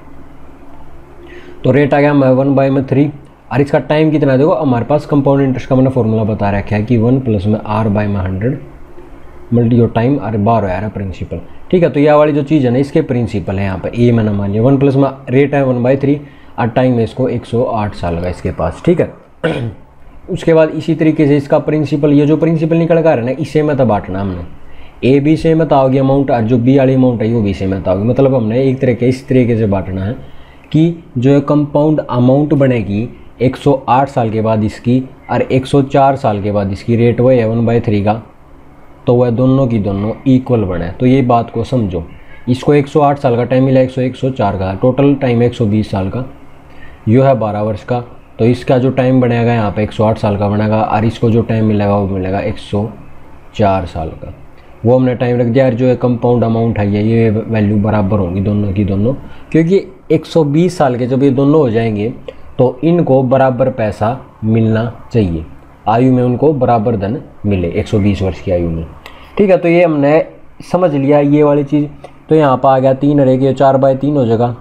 तो रेट आ गया वन बाई में थ्री, और इसका टाइम कितना है, देखो हमारे पास कंपाउंड इंटरेस्ट का मैंने फॉर्मूला बता रखा है कि वन प्लस में आर बाई में हंड्रेड मल्टी योर टाइम और बार आ रहा प्रिंसिपल। ठीक है, तो यह वाली जो चीज़ है ना इसके प्रिंसिपल है यहाँ पे ए मैंने मान लिया। वन प्लस में रेट है वन बाई थ्री और टाइम है इसको एक सौ आठ साल का इसके पास। ठीक है, उसके बाद इसी तरीके से इसका प्रिंसिपल, ये जो प्रिंसिपल निकल कर है ना इसे में तो बांटना हमने, ए बी से में होगी अमाउंट और जो बी वाली अमाउंट है वो बी से में होगी। मतलब हमने एक तरीके इस तरीके से बांटना है कि जो कंपाउंड अमाउंट बनेगी एक सौ आठ साल के बाद इसकी और एक सौ चार साल के बाद इसकी, रेट वही है वन बाई थ्री का, तो वह दोनों की दोनों इक्वल बने। तो ये बात को समझो, इसको एक सौ आठ साल का टाइम मिला, एक सौ एक सौ चार का, टोटल टाइम एक सौ बीस साल का, यो है बारह वर्ष का। तो इसका जो टाइम बनेगा यहाँ पे एक सौ आठ साल का बनेगा और इसको जो टाइम मिलेगा वो मिलेगा एक सौ चार साल का। वो हमने टाइम रख दिया। और जो है कंपाउंड अमाउंट है ये ये वैल्यू बराबर होंगी दोनों की दोनों, क्योंकि एक सौ बीस साल के जब ये दोनों हो जाएंगे तो इनको बराबर पैसा मिलना चाहिए, आयु में उनको बराबर धन मिले एक सौ बीस वर्ष की आयु में। ठीक है, तो ये हमने समझ लिया ये वाली चीज़। तो यहाँ पर आ गया तीन और एक, ये चार बाय तीन हो जाएगा,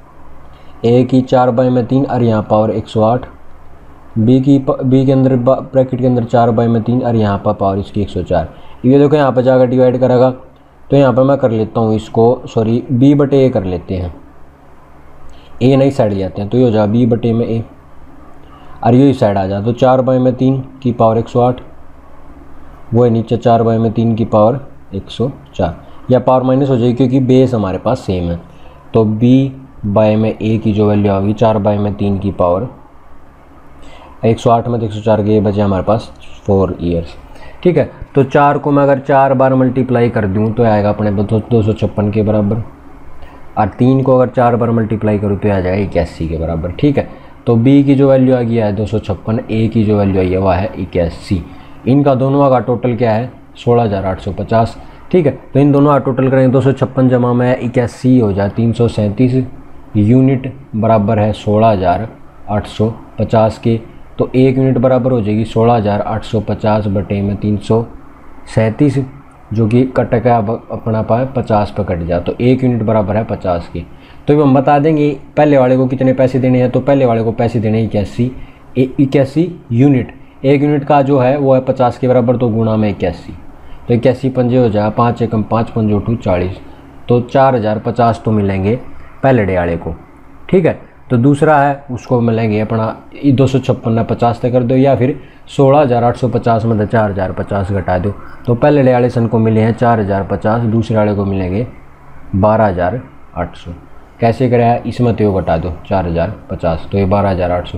ए की चार बाय में तीन और यहाँ पावर एक सौ आठ, बी की बी के अंदर ब्रैकेट के अंदर चार बाय में तीन और यहाँ पर पावर इसकी एक सौ चार। ये देखो यहाँ पर जाकर डिवाइड करेगा, तो यहाँ पर मैं कर लेता हूँ इसको, सॉरी बी बटे ए कर लेते हैं, ए नहीं साइड जाते हैं, तो ये हो जाए बी बटे में ए और ये साइड आ जाए, तो चार बाय में तीन की पावर एक सौ आठ, वो है नीचे चार बाय में तीन की पावर एक सौ चार, या पावर माइनस हो जाएगी क्योंकि बेस हमारे पास सेम है। तो बी बाय में ए की जो वैल्यू होगी चार बाय में तीन की पावर एक सौ आठ में तो एक सौ चार के ये बचे हमारे पास फोर ईयर्स। ठीक है, तो चार को मैं अगर चार बार मल्टीप्लाई कर दूं तो आएगा अपने दो सौ छप्पन के बराबर, और तीन को अगर चार बार मल्टीप्लाई करूँ तो आ जाएगा इक्यासी के बराबर। ठीक है, तो बी की जो वैल्यू आ गया है दो सौ छप्पन, ए की जो वैल्यू आई है वह है इक्यासी। इनका दोनों का टोटल क्या है सोलह हज़ार आठ सौ पचास। ठीक है, तो इन दोनों का टोटल करेंगे दो सौ छप्पन जमा में इक्यासी हो जाए तीन सौ सैंतीस यूनिट बराबर है सोलह हज़ार आठ सौ पचास के। तो एक यूनिट बराबर हो जाएगी सोलह हज़ार आठ सौ पचास बटे में तीन सौ सैंतीस, जो कि कट का अब अपना पाए पचास पर कट जाए, तो एक यूनिट बराबर है पचास के। तो हम बता देंगे पहले वाले को कितने पैसे देने हैं, तो पहले वाले को पैसे देने इक्यासी इक्यासी यूनिट, एक यूनिट का जो है वो है पचास के बराबर, तो गुणा में इक्यासी, तो इक्यासी पंजे हो जाए पाँच एकम पाँच पंजे उठू चालीस, तो चार हज़ार पचास तो मिलेंगे पहले डे वाले को। ठीक है, तो दूसरा है उसको मिलेंगे अपना दो सौ छप्पन में पचास तक कर दो, या फिर सोलह हज़ार आठ सौ पचास में चार हज़ार पचास घटा दो, तो पहले डे वाले सन को मिले हैं चार हज़ार पचास, दूसरे वाले को मिलेंगे बारह हज़ार आठ सौ। कैसे कराया, इसमें तो घटा दो चार हज़ार पचास, तो ये बारह हज़ार आठ सौ,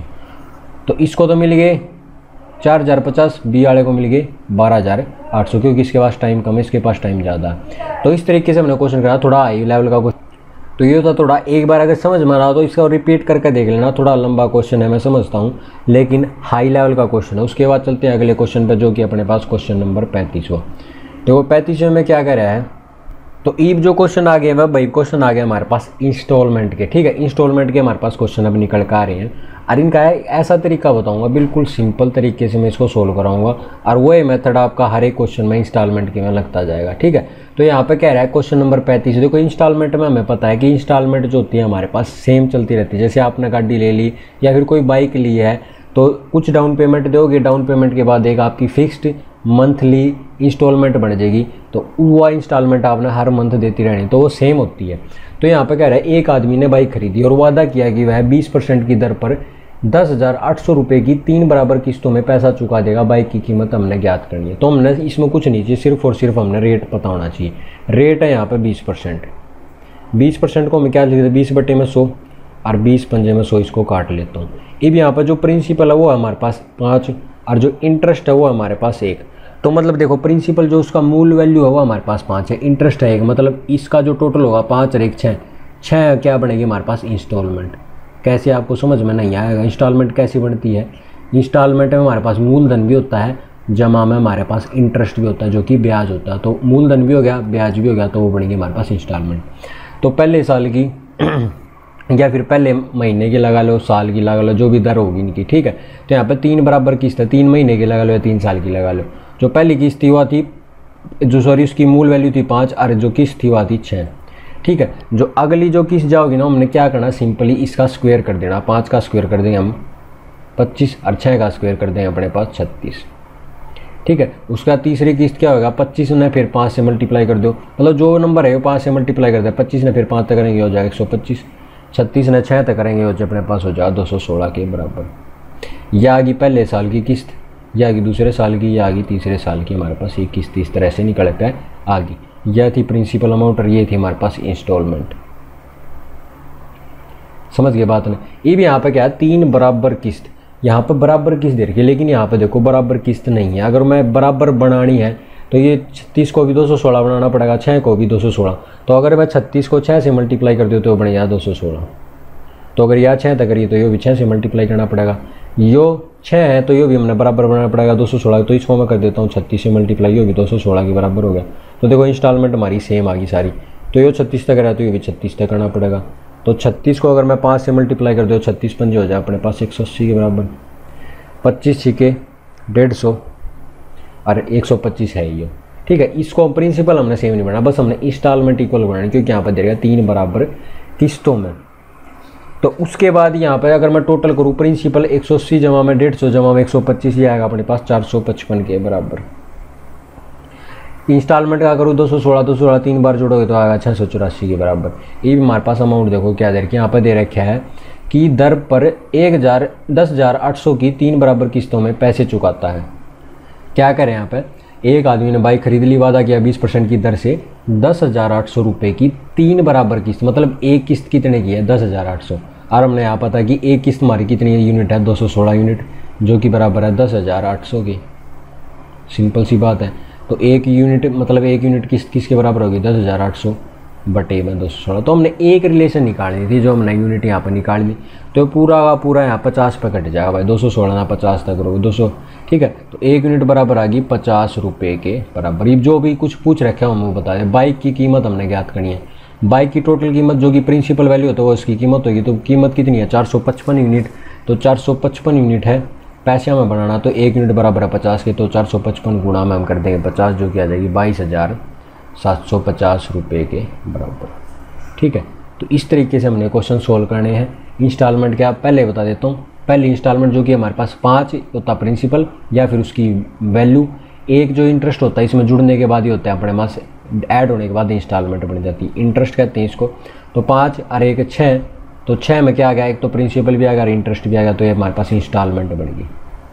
तो इसको तो मिल गए चार हज़ार पचास, बी वाले को मिल गए बारह हज़ार आठ सौ, क्योंकि इसके पास टाइम कम है इसके पास टाइम ज़्यादा है। तो इस तरीके से हमने क्वेश्चन करा, थोड़ा हाई लेवल का क्वेश्चन। तो ये था थोड़ा, एक बार अगर समझ में आ रहा तो इसका रिपीट करके देख लेना, थोड़ा लंबा क्वेश्चन है मैं समझता हूँ, लेकिन हाई लेवल का क्वेश्चन है। उसके बाद चलते हैं अगले क्वेश्चन पर, जो कि अपने पास क्वेश्चन नंबर पैंतीसवां। तो वो पैंतीसवें में क्या कह रहा है, तो ईब जो क्वेश्चन आ गया वह भाई क्वेश्चन आ गया हमारे पास इंस्टॉलमेंट के। ठीक है, इंस्टॉलमेंट के हमारे पास क्वेश्चन अब निकल कर आ रहे हैं, और इनका है ऐसा तरीका बताऊंगा, बिल्कुल सिंपल तरीके से मैं इसको सोल्व कराऊंगा, और वही मेथड आपका हर एक क्वेश्चन में इंस्टॉलमेंट के में लगता जाएगा। ठीक है, तो यहाँ पे कह रहा है क्वेश्चन नंबर पैंतीस, देखो इंस्टॉलमेंट में हमें पता है कि इंस्टॉलमेंट जो होती है हमारे पास सेम चलती रहती है। जैसे आपने गाड़ी ले ली या फिर कोई बाइक ली है, तो कुछ डाउन पेमेंट दोगे, डाउन पेमेंट के बाद एक आपकी फिक्स्ड मंथली इंस्टॉलमेंट बन जाएगी, तो वो इंस्टॉलमेंट आपने हर मंथ देती रहनी, तो वो सेम होती है। तो यहाँ पे कह रहा है एक आदमी ने बाइक खरीदी और वादा किया कि वह बीस परसेंट की दर पर दस हज़ार आठ सौ रुपये की तीन बराबर किस्तों में पैसा चुका देगा। बाइक की कीमत हमने ज्ञात करनी है। तो हमने इसमें कुछ नहीं चाहिए, सिर्फ और सिर्फ हमने रेट पता होना चाहिए। रेट है यहाँ पे बीस परसेंट, बीस परसेंट को हम क्या लिखते हैं, बीस बटे में सौ, और बीस पंजे में सौ, इसको काट लेता हूँ। अब यहाँ पर जो प्रिंसिपल है वो है हमारे पास पाँच, और जो इंटरेस्ट है वो हमारे पास एक। तो मतलब देखो प्रिंसिपल जो उसका मूल वैल्यू है वो हमारे पास पाँच है, इंटरेस्ट है एक, मतलब इसका जो टोटल होगा पाँच और एक छः, छः क्या बनेगी हमारे पास इंस्टॉलमेंट। कैसे आपको समझ में नहीं आएगा इंस्टॉलमेंट कैसे बनती है। इंस्टॉलमेंट में हमारे पास मूलधन भी होता है, जमा में हमारे पास इंटरेस्ट भी होता है जो कि ब्याज होता है। तो मूलधन भी हो गया, ब्याज भी हो गया, तो वो बनेगी हमारे पास इंस्टॉलमेंट। तो पहले साल की या फिर पहले महीने की लगा लो, साल की लगा लो, जो भी दर होगी इनकी। ठीक है, तो यहाँ पे तीन बराबर किस्त है, तीन महीने की लगा लो या तीन साल की लगा लो। जो पहली किस्त थी वह थी, जो सॉरी उसकी मूल वैल्यू थी पाँच, और जो किस्त थी वह थी छः। ठीक है, जो अगली जो किस्त जाओगी ना, हमने क्या करना, सिंपली इसका स्क्वायर कर देना। पाँच का स्क्वायर कर देंगे हम पच्चीस, और छः का स्क्वायर कर देंगे अपने पास छत्तीस। ठीक है। उसका तीसरी किस्त क्या होगा, पच्चीस ने फिर पाँच से मल्टीप्लाई कर दो, मतलब जो नंबर है वो पाँच से मल्टीप्लाई कर दे, पच्चीस ने फिर पाँच तक करेंगे हो जाएगा एक सौ पच्चीस, छत्तीस ने छः तक करेंगे हो जाए अपने पास हो जाएगा दो सौ सोलह के बराबर। यह आ गई पहले साल की किस्त, यह आ गई दूसरे साल की, यह आ गई तीसरे साल की, हमारे पास ये किस्त इस तरह से निकल कर आ गई। यह थी प्रिंसिपल अमाउंट और ये थी हमारे पास इंस्टॉलमेंट। समझ गए बात ने। ये भी यहाँ पे क्या है, तीन बराबर किस्त, यहाँ पर बराबर किस्त दे रखी है, लेकिन यहाँ पे देखो बराबर किस्त नहीं है। अगर मैं बराबर बनानी है तो ये छत्तीस को भी दो सौ सोलह बनाना पड़ेगा, छः को भी दो सौ सोलह। तो अगर मैं छत्तीस को छः से मल्टीप्लाई कर दूँ तो बन गया दो सौ सोलह। तो अगर यह छः तक करिए तो ये भी छः से मल्टीप्लाई करना पड़ेगा। यो छः है तो ये भी हमने बराबर बनाना पड़ेगा दो सौ सोलह। तो इसको मैं कर देता हूँ छत्तीस से मल्टीप्लाई, ये भी दो सौ सोलह के बराबर हो गया। तो देखो इंस्टॉलमेंट हमारी सेम आ गई सारी। तो ये छत्तीस तक रहा तो ये भी छत्तीस तक करना पड़ेगा। तो छत्तीस को अगर मैं पाँच से मल्टीप्लाई कर दूँ, छत्तीस पंजे हो जाए अपने पास एक सौ अस्सी के बराबर, पच्चीस छिके डेढ़ सौ और एक सौ पच्चीस है ये, ठीक है। इसको प्रिंसिपल हमने सेम नहीं बनाना, बस हमने इंस्टॉलमेंट इक्वल बनाना, क्योंकि यहाँ पर देगा तीन बराबर किस्तों में। तो उसके बाद यहाँ पर अगर मैं टोटल करूँ, प्रिंसिपल एक सौ अस्सी जमा में डेढ़ सौ जमा में एक सौ पच्चीस, ये आएगा अपने पास चार सौ पचपन के बराबर। इंस्टॉलमेंट का करूँ दो सौ सोलह दो सौ सोलह तीन बार जोड़ोगे तो आएगा छः सौ चौरासी के बराबर। ये भी हमारे पास अमाउंट देखो क्या दे रखी है, यहाँ पर दे रखा है कि दर पर एक हज़ार दस हज़ार आठ सौ की तीन बराबर किस्तों में पैसे चुकाता है। क्या करें यहाँ पे, एक आदमी ने बाइक खरीद ली, वादा किया बीस परसेंट की दर से दस हज़ार आठ सौ रुपये की तीन बराबर किस्त, मतलब एक किस्त कितने की है दस हज़ार आठ सौ। और हमने यहाँ पता कि एक किस्त हमारी कितनी यूनिट है दो सौ सोलह यूनिट, जो कि बराबर है दस हज़ार आठ सौ की। सिंपल सी बात है। तो एक यूनिट मतलब एक यूनिट किस्त किसके बराबर होगी, दस हज़ार आठ सौ बटे में दो सौ सोलह। तो हमने एक रिलेशन निकालनी थी, जो हमने यूनिट यहाँ पर निकाल ली। तो पूरा का पूरा यहाँ पचास पे कट जाएगा भाई, दो सौ सोलह ना पचास तक करोगे दो सौ, ठीक है। तो एक यूनिट बराबर आ गई पचास रुपये के बराबर। ये जो भी कुछ पूछ रखे हम वो बता दें। बाइक की कीमत हमने ज्ञात करनी है, बाइक की टोटल कीमत जो कि प्रिंसिपल वैल्यू होता है वो इसकी कीमत होगी। तो कीमत कितनी है चार सौ पचपन यूनिट। तो चार सौ पचपन यूनिट है, पैसे में बनाना तो एक यूनिट बराबर है पचास के। तो चार सौ पचपन गुणा में हम कर देंगे पचास, जो कि आ जाएगी बाईस हज़ार सात सौ पचास रुपये के बराबर, ठीक है। तो इस तरीके से हमने क्वेश्चन सोल्व करने हैं। इंस्टॉलमेंट क्या पहले बता देता हूँ। पहली इंस्टॉलमेंट जो कि हमारे पास पाँच होता प्रिंसिपल या फिर उसकी वैल्यू, एक जो इंटरेस्ट होता है इसमें जुड़ने के बाद ही होता है अपने पास, ऐड होने के बाद इंस्टॉलमेंट बन जाती है, इंटरेस्ट कहते हैं इसको। तो पाँच और एक छः, तो छः में क्या आ गया, एक तो प्रिंसिपल भी आ गया और इंटरेस्ट भी आ गया, तो ये हमारे पास इंस्टॉलमेंट बन गई।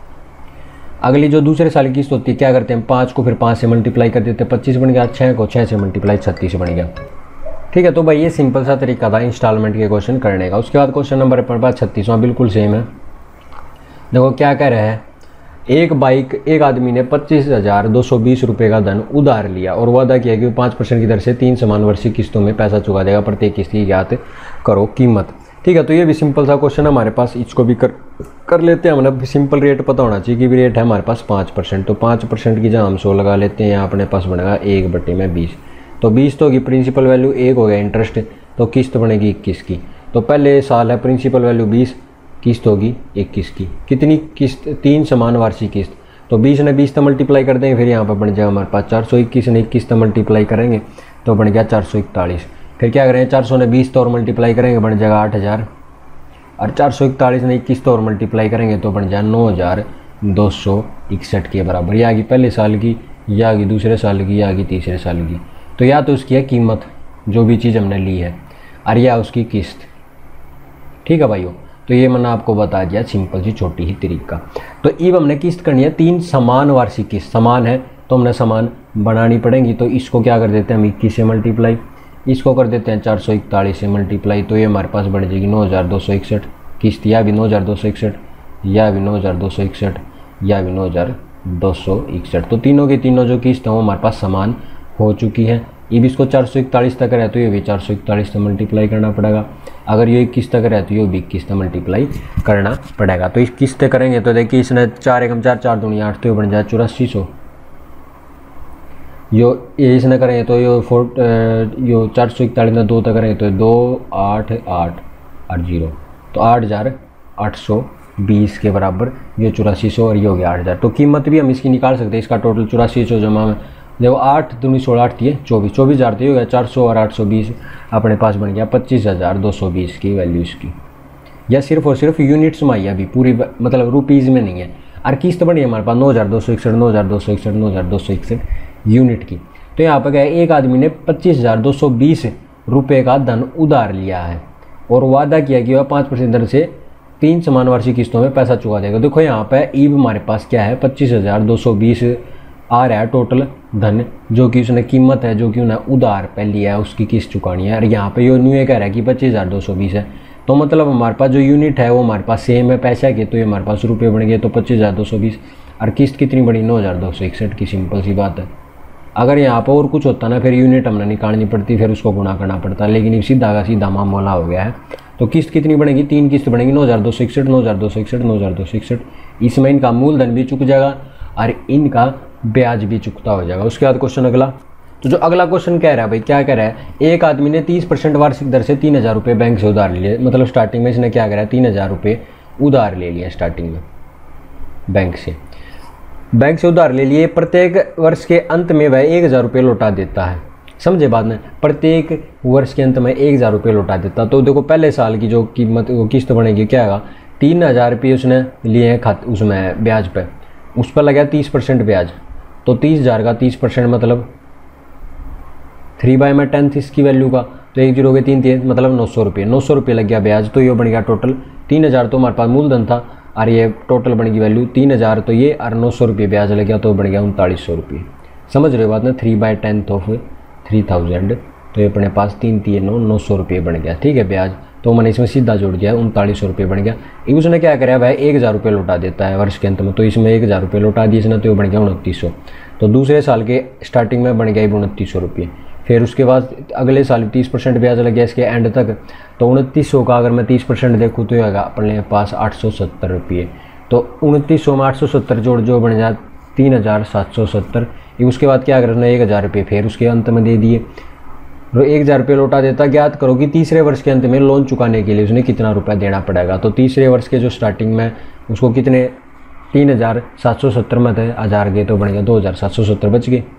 अगली जो दूसरे साल की किस्त होती है क्या करते हैं, पाँच को फिर पाँच से मल्टीप्लाई कर देते हैं, पच्चीस बन गया, छः को छः से मल्टीप्लाई छत्तीस बन गया, ठीक है। तो भाई ये सिंपल सा तरीका था इंस्टॉलमेंट के क्वेश्चन करने का। उसके बाद क्वेश्चन नंबर अपने पास छत्तीसवां बिल्कुल सेम है। देखो क्या कह रहे हैं, एक बाइक एक आदमी ने पच्चीस हज़ार दो सौ बीस रुपये का धन उधार लिया और वादा किया कि वो पाँच परसेंट की दर से तीन समान वर्षीय किस्तों में पैसा चुका देगा, प्रत्येक किस्त की ज्ञात करो कीमत, ठीक है। तो ये भी सिंपल सा क्वेश्चन है हमारे पास, इसको भी कर कर लेते हैं। मतलब सिंपल रेट पता होना चाहिए कि भी रेट है हमारे पास पाँच परसेंट। तो पाँच परसेंट की जहाँ हम सौ लगा लेते हैं, यहाँ अपने पास बनेगा एक बटे में बीस। तो बीस तो होगी प्रिंसिपल वैल्यू, एक हो गया इंटरेस्ट, तो किस्त बनेगी इक्कीस की। तो पहले साल है प्रिंसिपल वैल्यू बीस, किस्त होगी इक्कीस की। कितनी किस्त, तीन समान वार्षिक किस्त। तो बीस ने बीस तो मल्टीप्लाई कर देंगे, फिर यहाँ पर बन जाएगा हमारे पास चार सौ इक्कीस ने इक्कीस तो मल्टीप्लाई करेंगे तो बन गया चार सौ इकतालीस। फिर क्या करेंगे, चार सौ ने बीस तो और मल्टीप्लाई करेंगे बन जाएगा आठ हज़ार, और चार सौ इकतालीस ने इक्कीस तो और मल्टीप्लाई करेंगे तो बन जाए नौ हज़ार दो सौ इकसठ के बराबर। यह आ गई पहले साल की, यह आ गई दूसरे साल की, यह आ गई तीसरे साल की। तो या तो उसकी है कीमत जो भी चीज़ हमने ली है, और या उसकी किस्त, ठीक है भाइयों। तो ये मैंने आपको बता दिया सिंपल सी छोटी ही तरीका। तो अब हमने किस्त करनी है तीन समान वार्षिक किस्त, समान है तो हमने समान बनानी पड़ेंगी। तो इसको क्या कर देते हैं हम इक्कीस से मल्टीप्लाई, इसको कर देते हैं चार सौ इकतालीस से मल्टीप्लाई। तो ये हमारे पास बन जाएगी नौ हज़ार दो सौ इकसठ किस्त, या भी नौ हज़ार दो सौ इकसठ, या भी नौ हज़ार दो सौ इकसठ, या भी नौ हज़ार दो सौ इकसठ। तो तीनों की तीनों जो किस्त हैं वो हमारे पास समान हो चुकी है। ये भी इसको चार सौ इकतालीस तक है तो ये भी चार सौ इकतालीस से मल्टीप्लाई करना पड़ेगा। अगर ये इक्कीस तक है तो ये भी इक्कीस से मल्टीप्लाई करना पड़ेगा। तो इस किस्त करेंगे तो देखिए इसने चार एकम चार, चार दूनी आठ, तो ये बन जाए चौरासी सौ। यो ये इसने करेंगे तो यो फोर यो चार सौ इकतालीस में दो तक करेंगे तो दो आठ आठ आठ जीरो, तो आठ हज़ार आठ सौ बीस के बराबर ये चौरासी सौ और ये हो गया आठ हज़ार। तो कीमत भी हम इसकी निकाल सकते हैं, इसका टोटल चौरासी सौ जमा में देखो आठ दूनी सोलह आठ थी चौबीस, चौबीस हज़ार तो हो गया चार सौ और आठ सौ बीस अपने पास बन गया पच्चीस हज़ार दो सौ बीस की वैल्यू इसकी। यह सिर्फ और सिर्फ यूनिट्स में आई है, अभी पूरी मतलब रुपीज़ में नहीं है। और किस्त बनी है हमारे पास नौ हज़ार दो सौ इकसठ नौ हज़ार दो सौ इकसठ नौ हज़ार दो सौ इकसठ यूनिट की। तो यहाँ पर क्या है, एक आदमी ने पच्चीस हज़ार दो सौ बीस रुपये का धन उधार लिया है और वादा किया कि वह पाँच परसेंट दर से तीन समान वार्षिक किस्तों में पैसा चुका देगा। देखो यहाँ पर ईब हमारे पास क्या है, पच्चीस हज़ार दो सौ बीस आ रहा है टोटल धन, जो कि उसने कीमत है जो कि उन्हें उधार पे लिया है, उसकी किस्त चुकानी है। और यहाँ पे यो न्यू ये कह रहा है कि पच्चीस हज़ार दो सौ बीस है, तो मतलब हमारे पास जो यूनिट है वो हमारे पास सेम है पैसा के, तो ये हमारे पास रुपये बन गए, तो पच्चीस हज़ार दो सौ बीस और किस्त कितनी बड़ी नौ हज़ार दो सौ इकसठ की। सिंपल सी बात है। अगर यहाँ पर और कुछ होता ना फिर यूनिट हमने निकालनी पड़ती, फिर उसको गुणा करना पड़ता, लेकिन ये सीधा का सीधा मामला हो गया है। तो किस्त कितनी बनेगी, तीन किस्त बनेगी, नौ हज़ार दो सौ इकसठ नौ हज़ार दो सौ इकसठ नौ हज़ार दो सौ इकसठ। इसमें इनका मूलधन भी चुक जाएगा और इनका ब्याज भी चुकता हो जाएगा। उसके बाद क्वेश्चन अगला, तो जो अगला क्वेश्चन कह रहा है भाई, क्या कह रहा है, एक आदमी ने तीस परसेंट वार्षिक दर से तीन हज़ार रुपये बैंक से उधार ले लिए। मतलब स्टार्टिंग में इसने क्या करा है, तीन हज़ार रुपये उधार ले लिया स्टार्टिंग में बैंक से बैंक से उधार ले लिए। प्रत्येक वर्ष के अंत में वह एक हज़ार रुपये लौटा देता है। समझे बात में, प्रत्येक वर्ष के अंत में एक हज़ार रुपये लौटा देता। तो देखो पहले साल की जो कीमत वो किस्त बनेगी क्या आएगा, तीन हज़ार रुपये उसने लिए हैं खात उसमें ब्याज पे, उस पर लगा तीस परसेंट ब्याज, तो तीस हज़ार का तीस परसेंट मतलब थ्री बाई में टेंथ इसकी वैल्यू का, तो एक जीरो के तीन तीन मतलब नौ सौ रुपये नौ सौ रुपये लग गया ब्याज। तो ये बन गया टोटल तीन हज़ार, तो हमारे पास मूलधन था और ये टोटल बन गई वैल्यू तीन हज़ार, तो ये और नौ सौ रुपये ब्याज लग गया, तो बन गया उनतालीस सौ रुपये। समझ रहे हो बात ना, three by tenth of three thousand, तो ये अपने पास तीन तीन नौ नौ सौ रुपये बन गया। ठीक है ब्याज, तो मैंने इसमें सीधा जोड़ दिया उनतालीस सौ रुपये बन गया। उसने क्या कराया भाई, एक हज़ार रुपये लौटा देता है वर्ष के अंत में, तो इसमें एक हज़ार रुपये लौटा दिए इसने, तो ये बन गया उनतीस सौ। तो दूसरे साल के स्टार्टिंग में बन गया उनतीस सौ रुपये। फिर उसके बाद अगले साल तीस परसेंट ब्याज लग गया इसके एंड तक, तो उनतीस सौ का अगर मैं तीस परसेंट देखूँ तो ये आएगा अपने पास आठ सौ सत्तर रुपये। तो उनतीस सौ में आठ सौ सत्तर जोड़ जो बन जाए तीन हज़ार सात सौ सत्तर। उसके बाद क्या करें, उसने एक हज़ार रुपये फिर उसके अंत में दे दिए, तो एक हज़ार रुपये लौटा देता। ज्ञात करो कि तीसरे वर्ष के अंत में लोन चुकाने के लिए उसने कितना रुपया देना पड़ेगा। तो तीसरे वर्ष के जो स्टार्टिंग में उसको कितने तीन हज़ार सात सौ सत्तर में थे, हज़ार गए तो बन गया दो हज़ार सात सौ सत्तर बच गए।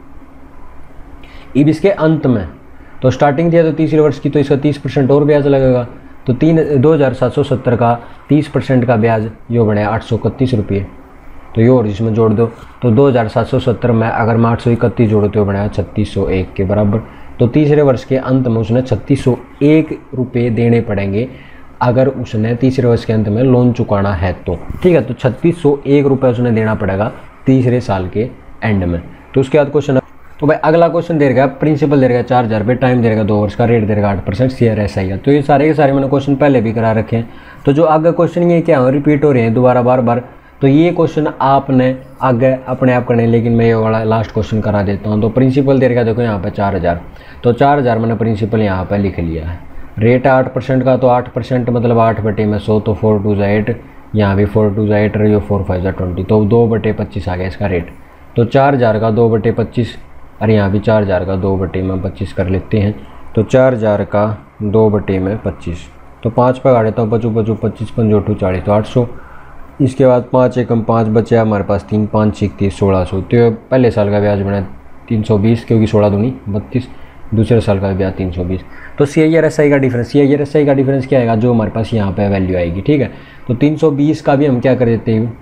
अब इसके अंत में तो स्टार्टिंग दिया तो तीसरे वर्ष की, तो इसका तीस परसेंट और ब्याज लगेगा, तो तीन दो हज़ार सात सौ सत्तर का तीस परसेंट का ब्याज यो बने आठ सौ इकतीस रुपये। तो ये और इसमें जोड़ दो, तो दो हज़ार सात सौ सत्तर में अगर मैं आठ सौ इकतीस जोड़ो तो बनाया छत्तीस सौ एक के बराबर। तो तीसरे वर्ष के अंत में उसने छत्तीस सौ एक रुपये देने पड़ेंगे अगर उसने तीसरे वर्ष के अंत में लोन चुकाना है तो। ठीक है, तो छत्तीस सौ एक रुपये उसने देना पड़ेगा तीसरे साल के एंड में। तो उसके बाद क्वेश्चन, तो भाई अगला क्वेश्चन दे रखा है, प्रिंसिपल दे रखा चार हज़ार रुपये, टाइम दे रखा दो वर्ष का, रेट दे रखा आठ परसेंट, शेयर ऐसा ही है। तो ये सारे के सारे मैंने क्वेश्चन पहले भी करा रखे हैं। तो जो आगे क्वेश्चन ये क्या है, रिपीट हो रहे हैं दोबारा बार बार, तो ये क्वेश्चन आपने आगे अपने आप करने, लेकिन मैं ये वाला लास्ट क्वेश्चन करा देता हूँ। तो प्रिंसिपल दे रखा देखो यहाँ पे चार हज़ार, तो चार हज़ार मैंने प्रिंसिपल यहाँ पे लिख लिया है। रेट है आठ परसेंट का, तो आठ परसेंट मतलब आठ बटे में सौ, तो फोर टू ज़ा एट, यहाँ भी फोर टू ज़ा एट रही हो, फोर फाइव ज़ा ट्वेंटी, तो दो बटे पच्चीस आ गया इसका रेट। तो चार हज़ार का दो बटे पच्चीस, और यहाँ भी चार हज़ार का दो बटे में पच्चीस कर लेते हैं। तो चार हज़ार का दो बटे में पच्चीस, तो पाँच पे गाड़ देता हूँ, पचू पचू पच्चीस पंजो टू चालीस, तो आठ सौ। इसके बाद पाँच एकम पाँच बचे हमारे पास तीन, पाँच छः तीस, सोलह सौ। तो पहले साल का ब्याज बना तीन सौ बीस, क्योंकि सोलह दूनी बत्तीस, दूसरे साल का ब्याज तीन सौ बीस। तो सी आई आर एस आई का difference, C I R S I का डिफरेंस क्या आएगा, जो हमारे पास यहाँ पे वैल्यू आएगी। ठीक है, तो तीन सौ बीस का भी हम क्या कर देते हैं,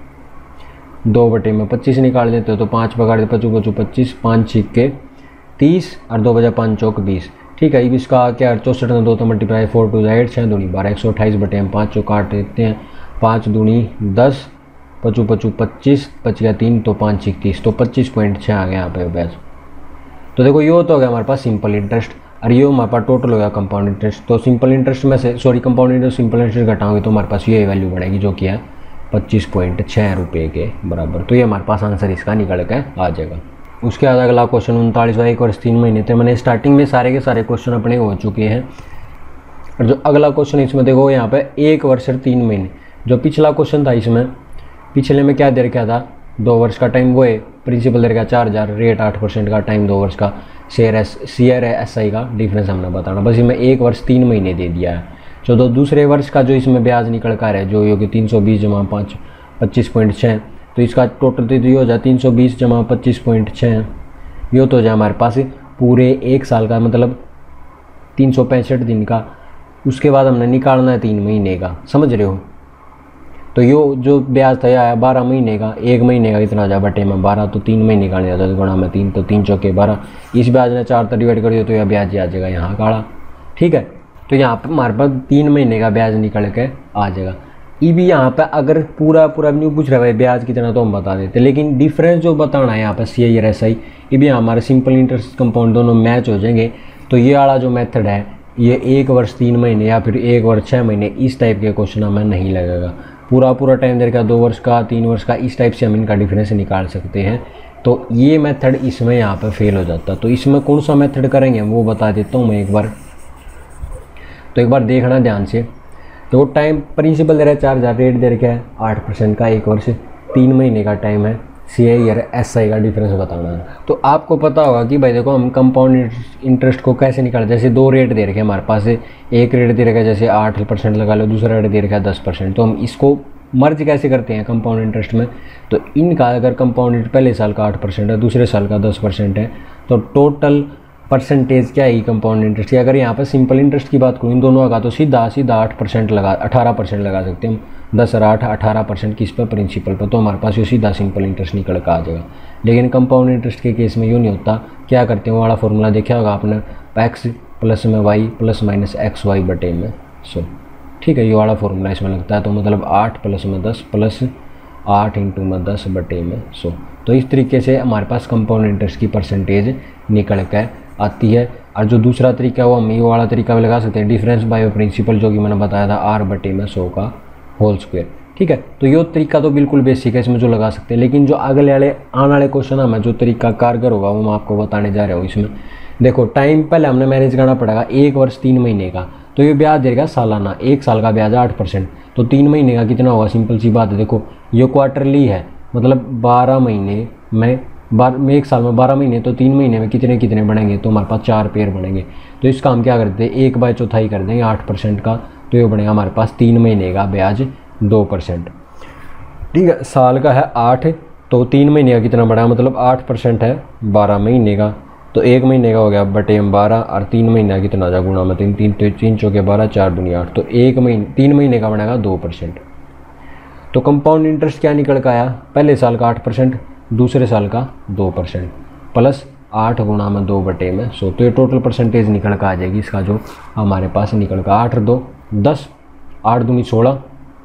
दो बटे में पच्चीस निकाल देते हो, तो पाँच पकड़ दे, पचू पचू पच्चीस, पाँच छः के तीस, और दो बजा पाँच चौक बीस। ठीक है, इसका क्या चौंसठ में दो तो मल्टीप्लाई, फोर टू एट, छः दूनी बारह, एक सौ अट्ठाईस बटे हम पाँच चौ काट देते हैं, पाँच दूनी दस, पचू पचू पच्चीस, बच गया तीन, तो पाँच छः तीस, तो पच्चीस पॉइंट छः आ गया यहाँ पे ब्याज। तो देखो ये तो हो गया हमारे पास सिंपल इंटरेस्ट, और ये हमारे पास टोटल हो गया कंपाउंड इंटरेस्ट। तो सिंपल इंटरेस्ट में से sorry compound interest simple interest घटाओगे तो हमारे पास ये वैल्यू बढ़ेगी, जो कि है पच्चीस पॉइंट छः रुपये के बराबर। तो ये हमारे पास आंसर इसका निकल के आ जाएगा। उसके बाद अगला क्वेश्चन उनतालीस, एक वर्ष तीन महीने थे। मैंने स्टार्टिंग में सारे के सारे क्वेश्चन अपने हो चुके हैं, और जो अगला क्वेश्चन इसमें देखो यहाँ पे एक वर्ष और तीन महीने। जो पिछला क्वेश्चन था इसमें, पिछले में क्या दे रखा था, दो वर्ष का टाइम, वो है प्रिंसिपल दे रखा चार हज़ार, रेट आठ परसेंट का, टाइम दो वर्ष का, share S C R S I का डिफरेंस हमने बताना। बस इसमें एक वर्ष तीन महीने दे दिया है। जो दो दूसरे वर्ष का जो इसमें ब्याज निकल कर है, जो योगी तीन सौ बीस जमा पाँच पच्चीस पॉइंट छः, तो इसका टोटल तो ये हो जाए तीन सौ बीस जमा पच्चीस पॉइंट छः, ये तो हो जाए हमारे पास पूरे एक साल का, मतलब तीन सौ पैंसठ दिन का। उसके बाद हमने निकालना है तीन महीने का, समझ रहे हो। तो यो जो ब्याज था आया बारह महीने का, एक महीने का कितना हो जाए बटे में बारह, तो तीन महीने का नहीं आता, गुणा में तीन, तो तीन चौके बारह। इस ब्याज ने चार तक डिवाइड कर दिया तो यह ब्याज आ जाएगा यहाँ काड़ा, ठीक है। तो यहाँ पर हमारे पास तीन महीने का ब्याज निकल के आ जाएगा। ये भी यहाँ पे अगर पूरा पूरा नहीं पूछ रहा है ब्याज कितना तो हम बता देते, लेकिन डिफरेंस जो बताना है यहाँ पर सी आई और एस आई, ये भी हमारे सिंपल इंटरेस्ट कंपाउंड दोनों मैच हो जाएंगे। तो ये वाला जो मेथड है ये एक वर्ष तीन महीने या फिर एक वर्ष छः महीने इस टाइप के क्वेश्चन हमें नहीं लगेगा। पूरा पूरा टाइम देकर दो वर्ष का तीन वर्ष का इस टाइप से हम इनका डिफरेंस निकाल सकते हैं। तो ये मेथड इसमें यहाँ पर फेल हो जाता। तो इसमें कौन सा मेथड करेंगे वो बता देता हूँ मैं एक बार। तो एक बार देखना ध्यान से। तो टाइम प्रिंसिपल दे रहा है चार हज़ार, रेट दे रखा है आठ परसेंट का, एक वर्ष तीन महीने का टाइम है, सी आई और एस आई का डिफरेंस बताना है। तो आपको पता होगा कि भाई देखो हम कंपाउंड इंटरेस्ट को कैसे निकालें। जैसे दो रेट दे रखे हैं हमारे पास, एक रेट दे रखा है जैसे आठ परसेंट लगा लो, दूसरा रेट दे रखा है दस परसेंट। तो हम इसको मर्ज कैसे करते हैं कंपाउंड इंटरेस्ट में। तो इनका अगर कंपाउंड इंटरेस्ट पहले साल का आठ परसेंट है, दूसरे साल का दस परसेंट है, तो टोटल परसेंटेज क्या है कंपाउंड इंटरेस्ट की। अगर यहाँ पर सिंपल इंटरेस्ट की बात करूँ इन दोनों का, तो सीधा सीधा आठ परसेंट लगा अठारह परसेंट लगा सकते हैं हम। दस और आठ अठारह परसेंट किस पर, प्रिंसिपल पर। तो हमारे पास ये सीधा सिंपल इंटरेस्ट निकल कर आ जाएगा। लेकिन कंपाउंड इंटरेस्ट के केस में यूँ नहीं होता। क्या करते हैं वो वाला फॉर्मूला देखा होगा आपने, एक्स प्लस में Y plus minus X Y बटे में सो, ठीक है। ये वाला फॉर्मूला इसमें लगता है। तो मतलब आठ प्लस में दस प्लस आठ इंटू में दस बटे में सौ। तो इस तरीके से हमारे पास कंपाउंड इंटरेस्ट की परसेंटेज निकल कर आती है। और जो दूसरा तरीका है वो हम ये वाला तरीका भी लगा सकते हैं, डिफरेंस बाय प्रिंसिपल, जो कि मैंने बताया था आर बटे में सौ का होल स्क्वायर, ठीक है। तो ये तरीका तो बिल्कुल बेसिक है, इसमें जो लगा सकते हैं। लेकिन जो अगले वाले आने वाले क्वेश्चन है जो तरीका कारगर होगा वो मैं आपको बताने जा रहा हूँ। इसमें देखो टाइम पहले हमने मैनेज करना पड़ेगा, एक वर्ष तीन महीने का। तो ये ब्याज देगा सालाना, एक साल का ब्याज आठ परसेंट, तो तीन महीने का कितना होगा, सिंपल सी बात है। देखो ये क्वार्टरली है, मतलब बारह महीने में बार में एक साल में बारह महीने, तो तीन महीने में कितने कितने बढ़ेंगे, तो हमारे पास चार पेयर बनेंगे। तो इसका हम क्या करते हैं, एक बाय चौथाई कर देंगे आठ परसेंट का, तो ये बनेगा हमारे पास तीन महीने का ब्याज दो परसेंट, ठीक है। साल का है आठ, तो तीन महीने का कितना बढ़ा, मतलब आठ परसेंट है बारह महीने का, तो एक महीने का हो गया बटे में बारह, और तीन महीने का कितना आ जाएगा गुणा में तीन, तीन तो तीन चौके बारह, चार दुनिया आठ, तो एक महीने तीन महीने का बनेगा दो परसेंट। तो कंपाउंड इंटरेस्ट क्या निकल का आया, पहले साल का आठ परसेंट, दूसरे साल का दो परसेंट, प्लस आठ गुणा में दो बटे में सौ। तो ये टोटल परसेंटेज निकल का आ जाएगी इसका, जो हमारे पास निकल का आठ दो दस, आठ दूनी सोलह,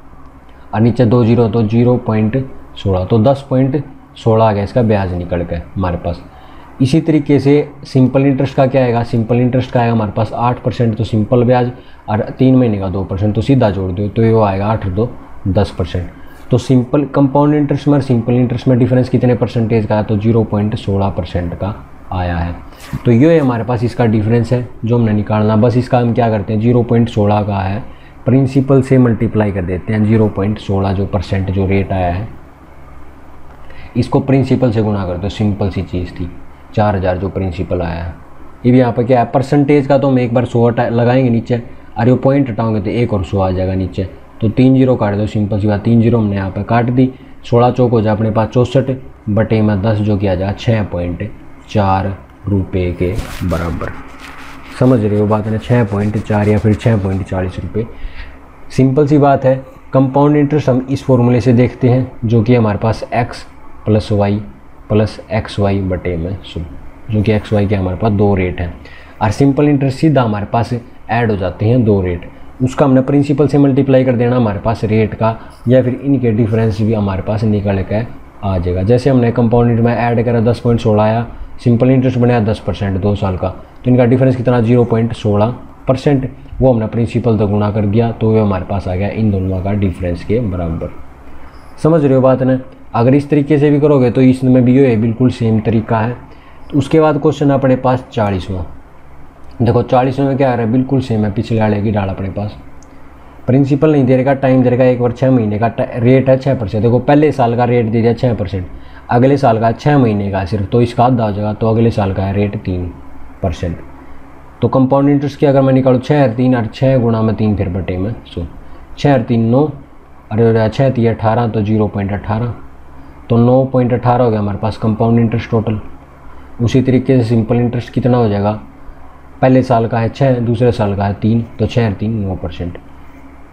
और नीचे दो जीरो तो जीरो पॉइंट सोलह, तो दस पॉइंट सोलह आ गया इसका ब्याज निकल के हमारे पास। इसी तरीके से सिंपल इंटरेस्ट का क्या आएगा, सिंपल इंटरेस्ट का आएगा हमारे पास आठ परसेंट तो सिंपल ब्याज, और तीन महीने का दो परसेंट, तो सीधा जोड़ दो तो ये आएगा आठ दो दस परसेंट। तो सिंपल कंपाउंड इंटरेस्ट में और सिंपल इंटरेस्ट में डिफरेंस कितने परसेंटेज का है, तो जीरो पॉइंट सोलह परसेंट का आया है। तो ये हमारे पास इसका डिफरेंस है जो हमने निकालना। बस इसका हम क्या करते हैं, जीरो पॉइंट सोलह का है, प्रिंसिपल से मल्टीप्लाई कर देते हैं। जीरो पॉइंट सोलह जो परसेंट जो रेट आया है इसको प्रिंसिपल से गुना कर दो, सिंपल सी चीज़ थी। चार हज़ार जो प्रिंसिपल आया है, ये भी यहाँ पर क्या है परसेंटेज का, तो हम एक बार सौ लगाएंगे नीचे, और ये पॉइंट हटाओगे तो एक और सौ आ जाएगा नीचे, तो तीन जीरो काट दो, सिंपल सी बात। तीन जीरो हमने यहाँ पर काट दी, सोलह चौक हो जाए अपने पास चौंसठ बटे में दस, जो किया जाए छः पॉइंट चार रुपये के बराबर। समझ रहे हो बात है ना, छः पॉइंट चार या फिर छः पॉइंट चालीस रुपये। सिंपल सी बात है। कंपाउंड इंटरेस्ट हम इस फॉर्मूले से देखते हैं, जो कि हमारे पास X plus Y plus X Y बटे में सौ, जो कि एक्स वाई के हमारे पास दो रेट हैं, और सिंपल इंटरेस्ट सीधा हमारे पास ऐड हो जाते हैं दो रेट, उसका हमने प्रिंसिपल से मल्टीप्लाई कर देना हमारे पास रेट का, या फिर इनके डिफरेंस भी हमारे पास निकल के आ जाएगा। जैसे हमने कंपाउंड इंटरेस्ट में ऐड करा दस पॉइंट सोलह आया, सिंपल इंटरेस्ट बनाया दस परसेंट दो साल का, तो इनका डिफरेंस कितना जीरो पॉइंट सोलह परसेंट, वो हमने प्रिंसिपल तो गुना कर दिया, तो ये हमारे पास आ गया इन दोनों का डिफरेंस के बराबर। समझ रहे हो बात ना। अगर इस तरीके से भी करोगे तो इसमें भी ये बिल्कुल सेम तरीका है। तो उसके बाद क्वेश्चन अपने पास चालीसवां। देखो चालीसवें में क्या आ रहा है, बिल्कुल सेम है पिछले वाले की डाल अपने पास। प्रिंसिपल नहीं दे रहेगा, टाइम दे रहेगा एक वर्ष छः महीने का, रेट है छः परसेंट। देखो पहले साल का रेट दे दिया छः परसेंट, अगले साल का छः महीने का सिर्फ, तो इसका आधा हो जाएगा, तो अगले साल का है रेट तीन परसेंट। तो कंपाउंड इंटरेस्ट की अगर मैं निकालूँ छः और तीन और छः गुणा में तीन फिर बटे में सो, छः और तीन नौ, अरे छः तीन अठारह, तो जीरो पॉइंट अठारह, तो नौ पॉइंट अठारह हो गया हमारे पास कंपाउंड इंटरेस्ट टोटल। उसी तरीके से सिंपल इंटरेस्ट कितना हो जाएगा, पहले साल का है छः, दूसरे साल का है तीन, तो छः और तीन नौ percent.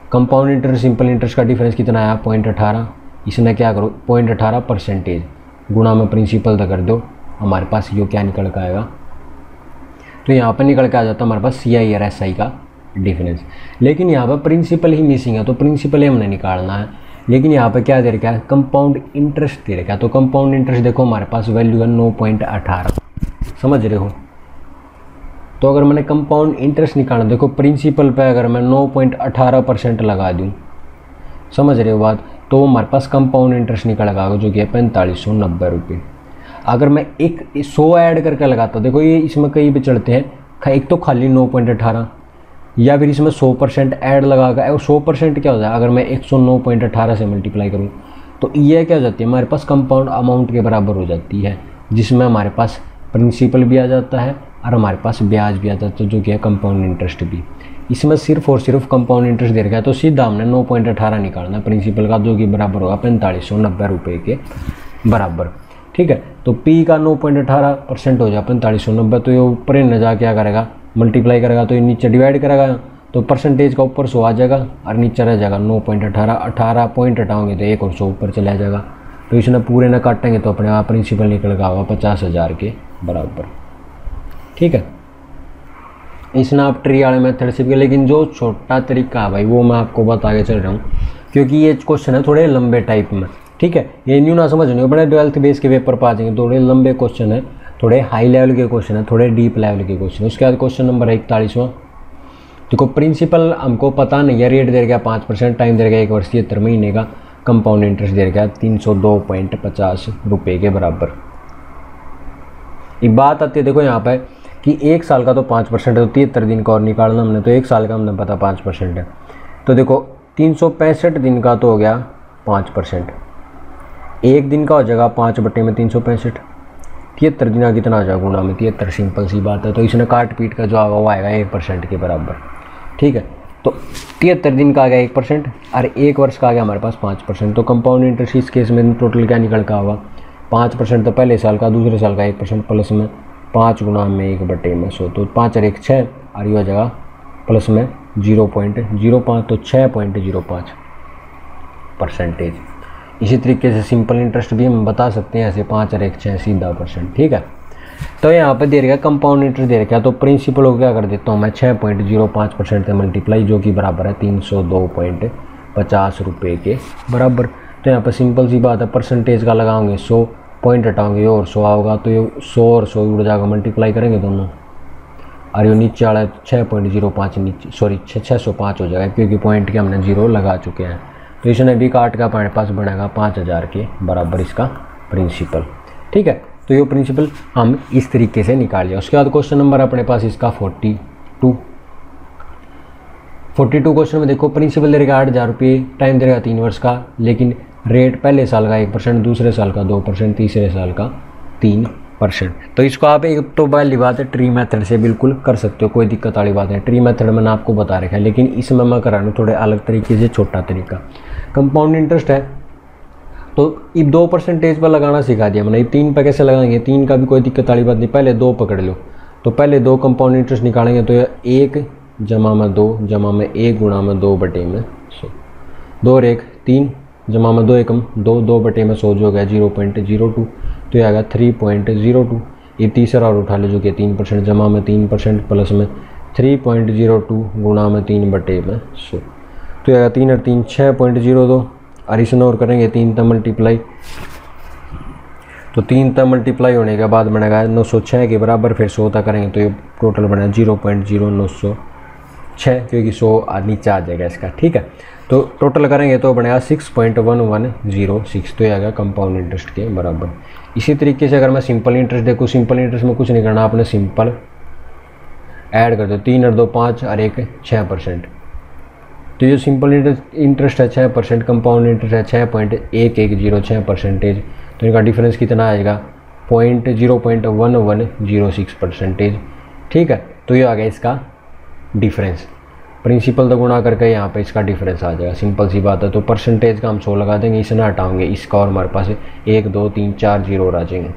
Compound interest simple interest का डिफरेंस कितना आया पॉइंट अठारह, इसने क्या करो पॉइंट अठारह परसेंटेज गुणा में प्रिंसिपल तक कर दो, हमारे पास यो क्या निकल कर आएगा, तो यहाँ पर निकल के आ जाता है हमारे पास सी आई और एस आई का डिफरेंस। लेकिन यहाँ पर प्रिंसिपल ही मिसिंग है, तो प्रिंसिपल ही हमने निकालना है। लेकिन यहाँ पर क्या दे रखा है कंपाउंड इंटरेस्ट दे रखा है, तो कंपाउंड इंटरेस्ट देखो हमारे पास वैल्यू है नौ पॉइंट अठारह, समझ रहे हो। तो अगर मैंने कंपाउंड इंटरेस्ट निकालना, देखो प्रिंसिपल पे अगर मैं नौ पॉइंट अठारह परसेंट लगा दूँ, समझ रहे हो बात, तो हमारे पास कंपाउंड इंटरेस्ट निकल आएगा जो कि है पैंतालीस सौ नब्बे रुपये। अगर मैं एक सौ ऐड करके लगाता, देखो ये इसमें कई भी चढ़ते हैं, एक तो खाली नौ पॉइंट अठारह या फिर इसमें सौ परसेंट ऐड लगा कर, और सौ परसेंट क्या होता है अगर मैं एक सौ नौ पॉइंट अठारह से मल्टीप्लाई करूँ तो ये क्या हो जाती है हमारे पास कंपाउंड अमाउंट के बराबर हो जाती है, जिसमें हमारे पास प्रिंसिपल भी आ जाता है और हमारे पास ब्याज भी आ जाता है जो कि है कंपाउंड इंटरेस्ट भी। इसमें सिर्फ और सिर्फ कंपाउंड इंटरेस्ट दे रखा है, तो सीधा हमने नौ पॉइंट अठारह निकालना प्रिंसिपल का, जो कि बराबर होगा पैंतालीस सौ नब्बे रुपये के बराबर। ठीक है, तो पी का नौ पॉइंट अठारह परसेंट हो जाए पैंतालीस सौ नब्बे, तो ये ऊपर न जा क्या करेगा मल्टीप्लाई करेगा, तो ये नीचे डिवाइड करेगा, तो परसेंटेज का ऊपर सौ आ जाएगा और नीचे रह जाएगा नौ पॉइंट अठारह। अठारह पॉइंट हटाओगे तो एक और सौ ऊपर चला जाएगा, तो इसने पूरे न काटेंगे तो अपने आप प्रिंसिपल निकल का होगा पचास हज़ार के बराबर। ठीक है, इसने आप ट्री वाले मेथड से भी, लेकिन जो छोटा तरीका है भाई वो मैं आपको बता के चल रहा हूँ, क्योंकि ये क्वेश्चन है थोड़े लंबे टाइप में। ठीक है, ये न्यू ना समझने बड़े ट्वेल्थ बेस के पेपर पर आ जाएंगे, थोड़े लंबे क्वेश्चन है, थोड़े हाई लेवल के क्वेश्चन है, थोड़े डीप लेवल के क्वेश्चन। उसके बाद क्वेश्चन नंबर है इकतालीसवां। देखो प्रिंसिपल हमको पता नहीं है, रेट दे रखा पाँच परसेंट, टाइम दे रखा एक वर्ष तिहत्तर महीने का, कंपाउंड इंटरेस्ट दे रखा है तीन सौ दो पॉइंट पचास रुपये के बराबर। एक बात आती है देखो यहाँ पर कि एक साल का तो पाँच परसेंट है, तो तिहत्तर दिन का और निकालना हमने, तो एक साल का हमने पता पाँच परसेंट है, तो देखो तीन सौ पैंसठ दिन का तो हो गया पाँच परसेंट, एक दिन का हो जाएगा पाँच बटे में तीन सौ पैंसठ, तिहत्तर दिन का कितना आ जाएगा गुणा में तिहत्तर, सिंपल सी बात है। तो इसने काट पीट का जो आएगा वो आएगा एक परसेंट के बराबर। ठीक है, तो तिहत्तर दिन का आ गया एक परसेंट और एक वर्ष का आ गया हमारे पास पाँच परसेंट। तो कंपाउंड इंटरेस्ट इस केस में टोटल क्या निकल का होगा पाँच परसेंट, तो पहले साल का दूसरे साल का एक परसेंट प्लस में पाँच गुना में एक बटे में सौ, तो पाँच और एक छः और ये हो जाएगा प्लस में जीरो पॉइंट जीरो पाँच, तो छः पॉइंट जीरो पाँच परसेंटेज। इसी तरीके से सिंपल इंटरेस्ट भी हम बता सकते हैं ऐसे पाँच और एक छः सीधा परसेंट। ठीक है, तो यहाँ पे दे रखा कंपाउंड इंटरेस्ट दे रखा, तो प्रिंसिपल को क्या कर देता हूँ मैं छः पॉइंट जीरो पाँच परसेंट से मल्टीप्लाई, जो कि बराबर है तीन सौ दो पॉइंट पचास रुपये के बराबर। तो यहाँ पर सिंपल सी बात है, परसेंटेज का लगाओगे सौ, पॉइंट हटाओगे और सौ आओगा, तो ये सौ और सौ उड़ जाएगा, मल्टीप्लाई करेंगे दोनों, और ये नीचे वाला छः पॉइंट जीरो पाँच नीचे सॉरी छः छः सौ पाँच हो जाएगा, क्योंकि पॉइंट के हमने जीरो लगा चुके हैं। तो इसने भी काट का हमारे पास बनेगा पाँच हज़ार के बराबर इसका प्रिंसिपल। ठीक है, तो ये प्रिंसिपल हम इस तरीके से निकाल लिया। उसके बाद क्वेश्चन नंबर अपने पास इसका forty two forty two question में देखो प्रिंसिपल दे रखा आठ हज़ार रुपये, टाइम दे रखा तीन वर्ष का, लेकिन रेट पहले साल का एक परसेंट, दूसरे साल का दो परसेंट, तीसरे साल का तीन परसेंट। तो इसको आप एक तो पहली बात है ट्री मेथड से बिल्कुल कर सकते हो, कोई दिक्कत वाली बात है। ट्री मेथड मैंने आपको बता रखा है, लेकिन इसमें मैं करा रहा हूँ थोड़े अलग तरीके से, छोटा तरीका। कंपाउंड इंटरेस्ट है तो अब दो परसेंटेज पर लगाना सिखा दिया मैंने, तीन पर कैसे लगाएंगे, तीन का भी कोई दिक्कत वाली बात नहीं, पहले दो पकड़ लो। तो पहले दो कंपाउंड इंटरेस्ट निकालेंगे, तो एक जमा में दो जमा में एक गुणा में दो बटे में सौ, दो और एक तीन जमा में दो एकम दो, दो बटे में सौ जो हो गया जीरो पॉइंट जीरो टू, तो ये आएगा थ्री पॉइंट जीरो टू। ये तीसरा और उठा ले जो कि तीन परसेंट, जमा में तीन परसेंट प्लस में थ्री पॉइंट जीरो टू गुणा में तीन बटे में सौ, तो ये आएगा तीन और तीन छः पॉइंट जीरो दो, और इसमें और करेंगे तीन तक मल्टीप्लाई, तो तीन तक मल्टीप्लाई होने के बाद बनेगा नौ सौ छः के बराबर, फिर सौ तक करेंगे तो ये टोटल बनेगा जीरो पॉइंट जीरो नौ सौ छः, क्योंकि सौ नीचे आ जाएगा इसका। ठीक है, तो टोटल करेंगे तो बनेगा six point one one zero six, तो ये आएगा कंपाउंड इंटरेस्ट के बराबर। इसी तरीके से अगर मैं सिंपल इंटरेस्ट देखूँ, सिंपल इंटरेस्ट में कुछ नहीं करना, आपने सिंपल ऐड कर दो, तीन और दो पाँच और एक छः परसेंट, तो ये सिंपल इंटरेस्ट है छः परसेंट, कंपाउंड इंटरेस्ट है छः पॉइंट एक एक जीरो छः परसेंटेज, तो इनका डिफरेंस कितना आएगा point zero point one one zero six percentage. ठीक है, तो ये आ गया इसका डिफरेंस, प्रिंसिपल तो गुणा करके यहाँ पे इसका डिफरेंस आ जाएगा, सिंपल सी बात है। तो परसेंटेज का हम सौ लगा देंगे, इसने हटाएंगे इसका, और हमारे पास एक दो तीन चार जीरो और आ जाएंगे।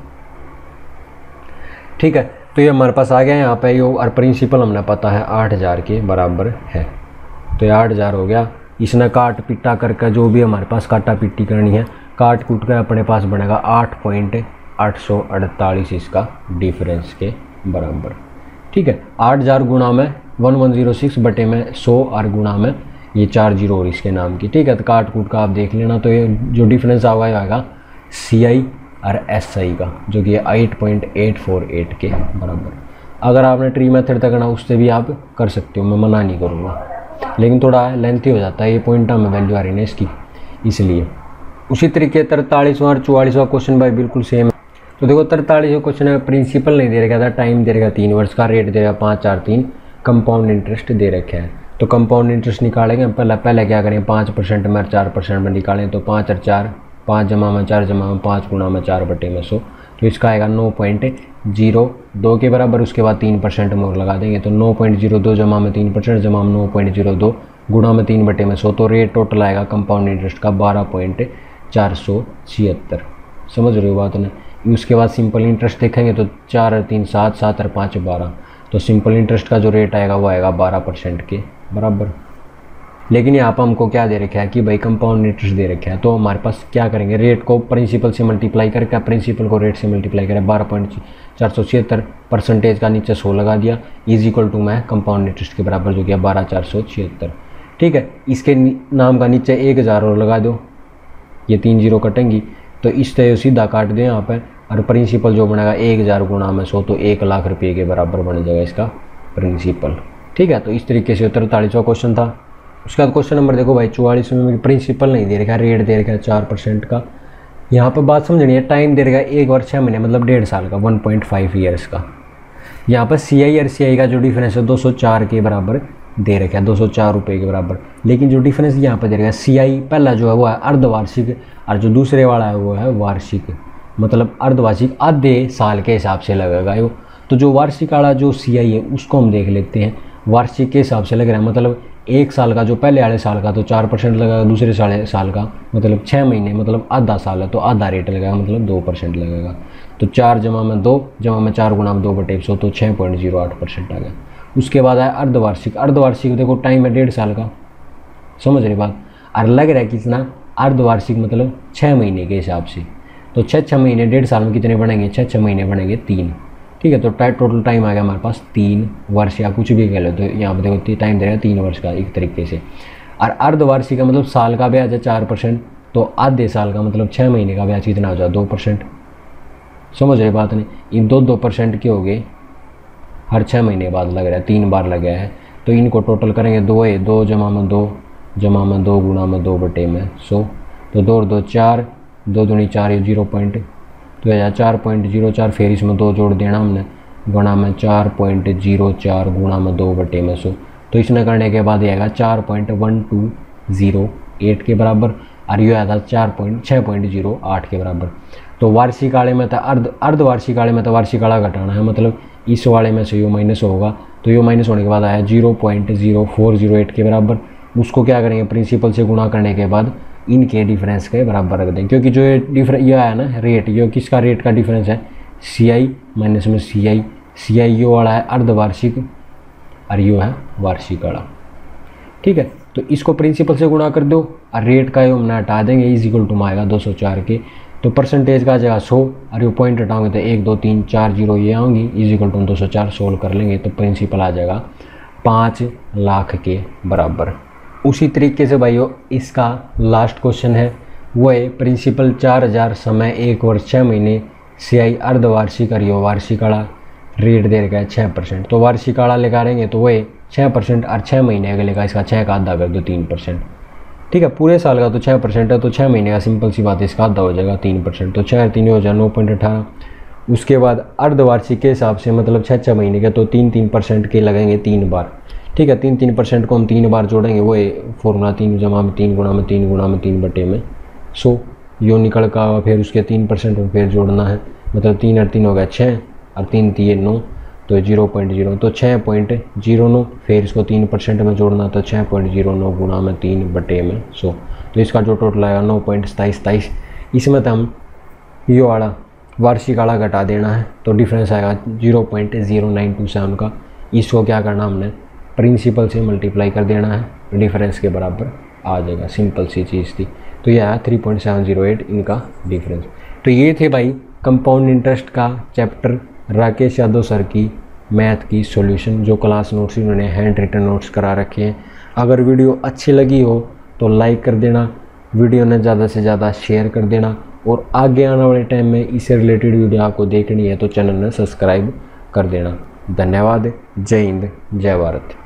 ठीक है, तो ये हमारे पास आ गया यहाँ पे, यो और प्रिंसिपल हमने पता है आठ हज़ार के बराबर है, तो ये आठ हज़ार हो गया इसने काट पिट्टा करके जो भी हमारे पास काटा पिट्टी करनी है, काट कूट कर अपने पास बनेगा आठ पॉइंट आठ सौ अड़तालीस इसका डिफरेंस के बराबर। ठीक है, आठ हज़ार गुणा में वन वन जीरो सिक्स बटे में सौ और गुणा में ये चार जीरो और इसके नाम की। ठीक है, तो काट कूट का आप देख लेना। तो ये जो डिफरेंस आएगा आएगा सी आई और एस आई का, जो कि eight point eight four eight के बराबर। अगर आपने ट्री मेथड तक करना उससे भी आप कर सकते हो, मैं मना नहीं करूँगा, लेकिन थोड़ा लेंथी हो जाता है, ये पॉइंट में वैल्यू आ रही है इसकी, इसलिए। उसी तरीके तरतालीसवां और चौवालीसवां क्वेश्चन भाई बिल्कुल सेम है। तो देखो तरतालीसवां क्वेश्चन है, प्रिंसिपल नहीं दे रखा था, टाइम दे रखा तीन वर्ष का, रेट दे रखा पाँच चार तीन, कंपाउंड इंटरेस्ट दे रखे है। तो कंपाउंड इंटरेस्ट निकालेंगे पहले पहले क्या करें, पाँच परसेंट में चार परसेंट में निकालें। तो पाँच और चार, पाँच जमा में चार जमा में पाँच गुणा में चार बटे में सौ, तो इसका आएगा नौ पॉइंट जीरो दो के बराबर। उसके बाद तीन परसेंट मोर लगा देंगे, तो नौ पॉइंट जीरो दो जमा में तीन परसेंट जमा में नौ पॉइंट जीरो दो गुणा में तीन बटे में सौ, तो रेट टोटल आएगा कंपाउंड इंटरेस्ट का बारह पॉइंट चार सौ छिहत्तर। समझ रहे हो बात ने। उसके बाद सिंपल इंटरेस्ट देखेंगे तो चार और तीन सात, सात और पाँच बारह, तो सिंपल इंटरेस्ट का जो रेट आएगा वो आएगा बारह परसेंट के बराबर। लेकिन यहाँ पर हमको क्या दे रखा है कि भाई कंपाउंड इंटरेस्ट दे रखा है, तो हमारे पास क्या करेंगे, रेट को प्रिंसिपल से मल्टीप्लाई करके प्रिंसिपल को रेट से मल्टीप्लाई करें, बारह पॉइंट चार सौ छिहत्तर परसेंटेज का नीचे सौ लगा दिया, इज इक्वल टू मैं कंपाउंड इंटरेस्ट के बराबर जो किया बारह चार सौ छिहत्तर। ठीक है, इसके नाम का नीचे एक हज़ार और लगा दो, ये तीन जीरो कटेंगी, तो इस तरह सीधा काट दें यहाँ पर, और प्रिंसिपल जो बनेगा एक हज़ार गुणा में सौ, तो एक लाख रुपये के बराबर बन जाएगा इसका प्रिंसिपल। ठीक है, तो इस तरीके से तरतालीसवां क्वेश्चन था। उसके बाद क्वेश्चन नंबर देखो भाई चौवालीस में प्रिंसिपल नहीं दे रखा, रेट दे रखा है चार परसेंट का। यहाँ पर बात समझनी है, टाइम दे रखा है एक वर्ष छः महीने मतलब डेढ़ साल का, वन पॉइंट फाइव ईयर्स का। यहाँ पर सी आई और सी आई का जो डिफरेंस है दो सौ चार के बराबर दे रखा है, दो सौ चार रुपये के बराबर। लेकिन जो डिफरेंस यहाँ पर दे रखा है, सी आई पहला जो है वो है अर्धवार्षिक, और जो दूसरे वाला है वो है वार्षिक, मतलब अर्धवार्षिक आधे साल के हिसाब से लगेगा वो। तो जो वार्षिक वाला जो सी आई है उसको हम देख लेते हैं, वार्षिक के हिसाब से लग रहा है, मतलब एक साल का जो पहले वाले साल का तो चार परसेंट लगेगा, दूसरे साल साल का मतलब छः महीने मतलब आधा साल है तो आधा रेट लगेगा, मतलब दो परसेंट लगेगा। तो चार जमा में दो जमा में चार गुणा में दो बटे सौ, तो छः पॉइंट जीरो आठ परसेंट आ गया। उसके बाद आया अर्धवार्षिक, अर्धवार्षिक देखो टाइम है डेढ़ साल का, समझ रही बात। और लग रहा है कितना, अर्धवार्षिक मतलब छः महीने के हिसाब से, तो छः छः महीने डेढ़ साल में कितने बनेंगे, छः छः महीने बनेंगे तीन। ठीक है, तो टोटल टाइम आ गया हमारे पास तीन वर्ष या कुछ भी कह लो, तो यहाँ पर देखो टाइम दे रहा है तीन वर्ष का एक तरीके से। और अर्धवार्षिक का मतलब साल का ब्याज है चार परसेंट, तो आधे साल का मतलब छः महीने का ब्याज कितना हो जाए, दो परसेंट। समझ रहे बात नहीं, इन दो दो परसेंट के हो गए, हर छः महीने बाद लग रहा है, तीन बार लग गया है। तो इनको टोटल करेंगे, दो है दो जमा में दो जमा में दो गुणा में दो बटे में सौ, तो दो और दो चार, दो दूनी चार, ये जीरो पॉइंट तो यह चार पॉइंट जीरो चार, फिर इसमें दो जोड़ देना हमने, गुणा में चार पॉइंट जीरो चार गुणा में दो बटे में सौ, तो इसने करने के बाद आएगा चार point one two zero eight के बराबर, और ये आया था चार पॉइंट छः पॉइंट जीरो आठ के बराबर। तो वार्षिक वाले में था अर्ध अर्धवार्षिक वाले में तो वार्षिक वाला घटाना है, मतलब इस वाले में से यो माइनस होगा, तो यो माइनस होने के बाद आया zero point zero four zero eight के बराबर। उसको क्या करेंगे, प्रिंसिपल से गुणा करने के बाद इनके डिफरेंस के बराबर रख दें, क्योंकि जो ये डिफरेंस ये आया ना रेट, ये किसका रेट का डिफरेंस है, सी आई माइनस में सी आई, सी आई यो वाला है अर्धवार्षिक और यो है वार्षिक वाला। ठीक है, तो इसको प्रिंसिपल से गुणा कर दो और रेट का यो हमने हटा देंगे, इज इक्वल टू आएगा दो सौ चार के, तो परसेंटेज का आ जाएगा सौ, और ये पॉइंट हटाओगे तो एक दो तीन चार जीरो ये आऊँगी, इज इक्वल टू दो सौ चार सोल्व कर लेंगे तो प्रिंसिपल आ जाएगा पाँच लाख के बराबर। उसी तरीके से भाइयों इसका लास्ट क्वेश्चन है, वो है प्रिंसिपल चार हज़ार समय एक वर्ष छः महीने, सी आई अर्धवार्षिक और यो वार्षिक वाला, रेट दे रखा है छः परसेंट। तो वार्षिक वाला लेकर आएंगे तो वही छः परसेंट, और छः महीने का लेगा इसका छः का आधा कर दो तीन परसेंट। ठीक है, पूरे साल का तो छः परसेंट है, तो छः महीने का सिंपल सी बात है इसका आधा हो जाएगा तीन परसेंट, तो छः तीन हो जाए नौ पॉइंट अठारह। उसके बाद अर्धवार्षिक के हिसाब से मतलब छः छः महीने के, तो तीन तीन परसेंट के लगेंगे तीन बार। ठीक है, तीन तीन परसेंट को हम तीन बार जोड़ेंगे, वो फॉर्मूला तीन जमा में तीन गुणा में तीन गुणा में तीन बटे में सौ, यो निकल का फिर उसके तीन परसेंट में फिर जोड़ना है, मतलब तीन और तीन हो गया छः और तीन तीन नौ, तो जीरो पॉइंट जीरो, तो छः पॉइंट जीरो नौ, फिर इसको तीन परसेंट में जोड़ना, तो छः पॉइंट जीरो नौ गुणा में तीन बटे में सौ, तो इसका जो टोटल आएगा नौ पॉइंट सताईस सताईस। इसमें तो हम यो वाला वार्षिक वाला घटा देना है, तो डिफरेंस आएगा zero point zero nine two seven का। इसको क्या करना हमने प्रिंसिपल से मल्टीप्लाई कर देना है डिफरेंस के बराबर आ जाएगा। सिंपल सी चीज़ थी। तो यह है three point seven zero eight इनका डिफरेंस। तो ये थे भाई कंपाउंड इंटरेस्ट का चैप्टर राकेश यादव सर की मैथ की सॉल्यूशन, जो क्लास नोट्स इन्होंने हैंड रिटन नोट्स करा रखे हैं। अगर वीडियो अच्छी लगी हो तो लाइक कर देना, वीडियो ने ज़्यादा से ज़्यादा शेयर कर देना, और आगे आने वाले टाइम में इससे रिलेटेड वीडियो आपको देखनी है तो चैनल ने सब्सक्राइब कर देना। धन्यवाद। जय हिंद, जय भारत।